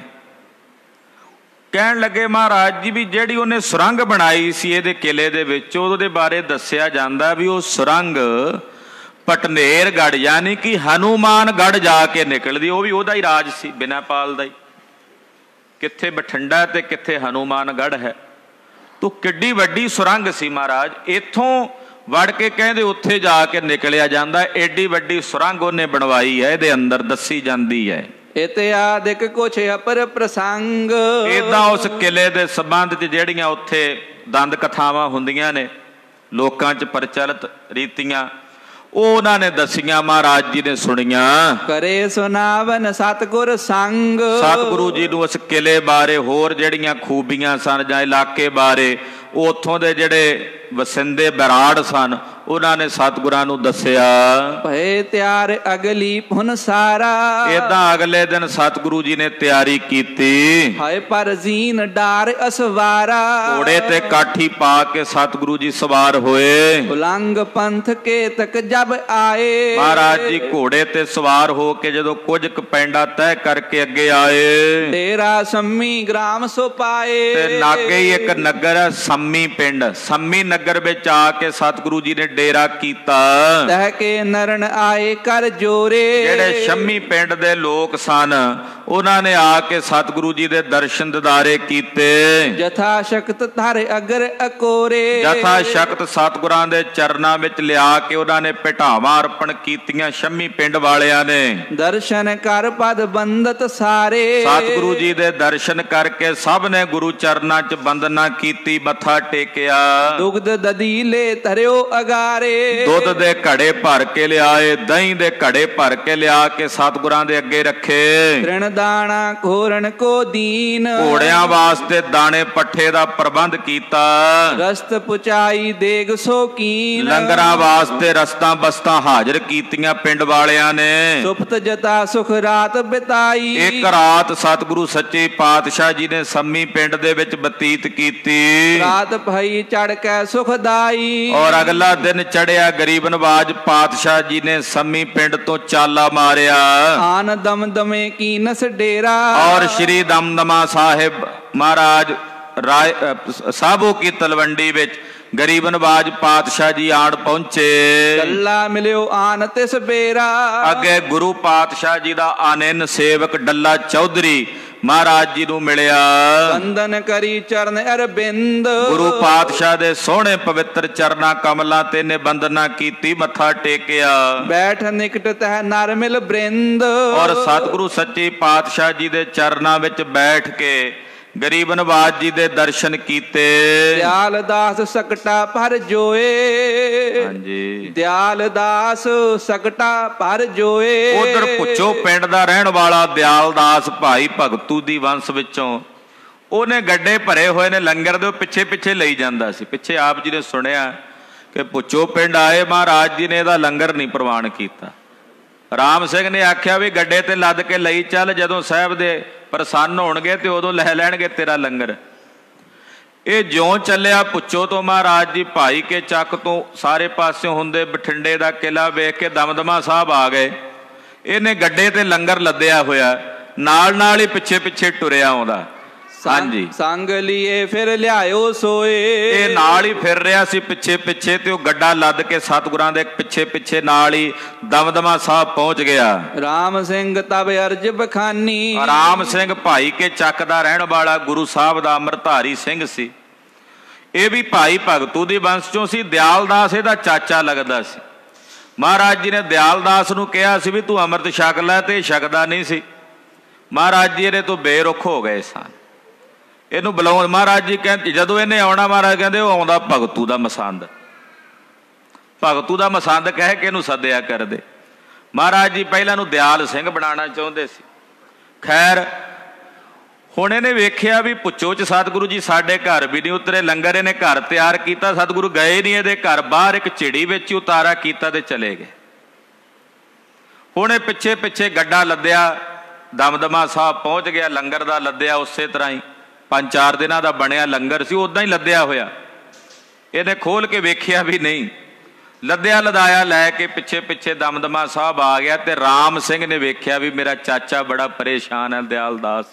ਕਹਿਣ ਲੱਗੇ ਮਹਾਰਾਜ ਜੀ ਵੀ ਜਿਹੜੀ ਉਹਨੇ ਸੁਰੰਗ ਬਣਾਈ ਸੀ ਇਹਦੇ ਕਿਲੇ ਦੇ ਵਿੱਚ, ਉਹਦੇ ਬਾਰੇ ਦੱਸਿਆ ਜਾਂਦਾ ਵੀ ਉਹ ਸੁਰੰਗ ਪਟਨੇਰਗੜ੍ਹ ਯਾਨੀ ਕਿ ਹਨੂਮਾਨਗੜ੍ਹ ਜਾ ਕੇ ਨਿਕਲਦੀ। ਉਹ ਵੀ ਉਹਦਾ ਹੀ ਰਾਜ ਸੀ, ਬਿਨੈਪਾਲ ਦਾ ਹੀ। ਕਿੱਥੇ ਬਠਿੰਡਾ ਤੇ ਕਿੱਥੇ ਹਨੂਮਾਨਗੜ੍ਹ ਹੈ। ਤੋ ਕਿੱਡੀ ਵੱਡੀ ਸੁਰੰਗ ਸੀ ਮਹਾਰਾਜ। ਇੱਥੋਂ ਵੜ ਕੇ ਕਹਿੰਦੇ ਉੱਥੇ ਜਾ ਕੇ ਨਿਕਲਿਆ ਜਾਂਦਾ। ਏਡੀ ਵੱਡੀ ਸੁਰੰਗ ਉਹਨੇ ਬਣਵਾਈ ਹੈ, ਇਹਦੇ ਅੰਦਰ ਦੱਸੀ ਜਾਂਦੀ ਹੈ। ਇਤਿਆਦਿਕ ਕੁਛ ਅਪਰ ਪ੍ਰਸੰਗ। ਏਦਾਂ ਉਸ ਕਿਲੇ ਦੇ ਸੰਬੰਧ 'ਚ ਜਿਹੜੀਆਂ ਉੱਥੇ ਦੰਦ ਕਥਾਵਾਂ ਹੁੰਦੀਆਂ ਨੇ, ਲੋਕਾਂ 'ਚ ਪ੍ਰਚਲਿਤ ਰੀਤੀਆਂ, ਉਹ ਉਹਨਾਂ ਨੇ ਦਸੀਆਂ, ਮਹਾਰਾਜ ਜੀ ਨੇ ਸੁਣੀਆਂ। ਕਰੇ ਸੁਨਾਵਨ ਸਤਿਗੁਰ ਸੰਗ। ਸਤਿਗੁਰੂ ਜੀ ਨੂੰ ਉਸ ਕਿਲੇ ਬਾਰੇ ਹੋਰ ਜਿਹੜੀਆਂ ਖੂਬੀਆਂ ਸਨ ਜਾਂ ਇਲਾਕੇ ਬਾਰੇ, ਉੱਥੋਂ ਦੇ ਜਿਹੜੇ ਵਸਿੰਦੇ ਬਰਾੜ ਸਨ, ਉਹਨਾਂ ਨੇ ਸਤਿਗੁਰਾਂ ਨੂੰ ਦੱਸਿਆ। ਭਏ ਤਿਆਰ ਅਗਲੀ ਪੁਨ ਸਾਰਾ। ਏਦਾਂ ਅਗਲੇ ਦਿਨ ਸਤਿਗੁਰੂ ਜੀ ਨੇ ਤਿਆਰੀ ਕੀਤੀ। ਹਾਏ ਪਰ ਜ਼ੀਨ ਡਾਰ ਅਸਵਾਰਾ। ਘੋੜੇ ਤੇ ਕਾਠੀ ਪਾ ਕੇ ਸਤਿਗੁਰੂ ਜੀ ਸਵਾਰ ਹੋਏ। ਉਲੰਗ ਪੰਥ ਕੇ ਤਕ ਜਬ ਆਏ। ਮਹਾਰਾਜ ਜੀ ਘੋੜੇ ਤੇ ਸਵਾਰ ਹੋ ਕੇ ਜਦੋਂ ਕੁਝ ਕੁ ਪੈਂਡਾ ਤੈਅ ਕਰਕੇ ਅੱਗੇ ਆਏ। ਡੇਰਾ ਸੰਮੀ ਗ੍ਰਾਮ ਸੋ ਪਾਏ। ਤੇ ਲਾਗੇ ਹੀ ਇੱਕ ਨਗਰ ਹੈ ਸੰਮੀ ਪਿੰਡ। ਸੰਮੀ ਨਗਰ ਵਿੱਚ ਆ ਕੇ ਸਤਿਗੁਰੂ ਜੀ ਨੇ ਡੇਰਾ ਕੀਤਾ। ਤਹਿ ਕੇ ਨਰਨ ਆਏ ਕਰ ਜੋਰੇ। ਜਿਹੜੇ ਸ਼ੰਮੀ ਪਿੰਡ ਦੇ ਲੋਕ ਸਨ ਉਹਨਾਂ ਨੇ ਆ ਕੇ ਸਤਿਗੁਰੂ ਜੀ ਦੇ ਦਰਸ਼ਨ ਦਿਦਾਰੇ ਕੀਤੇ। ਜਥਾ ਸ਼ਕਤ ਧਰ ਅਗਰ ਅਕੋਰੇ, ਜਥਾ ਸ਼ਕਤ ਸਤਿਗੁਰਾਂ ਦੇ ਚਰਨਾਂ ਵਿੱਚ ਲਿਆ ਕੇ ਉਹਨਾਂ ਨੇ ਭੇਟਾਵਾਂ ਅਰਪਣ ਕੀਤੀਆਂ ਸ਼ੰਮੀ ਪਿੰਡ ਵਾਲਿਆਂ ਨੇ। ਦਰਸ਼ਨ ਕਰ ਪਦ ਬੰਦਤ ਸਾਰੇ, ਸਤਿਗੁਰੂ ਜੀ ਦੇ ਦਰਸ਼ਨ ਕਰਕੇ ਸਭ ਨੇ ਗੁਰੂ ਚਰਨਾਂ 'ਚ ਬੰਦਨਾ ਕੀਤੀ, ਮੱਥਾ ਟੇਕਿਆ। ਦੁਗਧ ਦਦੀਲੇ ਧਰਿਓ ਅਗਾਰੇ, ਦੁੱਧ ਦੇ ਘੜੇ ਭਰ ਕੇ ਲਿਆਏ, ਦਹੀਂ ਦੇ ਘੜੇ ਭਰ ਕੇ ਲਿਆ ਕੇ ਸਤਿਗੁਰਾਂ ਦੇ ਅੱਗੇ ਰੱਖੇ। ਤ੍ਰਿਣ ਦਾਣਾ ਖੋਰਨ ਕੋ ਦੀਨ, ਘੋੜਿਆਂ ਵਾਸਤੇ ਦਾਣੇ ਪੱਠੇ ਦਾ ਪ੍ਰਬੰਧ ਕੀਤਾ। ਰਸਤ ਪੁਚਾਈ ਦੇਗ ਸੋਕੀਨ, ਲੰਗਰਾਂ ਵਾਸਤੇ ਰਸਤਾਂ ਬਸਤਾਂ ਹਾਜ਼ਰ ਕੀਤੀਆਂ ਪਿੰਡ ਵਾਲਿਆਂ ਨੇ। ਸੁਪਤ ਜਤਾ ਸੁਖ ਰਾਤ ਬਿਤਾਈ, ਇੱਕ ਰਾਤ ਸਤਿਗੁਰੂ ਸੱਚੇ ਪਾਤਸ਼ਾਹ ਜੀ ਨੇ ਸੰਮੀ ਪਿੰਡ ਦੇ ਵਿੱਚ ਬਤੀਤ ਕੀਤੀ। ਰਾਤ ਭਈ ਚੜ ਕੇ ਸੁਖਦਾਈ, ਔਰ ਅਗਲਾ ਦਿਨ ਚੜਿਆ ਗਰੀਬ ਨਵਾਜ ਪਾਤਸ਼ਾਹ ਜੀ ਨੇ ਸੰਮੀ ਪਿੰਡ ਤੋਂ ਚਾਲਾ ਮਾਰਿਆ। ਆਨ ਦਮਦਮੇ ਕੀ ਨਸ ਡੇਰਾ, ਔਰ ਸ਼੍ਰੀ ਦਮਦਮਾ ਸਾਹਿਬ ਮਹਾਰਾਜ ਰਾਏ ਸਾਬੋ ਕੀ ਤਲਵੰਡੀ ਵਿੱਚ ਗਰੀਬ ਨਵਾਜ ਪਾਤਸ਼ਾਹ ਜੀ ਆਣ ਪਹੁੰਚੇ। ਡੱਲਾ ਮਿਲਿਓ ਆਨ ਤਿਸ ਬੇਰਾ, ਅੱਗੇ ਗੁਰੂ ਪਾਤਸ਼ਾਹ ਜੀ ਦਾ ਆਨੰਨ ਸੇਵਕ ਡੱਲਾ ਚੌਧਰੀ ਮਹਾਰਾਜ ਜੀ ਨੂੰ ਮਿਲਿਆ। ਬੰਦਨ ਕਰੀ ਚਰਨ ਅਰਬਿੰਦ, ਗੁਰੂ ਪਾਤਸ਼ਾਹ ਦੇ ਸੋਹਣੇ ਪਵਿੱਤਰ ਚਰਨਾਂ ਕਮਲਾਂ ਤੇ ਨੇ ਬੰਦਨਾ ਕੀਤੀ, ਮੱਥਾ ਟੇਕਿਆ। ਬੈਠ ਨਿਕਟ ਤਹਿ ਨਰ ਮਿਲ ਬ੍ਰਿੰਦ, ਔਰ ਸਤਿਗੁਰੂ ਸੱਚੇ ਪਾਤਸ਼ਾਹ ਜੀ ਦੇ ਚਰਨਾਂ ਵਿੱਚ ਬੈਠ ਕੇ ਗਰੀਬ ਨਵਾਜ ਜੀ ਦੇ ਦਰਸ਼ਨ ਕੀਤੇ। ਦਿਆਲ ਦਾਸ ਸਕਟਾ ਭਰ ਜੋਏ, ਹਾਂਜੀ, ਦਿਆਲ ਦਾਸ ਸਕਟਾ ਭਰ ਜੋਏ। ਉਧਰ ਪੁੱਛੋ ਪਿੰਡ ਦਾ ਰਹਿਣ ਵਾਲਾ ਦਿਆਲ ਦਾਸ ਭਾਈ ਭਗਤੂ ਦੀ ਵੰਸ਼ ਵਿੱਚੋਂ, ਉਹਨੇ ਗੱਡੇ ਭਰੇ ਹੋਏ ਨੇ ਲੰਗਰ ਦੇ, ਪਿੱਛੇ ਪਿੱਛੇ ਲਈ ਜਾਂਦਾ ਸੀ। ਪਿੱਛੇ ਆਪ ਜੀ ਨੇ ਸੁਣਿਆ ਕਿ ਪੁੱਛੋ ਪਿੰਡ ਆਏ, ਮਹਾਰਾਜ ਜੀ ਨੇ ਇਹਦਾ ਲੰਗਰ ਨਹੀਂ ਪ੍ਰਵਾਨ ਕੀਤਾ। ਰਾਮ ਸਿੰਘ ਨੇ ਆਖਿਆ ਵੀ ਗੱਡੇ ਤੇ ਲੱਦ ਕੇ ਲਈ ਚੱਲ, ਜਦੋਂ ਸਾਹਿਬ ਦੇ ਪ੍ਰਸੰਨ ਹੋਣਗੇ ਤੇ ਉਦੋਂ ਲੈ ਲੈਣਗੇ ਤੇਰਾ ਲੰਗਰ। ਇਹ ਜਿਉਂ ਚੱਲਿਆ ਪੁੱਛੋ ਤੋਂ ਮਹਾਰਾਜ ਜੀ ਭਾਈ ਕੇ ਚੱਕ ਤੋਂ ਸਾਰੇ ਪਾਸਿਓਂ ਹੁੰਦੇ ਬਠਿੰਡੇ ਦਾ ਕਿਲਾ ਵੇਖ ਕੇ ਦਮਦਮਾ ਸਾਹਿਬ ਆ ਗਏ। ਇਹਨੇ ਗੱਡੇ ਤੇ ਲੰਗਰ ਲੱਦਿਆ ਹੋਇਆ, ਨਾਲ ਨਾਲ ਹੀ ਪਿੱਛੇ ਪਿੱਛੇ ਟੁਰਿਆ ਆਉਂਦਾ। ਹਾਂਜੀ, ਸੰਗ ਲੀਏ ਫਿਰ ਲਿਆਇਓ ਸੋਏ, ਇਹ ਨਾਲ ਹੀ ਫਿਰ ਰਿਹਾ ਸੀ ਪਿੱਛੇ ਪਿੱਛੇ, ਤੇ ਉਹ ਗੱਡਾ ਲੱਦ ਕੇ ਸਤਿਗੁਰਾਂ ਦੇ ਪਿੱਛੇ ਪਿੱਛੇ ਨਾਲ ਹੀ ਦਮਦਮਾ ਸਾਹਿਬ ਪਹੁੰਚ ਗਿਆ। ਰਾਮ ਸਿੰਘ ਤਬ ਅਰਜ ਬਖਾਨੀ, ਰਾਮ ਸਿੰਘ ਭਾਈ ਕੇ ਚੱਕ ਦਾ ਰਹਿਣ ਵਾਲਾ ਗੁਰੂ ਸਾਹਿਬ ਦਾ ਅੰਮ੍ਰਿਤਧਾਰੀ ਸਿੰਘ ਸੀ। ਇਹ ਵੀ ਭਾਈ ਭਗਤੂ ਦੀ ਵੰਸ਼ ਚੋਂ ਸੀ। ਦਿਆਲ ਦਾਸ ਇਹਦਾ ਚਾਚਾ ਲੱਗਦਾ ਸੀ। ਮਹਾਰਾਜ ਜੀ ਨੇ ਦਿਆਲ ਦਾਸ ਨੂੰ ਕਿਹਾ ਸੀ ਵੀ ਤੂੰ ਅੰਮ੍ਰਿਤ ਛਕ ਲੈ, ਤੇ ਛਕਦਾ ਨਹੀਂ ਸੀ। ਮਹਾਰਾਜ ਜੀ ਇਹਦੇ ਤੋਂ ਬੇਰੁੱਖ ਹੋ ਗਏ ਸਨ। ਇਹਨੂੰ ਬੁਲਾਉਣ ਮਹਾਰਾਜ ਜੀ ਕਹਿੰਦੇ, ਜਦੋਂ ਇਹਨੇ ਆਉਣਾ ਮਹਾਰਾਜ ਕਹਿੰਦੇ ਉਹ ਆਉਂਦਾ ਭਗਤੂ ਦਾ ਮਸੰਦ, ਭਗਤੂ ਦਾ ਮਸੰਦ ਕਹਿ ਕੇ ਇਹਨੂੰ ਸੱਦਿਆ ਕਰਦੇ। ਮਹਾਰਾਜ ਜੀ ਪਹਿਲਾਂ ਨੂੰ ਦਿਆਲ ਸਿੰਘ ਬਣਾਉਣਾ ਚਾਹੁੰਦੇ ਸੀ। ਖੈਰ ਹੁਣ ਇਹਨੇ ਵੇਖਿਆ ਵੀ ਪੁੱਛੋ ਚ ਸਤਿਗੁਰੂ ਜੀ ਸਾਡੇ ਘਰ ਵੀ ਨਹੀਂ ਉਤਰੇ, ਲੰਗਰ ਇਹਨੇ ਘਰ ਤਿਆਰ ਕੀਤਾ, ਸਤਿਗੁਰੂ ਗਏ ਨਹੀਂ ਇਹਦੇ ਘਰ, ਬਾਹਰ ਇੱਕ ਝਿੜੀ ਵਿੱਚ ਹੀ ਉਤਾਰਾ ਕੀਤਾ ਤੇ ਚਲੇ ਗਏ। ਹੁਣ ਇਹ ਪਿੱਛੇ ਪਿੱਛੇ ਗੱਡਾ ਲੱਦਿਆ, ਦਮਦਮਾ ਸਾਹਿਬ ਪਹੁੰਚ ਗਿਆ। ਲੰਗਰ ਦਾ ਲੱਦਿਆ ਉਸੇ ਤਰ੍ਹਾਂ ਹੀ 5-4 ਦਿਨਾਂ ਦਾ ਬਣਿਆ ਲੰਗਰ ਸੀ, ਉਦਾਂ ਹੀ ਲੱਦਿਆ ਹੋਇਆ। ਇਹਨੇ ਖੋਲ ਕੇ ਵੇਖਿਆ ਵੀ ਨਹੀਂ, ਲੱਦਿਆ ਲਦਾਇਆ ਲੈ ਕੇ ਪਿੱਛੇ ਪਿੱਛੇ ਦਮਦਮਾ ਸਾਹਿਬ ਆ ਗਿਆ। ਤੇ ਰਾਮ ਸਿੰਘ ਨੇ ਵੇਖਿਆ ਵੀ ਮੇਰਾ ਚਾਚਾ ਬੜਾ ਪਰੇਸ਼ਾਨ ਹੈ ਦਿਆਲ ਦਾਸ।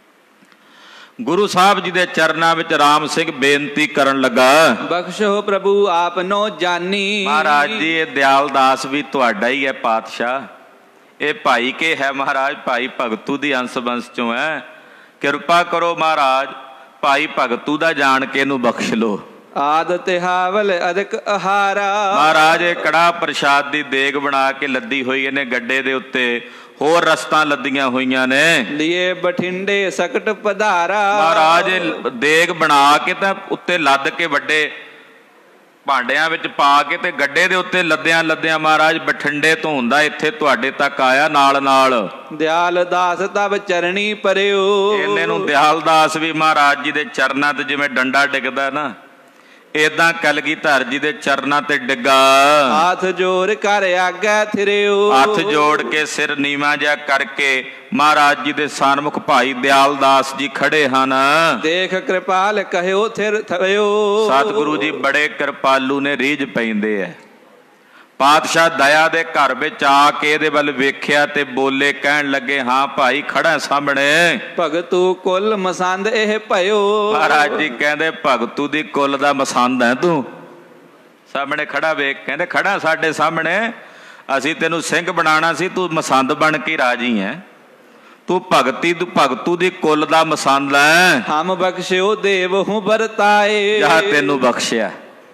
ਗੁਰੂ ਸਾਹਿਬ ਜੀ ਦੇ ਚਰਨਾਂ ਵਿੱਚ ਰਾਮ ਸਿੰਘ ਬੇਨਤੀ ਕਰਨ ਲੱਗਾ, ਬਖਸ਼ੋ ਪ੍ਰਭੂ ਆਪ ਨੋ ਜਾਨੀ। ਮਹਾਰਾਜ ਜੀ ਇਹ ਦਿਆਲ ਦਾਸ ਵੀ ਤੁਹਾਡਾ ਹੀ ਹੈ ਪਾਤਸ਼ਾਹ, ਇਹ ਭਾਈ ਕੇ ਹੈ ਮਹਾਰਾਜ, ਭਾਈ ਭਗਤੂ ਦੀ ਅੰਸ਼ ਵੰਸ਼ ਚੋਂ ਹੈ, ਕਿਰਪਾ ਕਰੋ ਮਹਾਰਾਜ, ਭਾਈ ਭਗਤੂ ਦਾ ਜਾਣ ਕੇ ਇਹਨੂੰ ਬਖਸ਼ ਲੋ। ਆਦ ਤਿਹਾਵਲ ਅਦਕ ਆਹਾਰਾ, ਮਹਾਰਾਜ ਇਹ ਕੜਾਹ ਪ੍ਰਸ਼ਾਦ ਦੀ ਦੇਗ ਬਣਾ ਕੇ ਲੱਦੀ ਹੋਈ ਇਹਨੇ ਗੱਡੇ ਦੇ ਉੱਤੇ, ਹੋਰ ਰਸਤਾਂ ਲੱਦੀਆਂ ਹੋਈਆਂ ਨੇ। ਲੀਏ ਬਠਿੰਡੇ ਸਕਟ ਪਧਾਰਾ, ਮਹਾਰਾਜ ਦੇਗ ਬਣਾ ਕੇ ਤਾਂ ਉੱਤੇ ਲੱਦ ਕੇ ਵੱਡੇ ਭਾਂਡਿਆਂ ਵਿੱਚ ਪਾ ਕੇ ਤੇ ਗੱਡੇ ਦੇ ਉੱਤੇ ਲੱਦਿਆਂ ਲੱਦਿਆਂ ਮਹਾਰਾਜ ਬਠਿੰਡੇ ਤੋਂ ਹੁੰਦਾ ਇੱਥੇ ਤੁਹਾਡੇ ਤੱਕ ਆਇਆ ਨਾਲ ਨਾਲ। ਦਿਆਲ ਦਾਸ ਤਬ ਚਰਣੀ ਪਰਿਓ, ਇਹਨੇ ਨੂੰ ਦਿਆਲ ਦਾਸ ਵੀ ਮਹਾਰਾਜ ਜੀ ਦੇ ਚਰਨਾਂ ਤੇ ਜਿਵੇਂ ਡੰਡਾ ਡਿੱਗਦਾ ਨਾ, ਏਦਾਂ ਕਲਗੀਧਰ ਜੀ ਦੇ ਚਰਨਾਂ ਤੇ ਡਿੱਗਾ। ਹੱਥ ਜੋੜ ਕਰ ਆਗੇ ਥਿਰਿਓ, ਹੱਥ ਜੋੜ ਕੇ ਸਿਰ ਨੀਵਾਂ ਜਿਹਾ ਕਰਕੇ ਮਹਾਰਾਜ ਜੀ ਦੇ ਸਨਮੁਖ ਭਾਈ ਦਿਆਲ ਦਾਸ ਜੀ ਖੜੇ ਹਨ। ਦੇਖ ਕਿਰਪਾਲ ਕਹਿਓ ਥਿਰ ਥਿਓ, ਸਤਿਗੁਰੂ ਜੀ ਬੜੇ ਕਿਰਪਾਲੂ ਨੇ, ਰੀਝ ਪੈਂਦੇ ਐ। ਪਾਤਸ਼ਾਹ ਦਇਆ ਦੇ ਘਰ ਵਿੱਚ ਆ ਕੇ ਇਹਦੇ ਵੱਲ ਵੇਖਿਆ ਤੇ ਬੋਲੇ, ਕਹਿਣ ਲੱਗੇ ਹਾਂ ਭਾਈ ਖੜਾ ਸਾਹਮਣੇ। ਭਗਤੂ ਕੁਲ ਮਸੰਦ ਇਹ ਭਇਓ, ਮਹਾਰਾਜ ਜੀ ਕਹਿੰਦੇ ਭਗਤੂ ਦੀ ਕੁਲ ਦਾ ਮਸੰਦ ਹੈ ਤੂੰ, ਸਾਹਮਣੇ ਖੜਾ ਵੇਖ। ਕਹਿੰਦੇ ਖੜਾ ਸਾਡੇ ਸਾਹਮਣੇ, ਅਸੀਂ ਤੈਨੂੰ ਸਿੰਘ ਬਣਾਉਣਾ ਸੀ, ਤੂੰ ਮਸੰਦ ਬਣ ਕੇ ਰਾਜੀ ਹੈ। ਤੂੰ ਭਗਤੂ ਦੀ ਕੁੱਲ ਦਾ ਮਸੰਦ ਹੈ। ਹਮ ਬਖਸ਼ਿਓ ਦੇਵ ਹੂੰ ਵਰਤਾਏ। ਜਾ ਤੈਨੂੰ ਬਖਸ਼ਿਆ,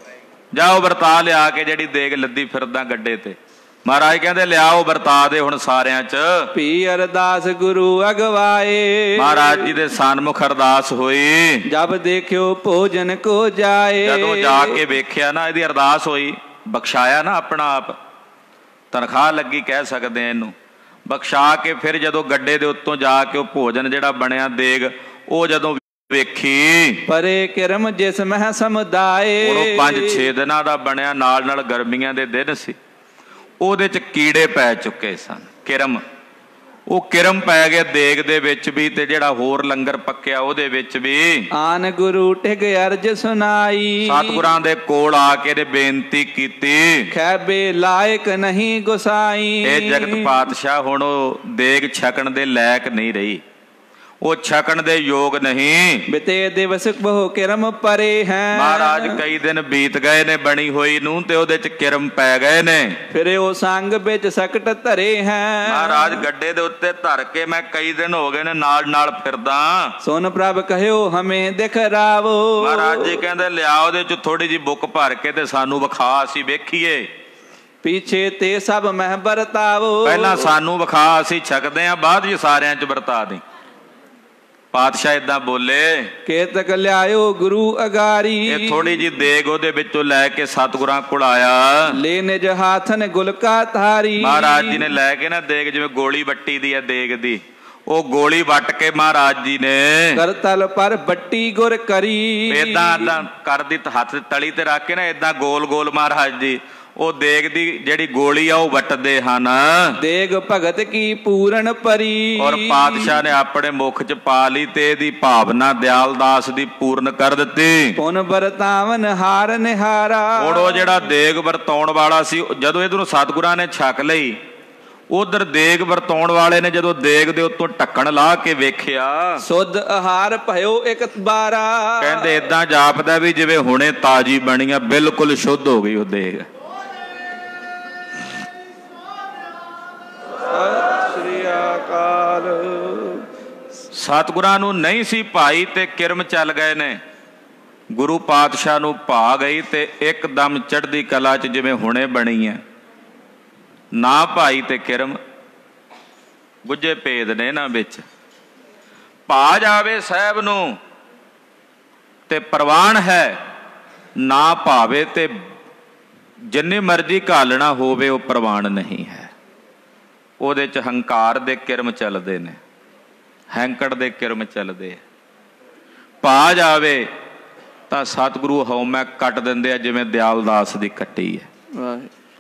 ਜਾ ਉਹ ਵਰਤਾ ਲਿਆ ਕੇ ਜਿਹੜੀ ਦੇਗ ਲੱਦੀ ਫਿਰਦਾ ਗੱਡੇ ਤੇ। ਮਹਾਰਾਜ ਕਹਿੰਦੇ ਲਿਆਓ ਵਰਤਾ ਦੇ ਹੁਣ ਸਾਰਿਆਂ ਚ। ਪੀ ਅਰਦਾਸ ਗੁਰੂ ਅਗਵਾਏ। ਮਹਾਰਾਜ ਜੀ ਦੇ ਸਨਮੁਖ ਅਰਦਾਸ ਹੋਈ। ਜਬ ਦੇਖਿਓ ਭੋਜਨ ਕੋ ਜਾਏ। ਜਦੋਂ ਜਾ ਕੇ ਵੇਖਿਆ ਨਾ ਇਹਦੀ ਅਰਦਾਸ ਹੋਈ, ਬਖਸ਼ਾਇਆ ਨਾ ਆਪਣਾ ਆਪ, ਤਨਖਾਹ ਲੱਗੀ ਕਹਿ ਸਕਦੇ ਆ ਇਹਨੂੰ। ਬਖਸ਼ਾ ਕੇ ਫਿਰ ਜਦੋਂ ਗੱਡੇ ਦੇ ਉੱਤੋਂ ਜਾ ਕੇ ਉਹ ਭੋਜਨ ਜਿਹੜਾ ਬਣਿਆ ਦੇਗ, ਉਹ ਜਦੋਂ ਵੇਖੀ, ਪਰੇ ਕਿਰਮ ਜਿਸ ਮਹਿ ਸਮੁਦਾਏ। ਉਹ 5-6 ਦਿਨਾਂ ਦਾ ਬਣਿਆ, ਨਾਲ ਨਾਲ ਗਰਮੀਆਂ ਦੇ ਦਿਨ ਸੀ, ਉਹਦੇ ਚ ਕੀੜੇ ਪੈ ਚੁੱਕੇ ਸਨ। ਕਿਰਮ, ਉਹ ਕਿਰਮ ਪੈ ਗਏ ਦੇਗ ਦੇ ਵਿੱਚ ਵੀ, ਤੇ ਜਿਹੜਾ ਹੋਰ ਲੰਗਰ ਪੱਕਿਆ ਉਹਦੇ ਵਿੱਚ ਵੀ। ਆਨ ਗੁਰੂ ਟਿਕ ਅਰਜ ਸੁਨਾਈ। ਸਤਿਗੁਰਾਂ ਦੇ ਕੋਲ ਆ ਕੇ ਨੇ ਬੇਨਤੀ ਕੀਤੀ, ਖੈਬੇ ਲਾਇਕ ਨਹੀਂ ਗੁਸਾਈ। ਇਹ ਜਗਤ ਪਾਤਸ਼ਾਹ ਹੁਣ ਉਹ ਦੇਗ ਛਕਣ ਦੇ ਲਾਇਕ ਨਹੀਂ ਰਹੀ, ਉਹ ਛਕਣ ਦੇ ਯੋਗ ਨਹੀਂ। ਬਿਤੇ ਦਿਵਸ ਬਹੁ ਕਿਰਮ ਪਰੇ ਹੈ। ਮਹਾਰਾਜ ਕਈ ਦਿਨ ਬੀਤ ਗਏ ਨੇ ਬਣੀ ਹੋਈ ਨੂੰ, ਤੇ ਉਹਦੇ ਚ ਕਿਰਮ ਪੈ ਗਏ ਨੇ। ਫਿਰ ਉਹ ਸੰਗ ਵਿੱਚ ਸਕਟ ਧਰੇ ਹੈ। ਮਹਾਰਾਜ ਗੱਡੇ ਦੇ ਉੱਤੇ ਧਰ ਕੇ ਮੈਂ ਕਈ ਦਿਨ ਹੋ ਗਏ ਨੇ ਨਾਲ ਨਾਲ ਫਿਰਦਾ। ਸੁਨ ਪ੍ਰਭ ਕਹਿਓ ਹਮੇ ਦਿਖਰਾਵੋ। ਮਹਾਰਾਜ ਜੀ ਕਹਿੰਦੇ ਲਿਆ ਉਹਦੇ ਚ ਥੋੜੀ ਜਿਹੀ ਬੁੱਕ ਭਰ ਕੇ ਤੇ ਸਾਨੂੰ ਵਿਖਾ, ਅਸੀਂ ਵੇਖੀਏ। ਪਿੱਛੇ ਤੇ ਸਭ ਮਹਿ ਵਰਤਾਵੋ। ਪਹਿਲਾਂ ਸਾਨੂੰ ਵਿਖਾ, ਅਸੀਂ ਛਕਦੇ ਆਂ, ਬਾਅਦ ਚ ਸਾਰਿਆਂ ਚ ਵਰਤਾ ਦੇ। ਪਾਤਸ਼ਾਹ ਏਦਾਂ ਬੋਲੇ, ਕੇਤਕ ਲਿਆਇਓ ਗੁਰੂ ਅਗਾਰੀ। ਇਹ ਥੋੜੀ ਜਿਹੀ ਦੇਗ ਉਹਦੇ ਵਿੱਚੋਂ ਲੈ ਕੇ ਸਤਿਗੁਰਾਂ ਕੋਲ ਆਇਆ। ਲੈ ਨਿਜ ਹਾਥਨ ਗੁਲਕਾ ਧਾਰੀ। ਮਹਾਰਾਜ ਜੀ ਨੇ ਲੈ ਕੇ ਨਾ ਦੇਗ, ਜਿਵੇਂ ਗੋਲੀ ਵੱਟੀ ਦੀ ਹੈ ਦੇਗ ਦੀ, ਉਹ ਗੋਲੀ ਵੱਟ ਕੇ ਮਹਾਰਾਜ ਜੀ ਨੇ ਕਰਤਲ ਪਰ ਬੱਟੀ ਗੁਰ ਕਰੀ। ਏਦਾਂ ਏਦਾਂ ਕਰਦੀ ਹੱਥ ਤਲੀ ਤੇ ਰੱਖ ਕੇ ਨਾ ਏਦਾਂ ਗੋਲ ਗੋਲ ਮਹਾਰਾਜ ਜੀ ਉਹ ਦੇਗ ਦੀ ਜਿਹੜੀ ਗੋਲੀ ਆ ਉਹ ਵੱਟਦੇ ਹਨ। ਦੇਗ ਭਗਤ ਕੀ ਪੂਰਨ ਪਰੀ। ਔਰ ਪਾਤਸ਼ਾਹ ਨੇ ਆਪਣੇ ਮੁਖ ਚ ਪਾ ਲਈ, ਤੇ ਇਹਦੀ ਭਾਵਨਾ ਦਿਆਲਦਾਸ ਦੀ ਪੂਰਨ ਕਰ ਦਿੱਤੀ। ਪੁਨ ਵਰਤਾਵਨ ਹਾਰ ਨਿਹਾਰਾ। ਹੁਣ ਉਹ ਜਿਹੜਾ ਦੇਗ ਵਰਤਾਉਣ ਵਾਲਾ ਸੀ, ਜਦੋਂ ਇਹਨੂੰ ਸਤਿਗੁਰਾਂ ਨੇ ਛਕ ਲਈ, ਉਧਰ ਦੇਗ ਵਰਤਾਉਣ ਵਾਲੇ ਨੇ ਜਦੋਂ ਦੇਗ ਦੇ ਉੱਤੋਂ ਢੱਕਣ ਲਾ ਕੇ ਵੇਖਿਆ, ਸੁੱਧ ਆਹਾਰ ਭਇਓ ਇੱਕ ਬਾਰਾ। ਕਹਿੰਦੇ ਏਦਾਂ ਜਾਪਦਾ ਵੀ ਜਿਵੇਂ ਹੁਣੇ ਤਾਜੀ ਬਣੀ ਆ, ਬਿਲਕੁਲ ਸ਼ੁੱਧ ਹੋ ਗਈ ਉਹ ਦੇਗ। ਸਤਿਗੁਰਾਂ ਨੂੰ ਨਹੀਂ ਸੀ ਭਾਈ, ਤੇ ਕਿਰਮ ਚੱਲ ਗਏ ਨੇ। ਗੁਰੂ ਪਾਤਸ਼ਾਹ ਨੂੰ ਭਾ ਗਈ, ਤੇ ਇੱਕਦਮ ਚੜ੍ਹਦੀ ਕਲਾ ਚ ਜਿਵੇਂ ਹੁਣੇ ਬਣੀ ਹੈ। ਨਾ ਭਾਈ ਤੇ ਕਿਰਮ, ਗੁੱਜੇ ਭੇਦ ਨੇ ਇਹਨਾਂ ਵਿੱਚ। ਭਾ ਜਾਵੇ ਸਾਹਿਬ ਨੂੰ ਤੇ ਪ੍ਰਵਾਨ ਹੈ, ਨਾ ਭਾਵੇ ਤੇ ਜਿੰਨੇ ਮਰਜ਼ੀ ਘਾਲਣਾ ਹੋਵੇ ਉਹ ਪ੍ਰਵਾਨ ਨਹੀਂ ਹੈ। ਉਹਦੇ ਚ ਹੰਕਾਰ ਦੇ ਕਿਰਮ ਚੱਲਦੇ ਨੇ, ਹੈਂਕੜ ਦੇ ਕਿਰਮ ਚੱਲਦੇ ਆ। ਭਾ ਜਾਵੇ ਤਾਂ ਸਤਿਗੁਰੂ ਹਉਮੈ ਕੱਟ ਦਿੰਦੇ ਆ, ਜਿਵੇਂ ਦਿਆਲਦਾਸ ਦੀ ਕੱਟੀ ਹੈ।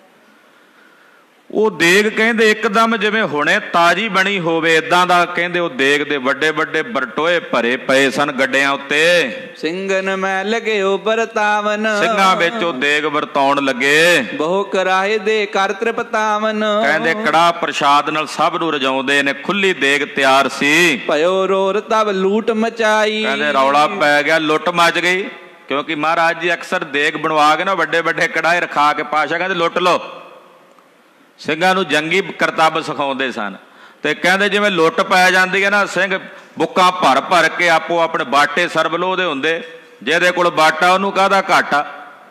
ਉਹ ਦੇਗ ਕਹਿੰਦੇ ਇੱਕਦਮ ਜਿਵੇਂ ਹੁਣੇ ਤਾਜੀ ਬਣੀ ਹੋਵੇ, ਏਦਾਂ ਦਾ ਕਹਿੰਦੇ ਉਹ ਦੇਗ ਦੇ ਵੱਡੇ ਵੱਡੇ ਬਰਟੋਏ ਭਰੇ ਪਏ ਸਨ ਗੱਡਿਆਂ ਉੱਤੇ। ਸਿੰਘਨ ਮੈਂ ਲਗਿਓ ਵਰਤਾਵਨ। ਸਿੰਘਾਂ ਵਿੱਚ ਉਹ ਦੇਗ ਵਰਤਾਉਣ ਲੱਗੇ। ਬਹੁ ਕਰਾਏ ਦੇ ਕਰ ਤ੍ਰਿਪਤਾਵਨ। ਕਹਿੰਦੇ ਕੜਾਹ ਪ੍ਰਸ਼ਾਦ ਨਾਲ ਸਭ ਨੂੰ ਰਜਾਉਂਦੇ ਨੇ, ਖੁੱਲੀ ਦੇਗ ਤਿਆਰ ਸੀ। ਭਇਓ ਰੋਰ ਤਬ ਲੂਟ ਮਚਾਈ। ਕਹਿੰਦੇ ਰੌਲਾ ਪੈ ਗਿਆ, ਲੁੱਟ ਮਚ ਗਈ। ਕਿਉਂਕਿ ਮਹਾਰਾਜ ਜੀ ਅਕਸਰ ਦੇਗ ਬਣਵਾ ਕੇ ਨਾ ਵੱਡੇ ਵੱਡੇ ਕੜਾਹੇ ਰਖਾ ਕੇ ਪਾਸ਼ਾ ਕਹਿੰਦੇ ਲੁੱਟ ਲਓ। ਸਿੰਘਾਂ ਨੂੰ ਜੰਗੀ ਕਰਤੱਵ ਸਿਖਾਉਂਦੇ ਸਨ, ਤੇ ਕਹਿੰਦੇ ਜਿਵੇਂ ਲੁੱਟ ਪੈ ਜਾਂਦੀ ਹੈ ਨਾ, ਸਿੰਘ ਬੁੱਕਾਂ ਭਰ ਭਰ ਕੇ ਆਪੋ ਆਪਣੇ ਬਾਟੇ ਸਰਬਲੋ ਦੇ ਹੁੰਦੇ। ਜਿਹਦੇ ਕੋਲ ਬਾਟਾ ਉਹਨੂੰ ਕਾਹਦਾ ਘਾਟਾ।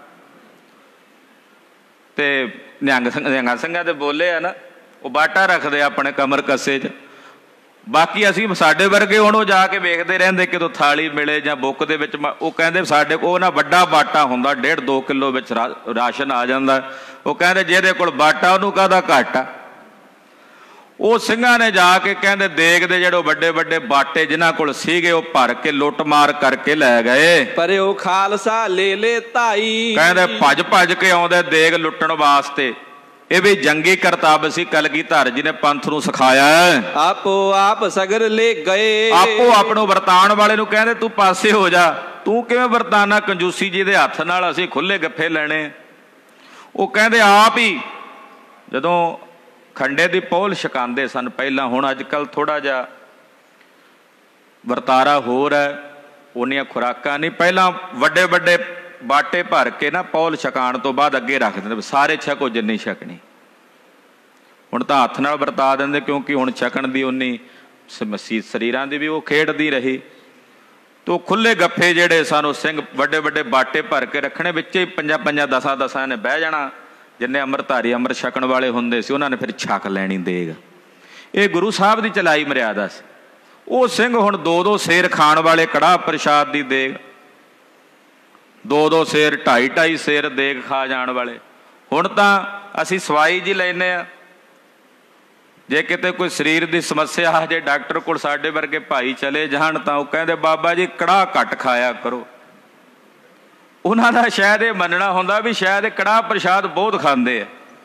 ਤੇ ਨਿਹੰਗ ਸਿੰਘਾਂ ਦੇ ਬੋਲੇ ਆ ਨਾ, ਉਹ ਬਾਟਾ ਰੱਖਦੇ ਆਪਣੇ ਕਮਰ ਕੱਸੇ 'ਚ। ਬਾਕੀ ਅਸੀਂ ਸਾਡੇ ਵਰਗੇ ਹੁਣ ਉਹ ਜਾ ਕੇ ਵੇਖਦੇ ਰਹਿੰਦੇ ਕਿਦੋਂ ਥਾਲੀ ਮਿਲੇ ਜਾਂ ਬੁੱਕ ਦੇ ਵਿੱਚ। ਉਹ ਕਹਿੰਦੇ ਸਾਡੇ ਕੋਲ ਨਾ ਵੱਡਾ ਬਾਟਾ ਹੁੰਦਾ, 1.5-2 ਕਿਲੋ ਵਿੱਚ ਰਾਸ਼ਨ ਆ ਜਾਂਦਾ। ਉਹ ਕਹਿੰਦੇ ਜਿਹਦੇ ਕੋਲ ਬਾਟਾ ਉਹਨੂੰ ਕਾਹਦਾ ਘਾਟਾ। ਉਹ ਸਿੰਘਾਂ ਨੇ ਜਾ ਕੇ ਕਹਿੰਦੇ ਦੇਗ ਦੇ ਜਿਹੜੇ ਵੱਡੇ ਵੱਡੇ ਬਾਟੇ ਜਿਨ੍ਹਾਂ ਕੋਲ ਸੀਗੇ ਉਹ ਭਰ ਕੇ ਲੁੱਟ ਮਾਰ ਕਰਕੇ ਲੈ ਗਏ। ਪਰ ਉਹ ਖਾਲਸਾ ਲੈ ਧਾਈ। ਕਹਿੰਦੇ ਭੱਜ ਭੱਜ ਕੇ ਆਉਂਦੇ ਦੇਗ ਲੁੱਟਣ ਵਾਸਤੇ। ਇਹ ਵੀ ਜੰਗੀ ਕਰਤੱਵ ਸੀ, ਕਲਗੀਧਰ ਜੀ ਨੇ ਪੰਥ ਨੂੰ ਸਿਖਾਇਆ। ਆਪੋ ਆਪ ਸਗਰ ਲੈ ਗਏ। ਆਪੋ ਆਪਣੋ ਵਰਤਾਨ ਵਾਲੇ ਨੂੰ ਕਹਿੰਦੇ ਤੂੰ ਪਾਸੇ ਹੋ ਜਾ, ਤੂੰ ਕਿਵੇਂ ਵਰਤਾਨਾ ਕੰਜੂਸੀ ਜੀ ਦੇ ਹੱਥ ਨਾਲ, ਅਸੀਂ ਖੁੱਲੇ ਗੱਫੇ ਲੈਣੇ। ਉਹ ਕਹਿੰਦੇ ਆਪ ਹੀ ਜਦੋਂ ਖੰਡੇ ਦੀ ਪੋਲ ਛਕਾਉਂਦੇ ਸਨ ਪਹਿਲਾਂ, ਹੁਣ ਅੱਜ ਕੱਲ੍ਹ ਥੋੜ੍ਹਾ ਜਿਹਾ ਵਰਤਾਰਾ ਹੋਰ ਹੈ, ਉਹਨੀਆਂ ਖੁਰਾਕਾਂ ਨਹੀਂ। ਪਹਿਲਾਂ ਵੱਡੇ ਵੱਡੇ ਬਾਟੇ ਭਰ ਕੇ ਨਾ ਪੌਲ ਛਕਾਉਣ ਤੋਂ ਬਾਅਦ ਅੱਗੇ ਰੱਖ ਦਿੰਦੇ, ਸਾਰੇ ਛਕੋ ਜਿੰਨੀ ਛਕਣੀ। ਹੁਣ ਤਾਂ ਹੱਥ ਨਾਲ ਵਰਤਾ ਦਿੰਦੇ, ਕਿਉਂਕਿ ਹੁਣ ਛਕਣ ਦੀ ਉਨੀ ਸਰੀਰਾਂ ਦੀ ਵੀ ਉਹ ਖੇਡਦੀ ਰਹੀ। ਤੋ ਖੁੱਲੇ ਗੱਫੇ ਜਿਹੜੇ ਸਨ ਸਿੰਘ ਵੱਡੇ ਵੱਡੇ ਬਾਟੇ ਭਰ ਕੇ ਰੱਖਣੇ, ਵਿੱਚ ਹੀ 5-5 10-10 ਨੇ ਬਹਿ ਜਾਣਾ। ਜਿੰਨੇ ਅੰਮ੍ਰਿਤਧਾਰੀ ਅੰਮ੍ਰਿਤ ਛਕਣ ਵਾਲੇ ਹੁੰਦੇ ਸੀ ਉਹਨਾਂ ਨੇ ਫਿਰ ਛਕ ਲੈਣੀ ਦੇਗ। ਇਹ ਗੁਰੂ ਸਾਹਿਬ ਦੀ ਚਲਾਈ ਮਰਿਆਦਾ ਸੀ। ਉਹ ਸਿੰਘ ਹੁਣ 2-2 ਸੇਰ ਖਾਣ ਵਾਲੇ ਕੜਾਹ ਪ੍ਰਸ਼ਾਦ ਦੀ ਦੇਗ, 2-2 ਸੇਰ 2.5-2.5 ਸੇਰ ਦੇਗ ਖਾ ਜਾਣ ਵਾਲੇ। ਹੁਣ ਤਾਂ ਅਸੀਂ ਸਵਾਈ ਜੀ ਲੈਂਦੇ ਹਾਂ। ਜੇ ਕਿਤੇ ਕੋਈ ਸਰੀਰ ਦੀ ਸਮੱਸਿਆ ਆ ਜੇ ਡਾਕਟਰ ਕੋਲ ਸਾਡੇ ਵਰਗੇ ਭਾਈ ਚਲੇ ਜਾਣ ਤਾਂ ਉਹ ਕਹਿੰਦੇ ਬਾਬਾ ਜੀ ਕੜਾਹ ਘੱਟ ਖਾਇਆ ਕਰੋ। ਉਹਨਾਂ ਦਾ ਸ਼ਾਇਦ ਇਹ ਮੰਨਣਾ ਹੁੰਦਾ ਵੀ ਸ਼ਾਇਦ ਇਹ ਕੜਾਹ ਪ੍ਰਸ਼ਾਦ ਬਹੁਤ ਖਾਂਦੇ ਆ।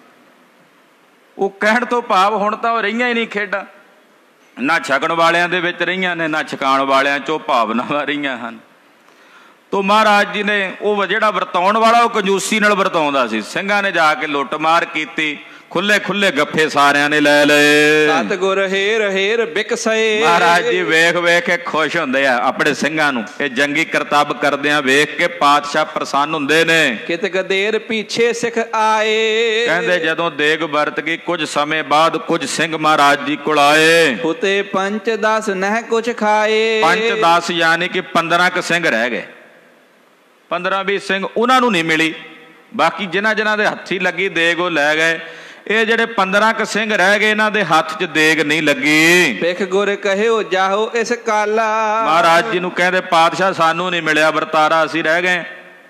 ਉਹ ਕਹਿਣ ਤੋਂ ਭਾਵ ਹੁਣ ਤਾਂ ਉਹ ਰਹੀਆਂ ਹੀ ਨਹੀਂ ਖੇਡਾਂ, ਨਾ ਛਕਣ ਵਾਲਿਆਂ ਦੇ ਵਿੱਚ ਰਹੀਆਂ ਨੇ, ਨਾ ਛਕਾਉਣ ਵਾਲਿਆਂ 'ਚੋਂ ਭਾਵਨਾਵਾਂ ਰਹੀਆਂ ਹਨ। ਤੋ ਮਹਾਰਾਜ ਜੀ ਨੇ ਉਹ ਜਿਹੜਾ ਵਰਤਾਉਣ ਵਾਲਾ ਉਹ ਕੰਜੂਸੀ ਨਾਲ ਵਰਤਾਉਂਦਾ ਸੀ। ਸਿੰਘਾਂ ਨੇ ਜਾ ਕੇ ਲੁੱਟ ਮਾਰ ਕੀਤੀ, ਖੁੱਲੇ ਖੁੱਲੇ ਗੱਫੇ ਸਾਰਿਆਂ ਨੇ ਲੈ ਲਏ। ਸਤਿਗੁਰ ਹੇਰ ਹੇਰ ਬਿਕਸਏ। ਮਹਾਰਾਜ ਜੀ ਵੇਖ ਵੇਖ ਕੇ ਖੁਸ਼ ਹੁੰਦੇ ਆ ਆਪਣੇ ਸਿੰਘਾਂ ਨੂੰ। ਇਹ ਜੰਗੀ ਕਰਤੱਵ ਕਰਦਿਆਂ ਵੇਖ ਕੇ ਪਾਤਸ਼ਾਹ ਪ੍ਰਸੰਨ ਹੁੰਦੇ ਨੇ। ਕਿਤਕ ਦੇਰ ਪਿੱਛੇ ਸਿੱਖ ਆਏ। ਕਹਿੰਦੇ ਜਦੋਂ ਦੇਗ ਵਰਤ ਗਈ ਕੁਝ ਸਮੇਂ ਬਾਅਦ ਕੁਝ ਸਿੰਘ ਮਹਾਰਾਜ ਜੀ ਕੋਲ ਆਏ। ਉਤੇ 5-10 ਨਹਿ ਕੁਛ ਖਾਏ। 5-10 ਯਾਨੀ ਕਿ 15 ਕੁ ਸਿੰਘ ਰਹਿ ਗਏ। 15-20 ਸਿੰਘ ਉਹਨਾਂ ਨੂੰ ਨਹੀਂ ਮਿਲੀ। ਬਾਕੀ ਜਿਨ੍ਹਾਂ ਜਿਨ੍ਹਾਂ ਦੇ ਹੱਥੀ ਲੱਗੀ ਦੇਗ ਉਹ ਲੈ ਗਏ। ਇਹ ਜਿਹੜੇ 15 ਕੁ ਸਿੰਘ ਰਹਿ ਗਏ ਇਹਨਾਂ ਦੇ ਹੱਥ 'ਚ ਦੇਗ ਨਹੀਂ ਲੱਗੀ। ਵੇਖ ਗੁਰ ਕਹਿਓ ਜਾਹੋ ਇਸ ਕਾਲਾ। ਮਹਾਰਾਜ ਜੀ ਨੂੰ ਕਹਿੰਦੇ ਪਾਤਸ਼ਾਹ ਸਾਨੂੰ ਨਹੀਂ ਮਿਲਿਆ ਵਰਤਾਰਾ, ਅਸੀਂ ਰਹਿ ਗਏ।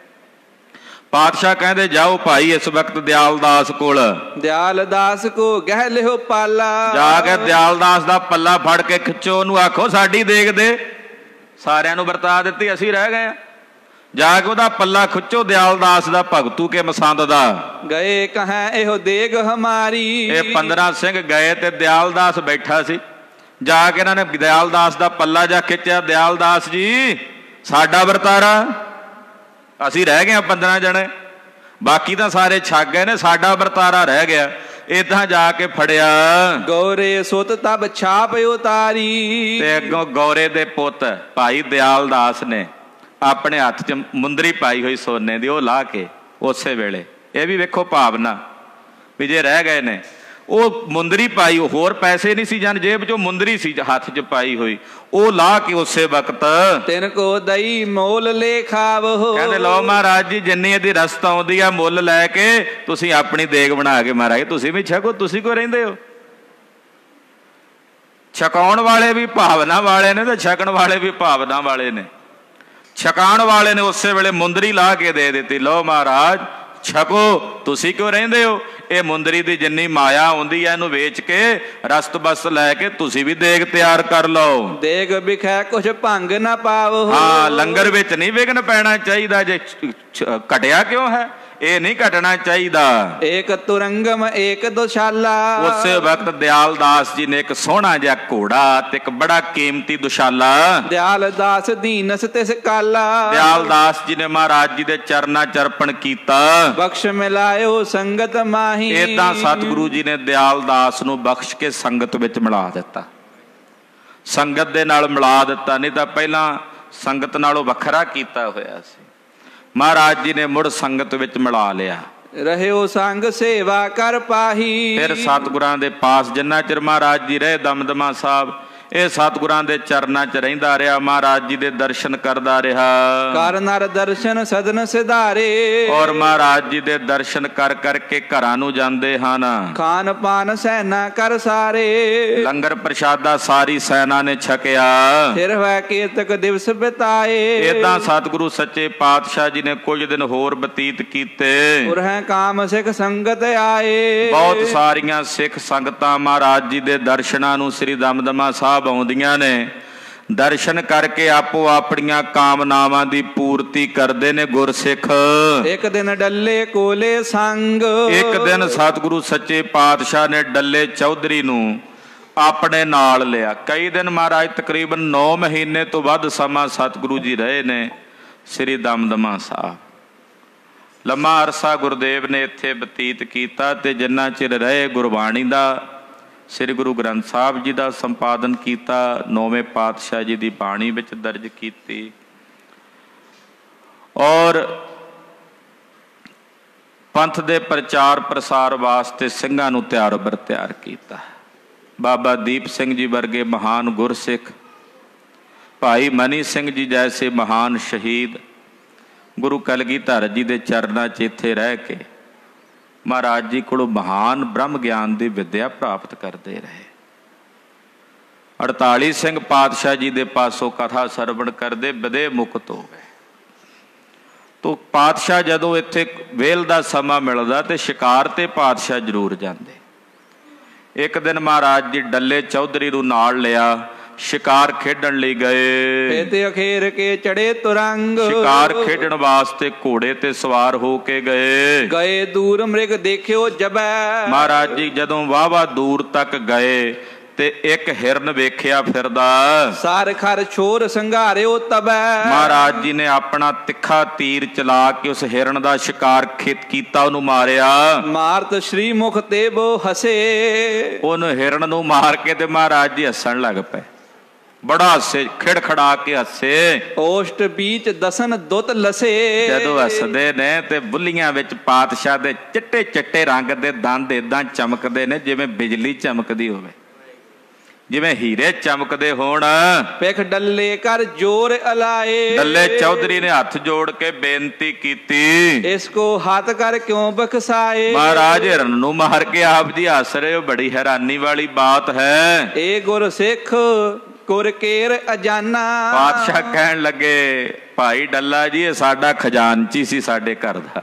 ਪਾਤਸ਼ਾਹ ਕਹਿੰਦੇ ਜਾਓ ਭਾਈ ਇਸ ਵਕਤ ਦਿਆਲਦਾਸ ਕੋਲ। ਦਿਆਲਦਾਸ ਕੋ ਗਹਿ ਲਿਓ ਪਾਲਾ। ਜਾ ਕੇ ਦਿਆਲਦਾਸ ਦਾ ਪੱਲਾ ਫੜ ਕੇ ਖਿੱਚੋ, ਉਹਨੂੰ ਆਖੋ ਸਾਡੀ ਦੇਗ ਦੇ। ਸਾਰਿਆਂ ਨੂੰ ਵਰਤਾ ਦਿੱਤੀ, ਅਸੀਂ ਰਹਿ ਗਏ। ਜਾ ਕੇ ਉਹਦਾ ਪੱਲਾ ਖਿੱਚੋ ਦਿਆਲਦਾਸ ਦਾ, ਭਗਤੂ ਕੇ ਮਸੰਦ ਦਾ। ਗਏ ਕਹਾਂ ਇਹੋ ਦੇਗ ਹਮਾਰੀ। ਇਹ 15 ਸਿੰਘ ਗਏ ਤੇ ਦਿਆਲਦਾਸ ਬੈਠਾ ਸੀ। ਜਾ ਕੇ ਇਹਨਾਂ ਨੇ ਦਿਆਲਦਾਸ ਦਾ ਪੱਲਾ ਜਾ ਖਿੱਚਿਆ। ਦਿਆਲਦਾਸ ਜੀ ਸਾਡਾ ਵਰਤਾਰਾ, ਅਸੀਂ ਰਹਿ ਗਏ 15 ਜਣੇ, ਬਾਕੀ ਤਾਂ ਸਾਰੇ ਛੱਕ ਗਏ ਨੇ, ਸਾਡਾ ਵਰਤਾਰਾ ਰਹਿ ਗਿਆ। ਏਦਾਂ ਜਾ ਕੇ ਫੜਿਆ। ਗੌਰੇ ਸੁਤ ਤਬ ਛਾਪ ਉਤਾਰੀ। ਤੇ ਅੱਗੋਂ ਗੌਰੇ ਦੇ ਪੁੱਤ ਭਾਈ ਦਿਆਲਦਾਸ ਨੇ ਆਪਣੇ ਹੱਥ 'ਚ ਮੁੰਦਰੀ ਪਾਈ ਹੋਈ ਸੋਨੇ ਦੀ, ਉਹ ਲਾ ਕੇ ਉਸੇ ਵੇਲੇ, ਇਹ ਵੀ ਵੇਖੋ ਭਾਵਨਾ ਵੀ ਜੇ ਰਹਿ ਗਏ ਨੇ, ਉਹ ਮੁੰਦਰੀ ਪਾਈ, ਹੋਰ ਪੈਸੇ ਨਹੀਂ ਸੀ ਜਾਂ ਜੇਬ 'ਚੋਂ ਮੁੰਦਰੀ ਸੀ ਹੱਥ 'ਚ ਪਾਈ ਹੋਈ, ਉਹ ਲਾ ਕੇ ਉਸੇ ਵਕਤ ਤਿੰਨ ਕੋ ਦਈ ਮੋਲ ਲੈ ਖਾਵੋ। ਕਹਿੰਦੇ ਲਓ ਮਹਾਰਾਜ ਜੀ ਜਿੰਨੀ ਇਹਦੀ ਰਸਤ ਆਉਂਦੀ ਆ ਮੁੱਲ ਲੈ ਕੇ ਤੁਸੀਂ ਆਪਣੀ ਦੇਗ ਬਣਾ ਕੇ ਮਹਾਰਾਜ ਤੁਸੀਂ ਵੀ ਛਕੋ। ਤੁਸੀਂ ਕੋ ਰਹਿੰਦੇ ਹੋ? ਛਕਾਉਣ ਵਾਲੇ ਵੀ ਭਾਵਨਾ ਵਾਲੇ ਨੇ ਤੇ ਛਕਣ ਵਾਲੇ ਵੀ ਭਾਵਨਾ ਵਾਲੇ ਨੇ। ਛਕਾਉਣ ਵਾਲੇ ਨੇ ਉਸੇ ਵੇਲੇ ਮੁੰਦਰੀ ਲਾ ਕੇ ਦੇ ਦਿੱਤੀ, ਲਓ ਮਹਾਰਾਜ ਛਕੋ, ਤੁਸੀਂ ਕਿਉਂ ਰਹਿੰਦੇ ਹੋ? ਇਹ ਮੁੰਦਰੀ ਦੀ ਜਿੰਨੀ ਮਾਇਆ ਆਉਂਦੀ ਹੈ ਇਹਨੂੰ ਵੇਚ ਕੇ ਰਸਤ ਬਸਤ ਲੈ ਕੇ ਤੁਸੀਂ ਵੀ ਦੇਗ ਤਿਆਰ ਕਰ ਲਓ। ਦੇਗ ਵਿਖੈ ਕੁਛ ਭੰਗ ਨਾ ਪਾਵੋ। ਹਾਂ, ਲੰਗਰ ਵਿੱਚ ਨਹੀਂ ਵਿਘਨ ਪੈਣਾ ਚਾਹੀਦਾ। ਜੇ ਘਟਿਆ ਕਿਉਂ ਹੈ? ਇਹ ਨਹੀਂ ਘਟਣਾ ਚਾਹੀਦਾ। ਏਕ ਤੁਰੰਗਮ ਏਕ ਦੁਸ਼ਾਲਾ। ਉਸੇ ਵਕਤ ਦਿਆਲਦਾਸ ਜੀ ਨੇ ਇੱਕ ਸੋਹਣਾ ਜਿਹਾ ਘੋੜਾ ਤੇ ਇੱਕ ਬੜਾ ਕੀਮਤੀ ਦੁਸ਼ਾਲਾ। ਦਿਆਲਦਾਸ ਦੀਨਸ ਤਿਸ ਕਾਲਾ। ਦਿਆਲਦਾਸ ਜੀ ਨੇ ਮਹਾਰਾਜ ਜੀ ਦੇ ਚਰਨਾਂ 'ਚ ਅਰਪਣ ਕੀਤਾ। ਬਖਸ਼ ਮਿਲਾਇਓ ਸੰਗਤ ਮਾਹੀ। ਏਦਾਂ ਸਤਿਗੁਰੂ ਜੀ ਨੇ ਦਿਆਲਦਾਸ ਨੂੰ ਬਖਸ਼ ਕੇ ਸੰਗਤ ਵਿੱਚ ਮਿਲਾ ਦਿੱਤਾ। ਸੰਗਤ ਦੇ ਨਾਲ ਮਿਲਾ ਦਿੱਤਾ, ਨਹੀਂ ਤਾਂ ਪਹਿਲਾਂ ਸੰਗਤ ਨਾਲੋਂ ਵੱਖਰਾ ਕੀਤਾ ਹੋਇਆ ਸੀ। ਮਹਾਰਾਜ ਜੀ ਨੇ ਮੁੜ ਸੰਗਤ ਵਿੱਚ ਮਿਲਾ ਲਿਆ। ਰਹਿਓ ਸੰਗ ਸੇਵਾ ਕਰ ਪਾਹੀ। ਫਿਰ ਸਤਿਗੁਰਾਂ ਦੇ ਪਾਸ ਜਿੰਨਾ ਚਿਰ ਮਹਾਰਾਜ ਜੀ ਰਹੇ ਦਮਦਮਾ ਸਾਹਿਬ, ਇਹ ਸਤਿਗੁਰਾਂ ਦੇ ਚਰਨਾਂ 'ਚ ਰਹਿੰਦਾ ਰਿਹਾ। ਮਹਾਰਾਜ ਜੀ ਦੇ ਦਰਸ਼ਨ ਕਰਦਾ ਰਿਹਾ। ਕਰ ਨਰ ਦਰਸ਼ਨ ਸਦਨ ਸਿਧਾਰੇ। ਔਰ ਮਹਾਰਾਜ ਜੀ ਦੇ ਦਰਸ਼ਨ ਕਰ ਕਰਕੇ ਘਰਾਂ ਨੂੰ ਜਾਂਦੇ ਹਨ। ਖਾਨ ਪਾਨ ਸੈਨਾ ਕਰ ਸਾਰੇ। ਲੰਗਰ ਪ੍ਰਸ਼ਾਦਾ ਸਾਰੀ ਸੈਨਾ ਨੇ ਛਕਿਆ। ਫਿਰ ਹੋਇਆ ਕੇਤਕ ਦਿਵਸ ਬਿਤਾਏ। ਏਦਾਂ ਸਤਿਗੁਰੂ ਸੱਚੇ ਪਾਤਸ਼ਾਹ ਜੀ ਨੇ ਕੁਝ ਦਿਨ ਹੋਰ ਬਤੀਤ ਕੀਤੇ। ਉਰਹਿ ਕਾਮ ਸਿੱਖ ਸੰਗਤ ਆਏ। ਬਹੁਤ ਸਾਰੀਆਂ ਸਿੱਖ ਸੰਗਤਾਂ ਮਹਾਰਾਜ ਜੀ ਦੇ ਦਰਸ਼ਨਾਂ ਨੂੰ ਸ੍ਰੀ ਦਮਦਮਾ ਸਾਹਿਬ ਆਉਂਦੀਆਂ ਨੇ। ਦਰਸ਼ਨ ਕਰਕੇ ਆਪੋ ਆਪਣੀਆਂ ਕਾਮਨਾਵਾਂ ਦੀ ਪੂਰਤੀ ਕਰਦੇ ਨੇ ਗੁਰਸਿੱਖ। ਇੱਕ ਦਿਨ ਡੱਲੇ ਕੋਲੇ ਸੰਗ। ਇੱਕ ਦਿਨ ਸਤਿਗੁਰੂ ਸੱਚੇ ਪਾਤਸ਼ਾਹ ਨੇ ਡੱਲੇ ਚੌਧਰੀ ਨੂੰ ਆਪਣੇ ਨਾਲ ਲਿਆ। ਕਈ ਦਿਨ ਮਹਾਰਾਜ ਤਕਰੀਬਨ 9 ਮਹੀਨੇ ਤੋਂ ਵੱਧ ਸਮਾਂ ਸਤਿਗੁਰੂ ਜੀ ਰਹੇ ਨੇ ਸ੍ਰੀ ਦਮਦਮਾ ਸਾਹਿਬ। ਲੰਮਾ ਅਰਸਾ ਗੁਰਦੇਵ ਨੇ ਇੱਥੇ ਬਤੀਤ ਕੀਤਾ ਤੇ ਜਿੰਨਾ ਚਿਰ ਰਹੇ ਗੁਰਬਾਣੀ ਦਾ, ਸ੍ਰੀ ਗੁਰੂ ਗ੍ਰੰਥ ਸਾਹਿਬ ਜੀ ਦਾ ਸੰਪਾਦਨ ਕੀਤਾ, 9ਵੇਂ ਪਾਤਸ਼ਾਹ ਜੀ ਦੀ ਬਾਣੀ ਵਿੱਚ ਦਰਜ ਕੀਤੀ ਔਰ ਪੰਥ ਦੇ ਪ੍ਰਚਾਰ ਪ੍ਰਸਾਰ ਵਾਸਤੇ ਸਿੰਘਾਂ ਨੂੰ ਤਿਆਰ ਕੀਤਾ। ਬਾਬਾ ਦੀਪ ਸਿੰਘ ਜੀ ਵਰਗੇ ਮਹਾਨ ਗੁਰਸਿੱਖ, ਭਾਈ ਮਨੀ ਸਿੰਘ ਜੀ ਜੈਸੇ ਮਹਾਨ ਸ਼ਹੀਦ ਗੁਰੂ ਕਲਗੀਧਰ ਜੀ ਦੇ ਚਰਨਾਂ 'ਚ ਇੱਥੇ ਰਹਿ ਕੇ ਮਹਾਰਾਜ ਜੀ ਕੋਲੋਂ ਮਹਾਨ ਬ੍ਰਹਮ ਗਿਆਨ ਦੀ ਵਿੱਦਿਆ ਪ੍ਰਾਪਤ ਕਰਦੇ ਰਹੇ। 48 ਸਿੰਘ ਪਾਤਸ਼ਾਹ ਜੀ ਦੇ ਪਾਸੋਂ ਕਥਾ ਸਰਵਣ ਕਰਦੇ ਵਿਦੇ ਮੁਕਤ ਹੋ ਗਏ। ਤੋ ਪਾਤਸ਼ਾਹ ਜਦੋਂ ਇੱਥੇ ਵੇਲ ਦਾ ਸਮਾਂ ਮਿਲਦਾ ਤੇ ਸ਼ਿਕਾਰ ਤੇ ਪਾਤਸ਼ਾਹ ਜ਼ਰੂਰ ਜਾਂਦੇ। ਇੱਕ ਦਿਨ ਮਹਾਰਾਜ ਜੀ ਡੱਲੇ ਚੌਧਰੀ ਨੂੰ ਨਾਲ ਲਿਆ, ਸ਼ਿਕਾਰ ਖੇਡਣ ਲਈ ਗਏ। ਤੇ ਅਖੇਰ ਕੇ ਚੜੇ ਤੁਰੰਗ, ਸ਼ਿਕਾਰ ਖੇਡਣ ਵਾਸਤੇ ਘੋੜੇ ਤੇ ਸਵਾਰ ਹੋ ਕੇ ਗਏ। ਦੂਰ ਮ੍ਰਿਗ ਦੇਖਿਓ ਜਬੈ। ਮਹਾਰਾਜ ਜੀ ਜਦੋਂ ਵਾਹਵਾ ਦੂਰ ਤੱਕ ਗਏ ਤੇ ਇੱਕ ਹਿਰਨ ਵੇਖਿਆ ਫਿਰਦਾ। ਸਾਰ ਖਰ ਛੋਰ ਸੰਘਾਰਿਓ ਤਬੈ। ਮਹਾਰਾਜ ਜੀ ਨੇ ਆਪਣਾ ਤਿੱਖਾ ਤੀਰ ਚਲਾ ਕੇ ਉਸ ਹਿਰਨ ਦਾ ਸ਼ਿਕਾਰ ਕੀਤਾ, ਉਹਨੂੰ ਮਾਰਿਆ। ਮਾਰਤ ਸ਼੍ਰੀ ਮੁਖ ਤੇ ਬੋ ਹਸੇ। ਉਹਨੂੰ ਹਿਰਨ ਨੂੰ ਮਾਰ ਕੇ ਤੇ ਮਹਾਰਾਜ ਜੀ ਹੱਸਣ ਲੱਗ ਪਏ, ਬੜਾ ਹੱਸੇ, ਖਿੜਖੜਾ ਕੇ ਹੱਸੇ। ਓਸ਼ਟ ਬੀਚ ਦਸਨ ਦੁੱਤ ਲਸੇ। ਜਦੋਂ ਹੱਸਦੇ ਨੇ ਤੇ ਬੁੱਲੀਆਂ ਵਿੱਚ ਪਾਤਸ਼ਾਹ ਦੇ ਚਿੱਟੇ ਚਿੱਟੇ ਰੰਗ ਦੇ ਦੰਦ ਏਦਾਂ ਚਮਕਦੇ ਨੇ ਜਿਵੇਂ ਬਿਜਲੀ ਚਮਕਦੀ ਹੋਵੇ, ਜਿਵੇਂ ਹੀਰੇ ਚਮਕਦੇ ਹੋਣ। ਪਿਖ ਡੱਲੇ ਕਰ ਜੋਰ ਅਲਾਏ। ਡੱਲੇ ਚੌਧਰੀ ਨੇ ਹੱਥ ਜੋੜ ਕੇ ਬੇਨਤੀ ਕੀਤੀ, ਇਸ ਕੋ ਹੱਥ ਕਰ ਕਿਉਂ ਬਖਸਾਏ। ਮਹਾਰਾਜ ਹਿਰਨ ਨੂੰ ਮਾਰ ਕੇ ਆਪ ਜੀ ਹੱਸ ਰਹੇ ਹੋ, ਬੜੀ ਹੈਰਾਨੀ ਵਾਲੀ ਬਾਤ ਹੈ। ਇਹ ਗੁਰ ਸਿੱਖ ਕੁਰ ਕੇਰ ਅਜਾਨਾ। ਪਾਤਸ਼ਾਹ ਕਹਿਣ ਲੱਗੇ, ਭਾਈ ਡੱਲਾ ਜੀ ਇਹ ਸਾਡਾ ਖਜ਼ਾਨਚੀ ਸੀ, ਸਾਡੇ ਘਰ ਦਾ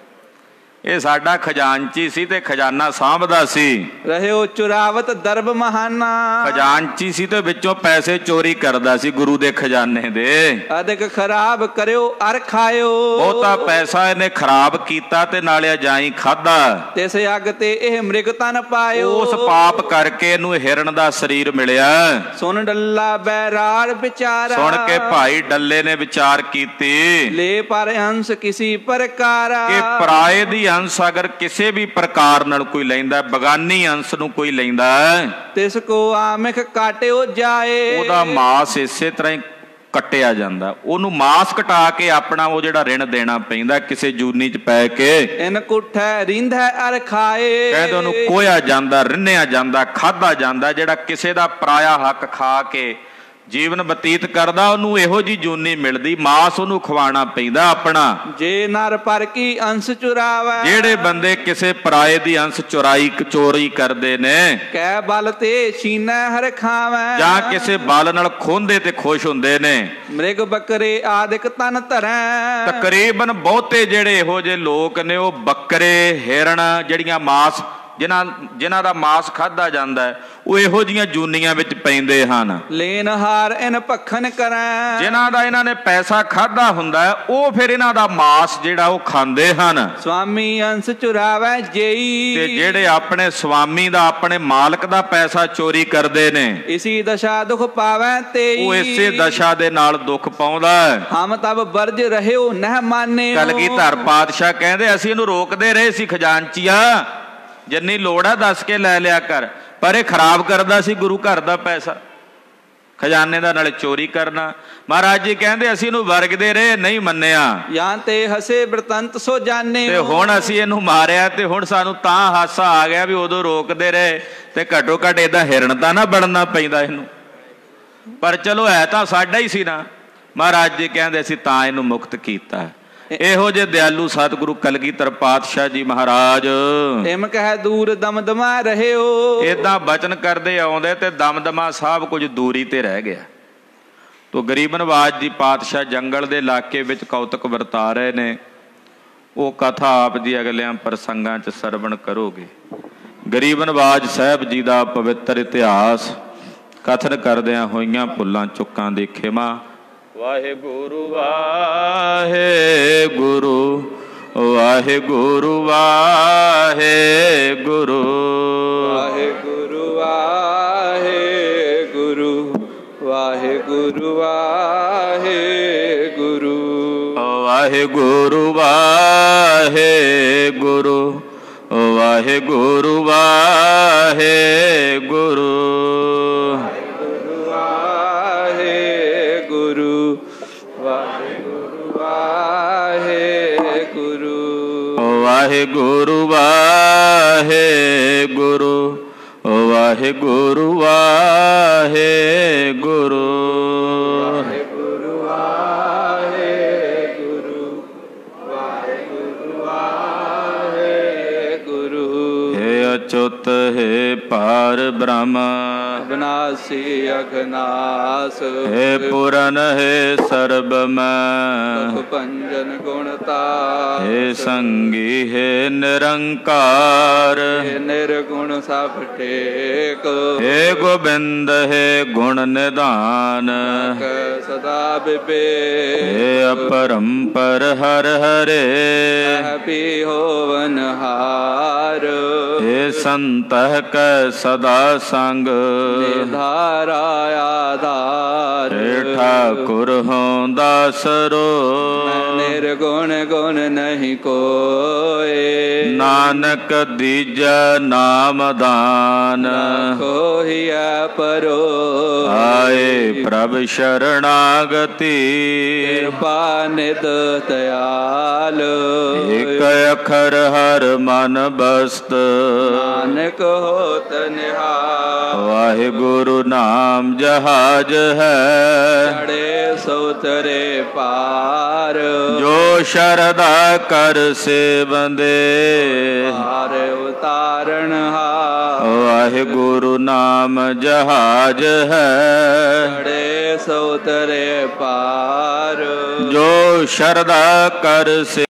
ਇਹ ਸਾਡਾ ਖਜ਼ਾਨਚੀ ਸੀ ਤੇ ਖਜ਼ਾਨਾ ਸਾਂਭਦਾ ਸੀ। ਰਹਿਓ ਚੁਰਾਵਤ ਦਰਬ ਮਹਾਨਾ। ਖਜ਼ਾਨਚੀ ਸੀ ਤੇ ਵਿੱਚੋਂ ਪੈਸੇ ਚੋਰੀ ਕਰਦਾ ਸੀ ਗੁਰੂ ਦੇ ਖਜ਼ਾਨੇ ਦੇ। ਅਧਿਕ ਖਰਾਬ ਕਰਿਓ ਅਰ ਖਾਇਓ। ਬਹੁਤਾ ਪੈਸਾ ਇਹਨੇ ਖਰਾਬ ਕੀਤਾ ਤੇ ਨਾਲੇ ਅਜਾਈ ਖਾਦਾ। ਤਿਸ ਅੱਗ ਤੇ ਇਹ ਮ੍ਰਿਗ ਤਨ ਪਾਇਓ। ਉਸ ਪਾਪ ਕਰਕੇ ਇਹਨੂੰ ਹਿਰਨ ਦਾ ਸਰੀਰ ਮਿਲਿਆ। ਸੁਣ ਡੱਲਾ ਬੈਰਾੜ ਵਿਚਾਰਾ। ਸੁਣ ਕੇ ਭਾਈ ਡੱਲੇ ਨੇ ਵਿਚਾਰ ਕੀਤੀ, ਲੈ ਪਰ ਅੰਸ਼ ਕਿਸੀ ਪ੍ਰਕਾਰਾ। ਕਿ ਪਰਾਏ ਦੀ ਅੰਸ਼ ਅਗਰ ਕਿਸੇ ਵੀ ਪ੍ਰਕਾਰ ਨਾਲ ਕੋਈ ਲੈਂਦਾ, ਬਗਾਨੀ ਅੰਸ਼ ਨੂੰ ਕੋਈ ਲੈਂਦਾ, ਤਿਸ ਕੋ ਆਮਿਖ ਕਾਟਿਓ ਜਾਏ। ਉਹਦਾ ਮਾਸ ਇਸੇ ਤਰ੍ਹਾਂ ਹੀ ਕੱਟਿਆ ਜਾਂਦਾ। ਉਹਨੂੰ ਮਾਸ ਕਟਾ ਕੇ ਆਪਣਾ ਉਹ ਜਿਹੜਾ ਰਿਣ ਦੇਣਾ ਪੈਂਦਾ ਕਿਸੇ ਜੂਨੀ 'ਚ ਪੈ ਕੇ। ਇਨ ਕੁੱਠੈ ਰਿੰਧੈ ਅਰ ਖਾਏ। ਕਹਿੰਦੇ ਉਹਨੂੰ ਕੋਇਆ ਜਾਂਦਾ, ਰਿੰਨਿਆ ਜਾਂਦਾ, ਖਾਧਾ ਜਾਂਦਾ। ਜਿਹੜਾ ਕਿਸੇ ਦਾ ਪਰਾਇਆ ਹੱਕ ਖਾ ਕੇ ਜੀਵਨ ਬਤੀਤ ਕਰਦਾ, ਉਹਨੂੰ ਇਹੋ ਜੀ ਜੂਨੀ ਮਿਲਦੀ, ਮਾਸ ਉਹਨੂੰ ਖਵਾਉਣਾ ਪੈਂਦਾ ਆਪਣਾ। ਜੇ ਨਰ ਪਰ ਕੀ ਅੰਸ਼ ਚੁਰਾਵੈ। ਜਿਹੜੇ ਬੰਦੇ ਕਿਸੇ ਪਰਾਏ ਦੀ ਅੰਸ਼ ਚੋਰੀ ਕਰਦੇ ਨੇ, ਕਹਿ ਬਲ ਤੇ ਛੀਨੈ ਹਰ ਖਾਵੈ। ਜਾਂ ਕਿਸੇ ਬਲ ਨਾਲ ਖੋਹਦੇ ਤੇ ਖੁਸ਼ ਹੁੰਦੇ ਨੇ। ਮ੍ਰਿਗ ਬੱਕਰੇ ਆਦਿਕ ਤਨ ਧਰੈ। ਤਕਰੀਬਨ ਬਹੁਤੇ ਜਿਹੜੇ ਇਹੋ ਜਿਹੇ ਲੋਕ ਨੇ ਉਹ ਬੱਕਰੇ, ਹਿਰਨ, ਜਿਹੜੀਆਂ ਮਾਸ ਜਿਨ੍ਹਾਂ ਦਾ ਮਾਸ ਖਾਧਾ ਜਾਂਦਾ ਹੈ, ਉਹ ਇਹੋ ਜੀਆਂ ਜੂਨੀਆਂ ਵਿੱਚ ਪੈਂਦੇ ਹਨ। ਲੈਨ ਹਾਰ ਇਨ ਭਖਨ ਕਰੈ। ਜਿਨ੍ਹਾਂ ਦਾ ਇਹਨਾਂ ਨੇ ਪੈਸਾ ਖਾਧਾ ਹੁੰਦਾ ਹੈ, ਉਹ ਫਿਰ ਇਹਨਾਂ ਦਾ ਮਾਸ ਜਿਹੜਾ ਉਹ ਖਾਂਦੇ ਹਨ। ਸਵਾਮੀ ਅੰਸ਼ ਚੁਰਾਵੈ ਜੇਈ। ਤੇ ਜਿਹੜੇ ਆਪਣੇ ਸਵਾਮੀ ਦਾ, ਆਪਣੇ ਮਾਲਕ ਦਾ ਪੈਸਾ ਚੋਰੀ ਕਰਦੇ ਨੇ, ਇਸੀ ਦਸ਼ਾ ਦੁਖ ਪਾਵੈ ਤੇਈ। ਉਹ ਇਸੇ ਦਸ਼ਾ ਦੇ ਨਾਲ ਦੁੱਖ ਪਾਉਂਦਾ ਹੈ। ਹਮ ਤਬ ਵਰਜ ਰਹਿਓ ਨਹਿ ਮਾਨਿਓ। ਕਲਗੀਧਰ ਪਾਤਸ਼ਾਹ ਕਹਿੰਦੇ, ਅਸੀਂ ਇਹਨੂੰ ਰੋਕਦੇ ਰਹੇ ਸੀ, ਖਜ਼ਾਨਚੀਆ ਜਿੰਨੀ ਲੋੜ ਹੈ ਦੱਸ ਕੇ ਲੈ ਲਿਆ ਕਰ, ਪਰ ਇਹ ਖਰਾਬ ਕਰਦਾ ਸੀ ਗੁਰੂ ਘਰ ਦਾ ਪੈਸਾ, ਖਜ਼ਾਨੇ ਦਾ, ਨਾਲੇ ਚੋਰੀ ਕਰਨਾ। ਮਹਾਰਾਜ ਜੀ ਕਹਿੰਦੇ ਅਸੀਂ ਇਹਨੂੰ ਵਰਗਦੇ ਰਹੇ, ਨਹੀਂ ਮੰਨਿਆ। ਜਾਂ ਤੇ ਹਸੇ ਬ੍ਰਤੰਤ ਸੋ ਜਾਣੇ। ਤੇ ਹੁਣ ਅਸੀਂ ਇਹਨੂੰ ਮਾਰਿਆ ਤੇ ਹੁਣ ਸਾਨੂੰ ਤਾਂ ਹਾਸਾ ਆ ਗਿਆ ਵੀ ਉਦੋਂ ਰੋਕਦੇ ਰਹੇ ਤੇ ਘੱਟੋ ਘੱਟ ਏਦਾਂ ਹਿਰਨ ਤਾਂ ਨਾ ਬਣਨਾ ਪੈਂਦਾ ਇਹਨੂੰ, ਪਰ ਚਲੋ ਹੈ ਤਾਂ ਸਾਡਾ ਹੀ ਸੀ ਨਾ। ਮਹਾਰਾਜ ਜੀ ਕਹਿੰਦੇ ਅਸੀਂ ਤਾਂ ਇਹਨੂੰ ਮੁਕਤ ਕੀਤਾ। ਇਹੋ ਜਿਹੇ ਦਿਆਲੂ ਸਤਿਗੁਰੂ ਕਲਗੀਧਰ ਪਾਤਸ਼ਾਹ ਜੀ ਮਹਾਰਾਜ ਇਮ ਕਹਿ ਦੂਰ ਦਮਦਮਾ ਰਹਿਓ। ਏਦਾਂ ਬਚਨ ਕਰਦੇ ਆਉਂਦੇ ਤੇ ਦਮਦਮਾ ਸਾਹਿਬ ਕੁਝ ਦੂਰੀ ਤੇ ਰਹਿ ਗਿਆ। ਤੋ ਗਰੀਬ ਨਵਾਜ ਜੀ ਪਾਤਸ਼ਾਹ ਜੰਗਲ ਦੇ ਇਲਾਕੇ ਵਿੱਚ ਕੌਤਕ ਵਰਤਾ ਰਹੇ ਨੇ। ਉਹ ਕਥਾ ਆਪ ਜੀ ਅਗਲਿਆਂ ਪ੍ਰਸੰਗਾਂ 'ਚ ਸਰਵਣ ਕਰੋਗੇ। ਗਰੀਬ ਨਵਾਜ ਸਾਹਿਬ ਜੀ ਦਾ ਪਵਿੱਤਰ ਇਤਿਹਾਸ ਕਥਨ ਕਰਦਿਆਂ ਹੋਈਆਂ ਭੁੱਲਾਂ ਚੁੱਕਾਂ ਦੀ ਖਿਮਾ। ਵਾਹਿਗੁਰੂ ਵਾਹਿਗੁਰੂ ਵਾਹਿਗੁਰੂ ਵਾਹਿਗੁਰੂ ਵਾਹਿਗੁਰੂ ਵਾਹਿਗੁਰੂ ਵਾਹਿਗੁਰੂ ਵਾਹਿਗੁਰੂ ਵਾਹਿਗੁਰੂ ਵਾਹਿਗੁਰੂ ਵਾਹਿਗੁਰੂ ਵਾਹਿਗੁਰੂ ਵਾਹਿਗੁਰੂ ਵਾਹਿਗੁਰੂ ਵਾਹਿਗੁਰੂ ਸੁਰਤ ਹੈ ਪਾਰ ਬ੍ਰਹਮ। ਅਬਨਾਸੀ ਅਗਨਾਸ ਹੈ ਪੁਰਨ ਹੈ ਸਰਬ ਮੈਂ। ਸੁਖ ਭੰਜਨ ਗੁਣਤਾ ਹੈ ਸੰਗੀ ਹੈ ਨਿਰੰਕਾਰ। ਹੈ ਨਿਰਗੁਣ ਸਭ ਟੇਕ ਹੈ ਗੋਬਿੰਦ ਹੈ ਗੁਣ ਨਿਧਾਨ। ਸਦਾ ਬਿਬੇ ਹੈ ਅਪਰੰਪਰ ਹਰ ਹਰੇ। ਪੀ ਹੋਵਨ ਹਾਰ हे संतः कै सदा संग। ਨਿਧਾਰਾ ਆਧਾਰ हे ठाकुर हों दासरो। ਨਿਰਗੁਣ ਗੁਣ ਨਹੀਂ ਕੋਏ। नानक दीजै नाम दान। ਕੋਹੀਐ ਪਰੋ आए प्रभ शरणागति। ਕਿਰਪਾ ਨਿਧ ਦਇਆਲ एक अखर हर मन बस्त। ਨਾਨਕ ਹੋਤ ਨਿਹਾਲ वाहिगुरु नाम जहाज है। ਚੜੇ ਸੋਤਰੇ ਪਾਰ जो शरदा कर से बंदे। ਪਾਰ ਉਤਾਰਨ ਹਾਰ वाहिगुरु नाम जहाज है। ਚੜੇ ਸੋਤਰੇ ਪਾਰ जो शरदा कर से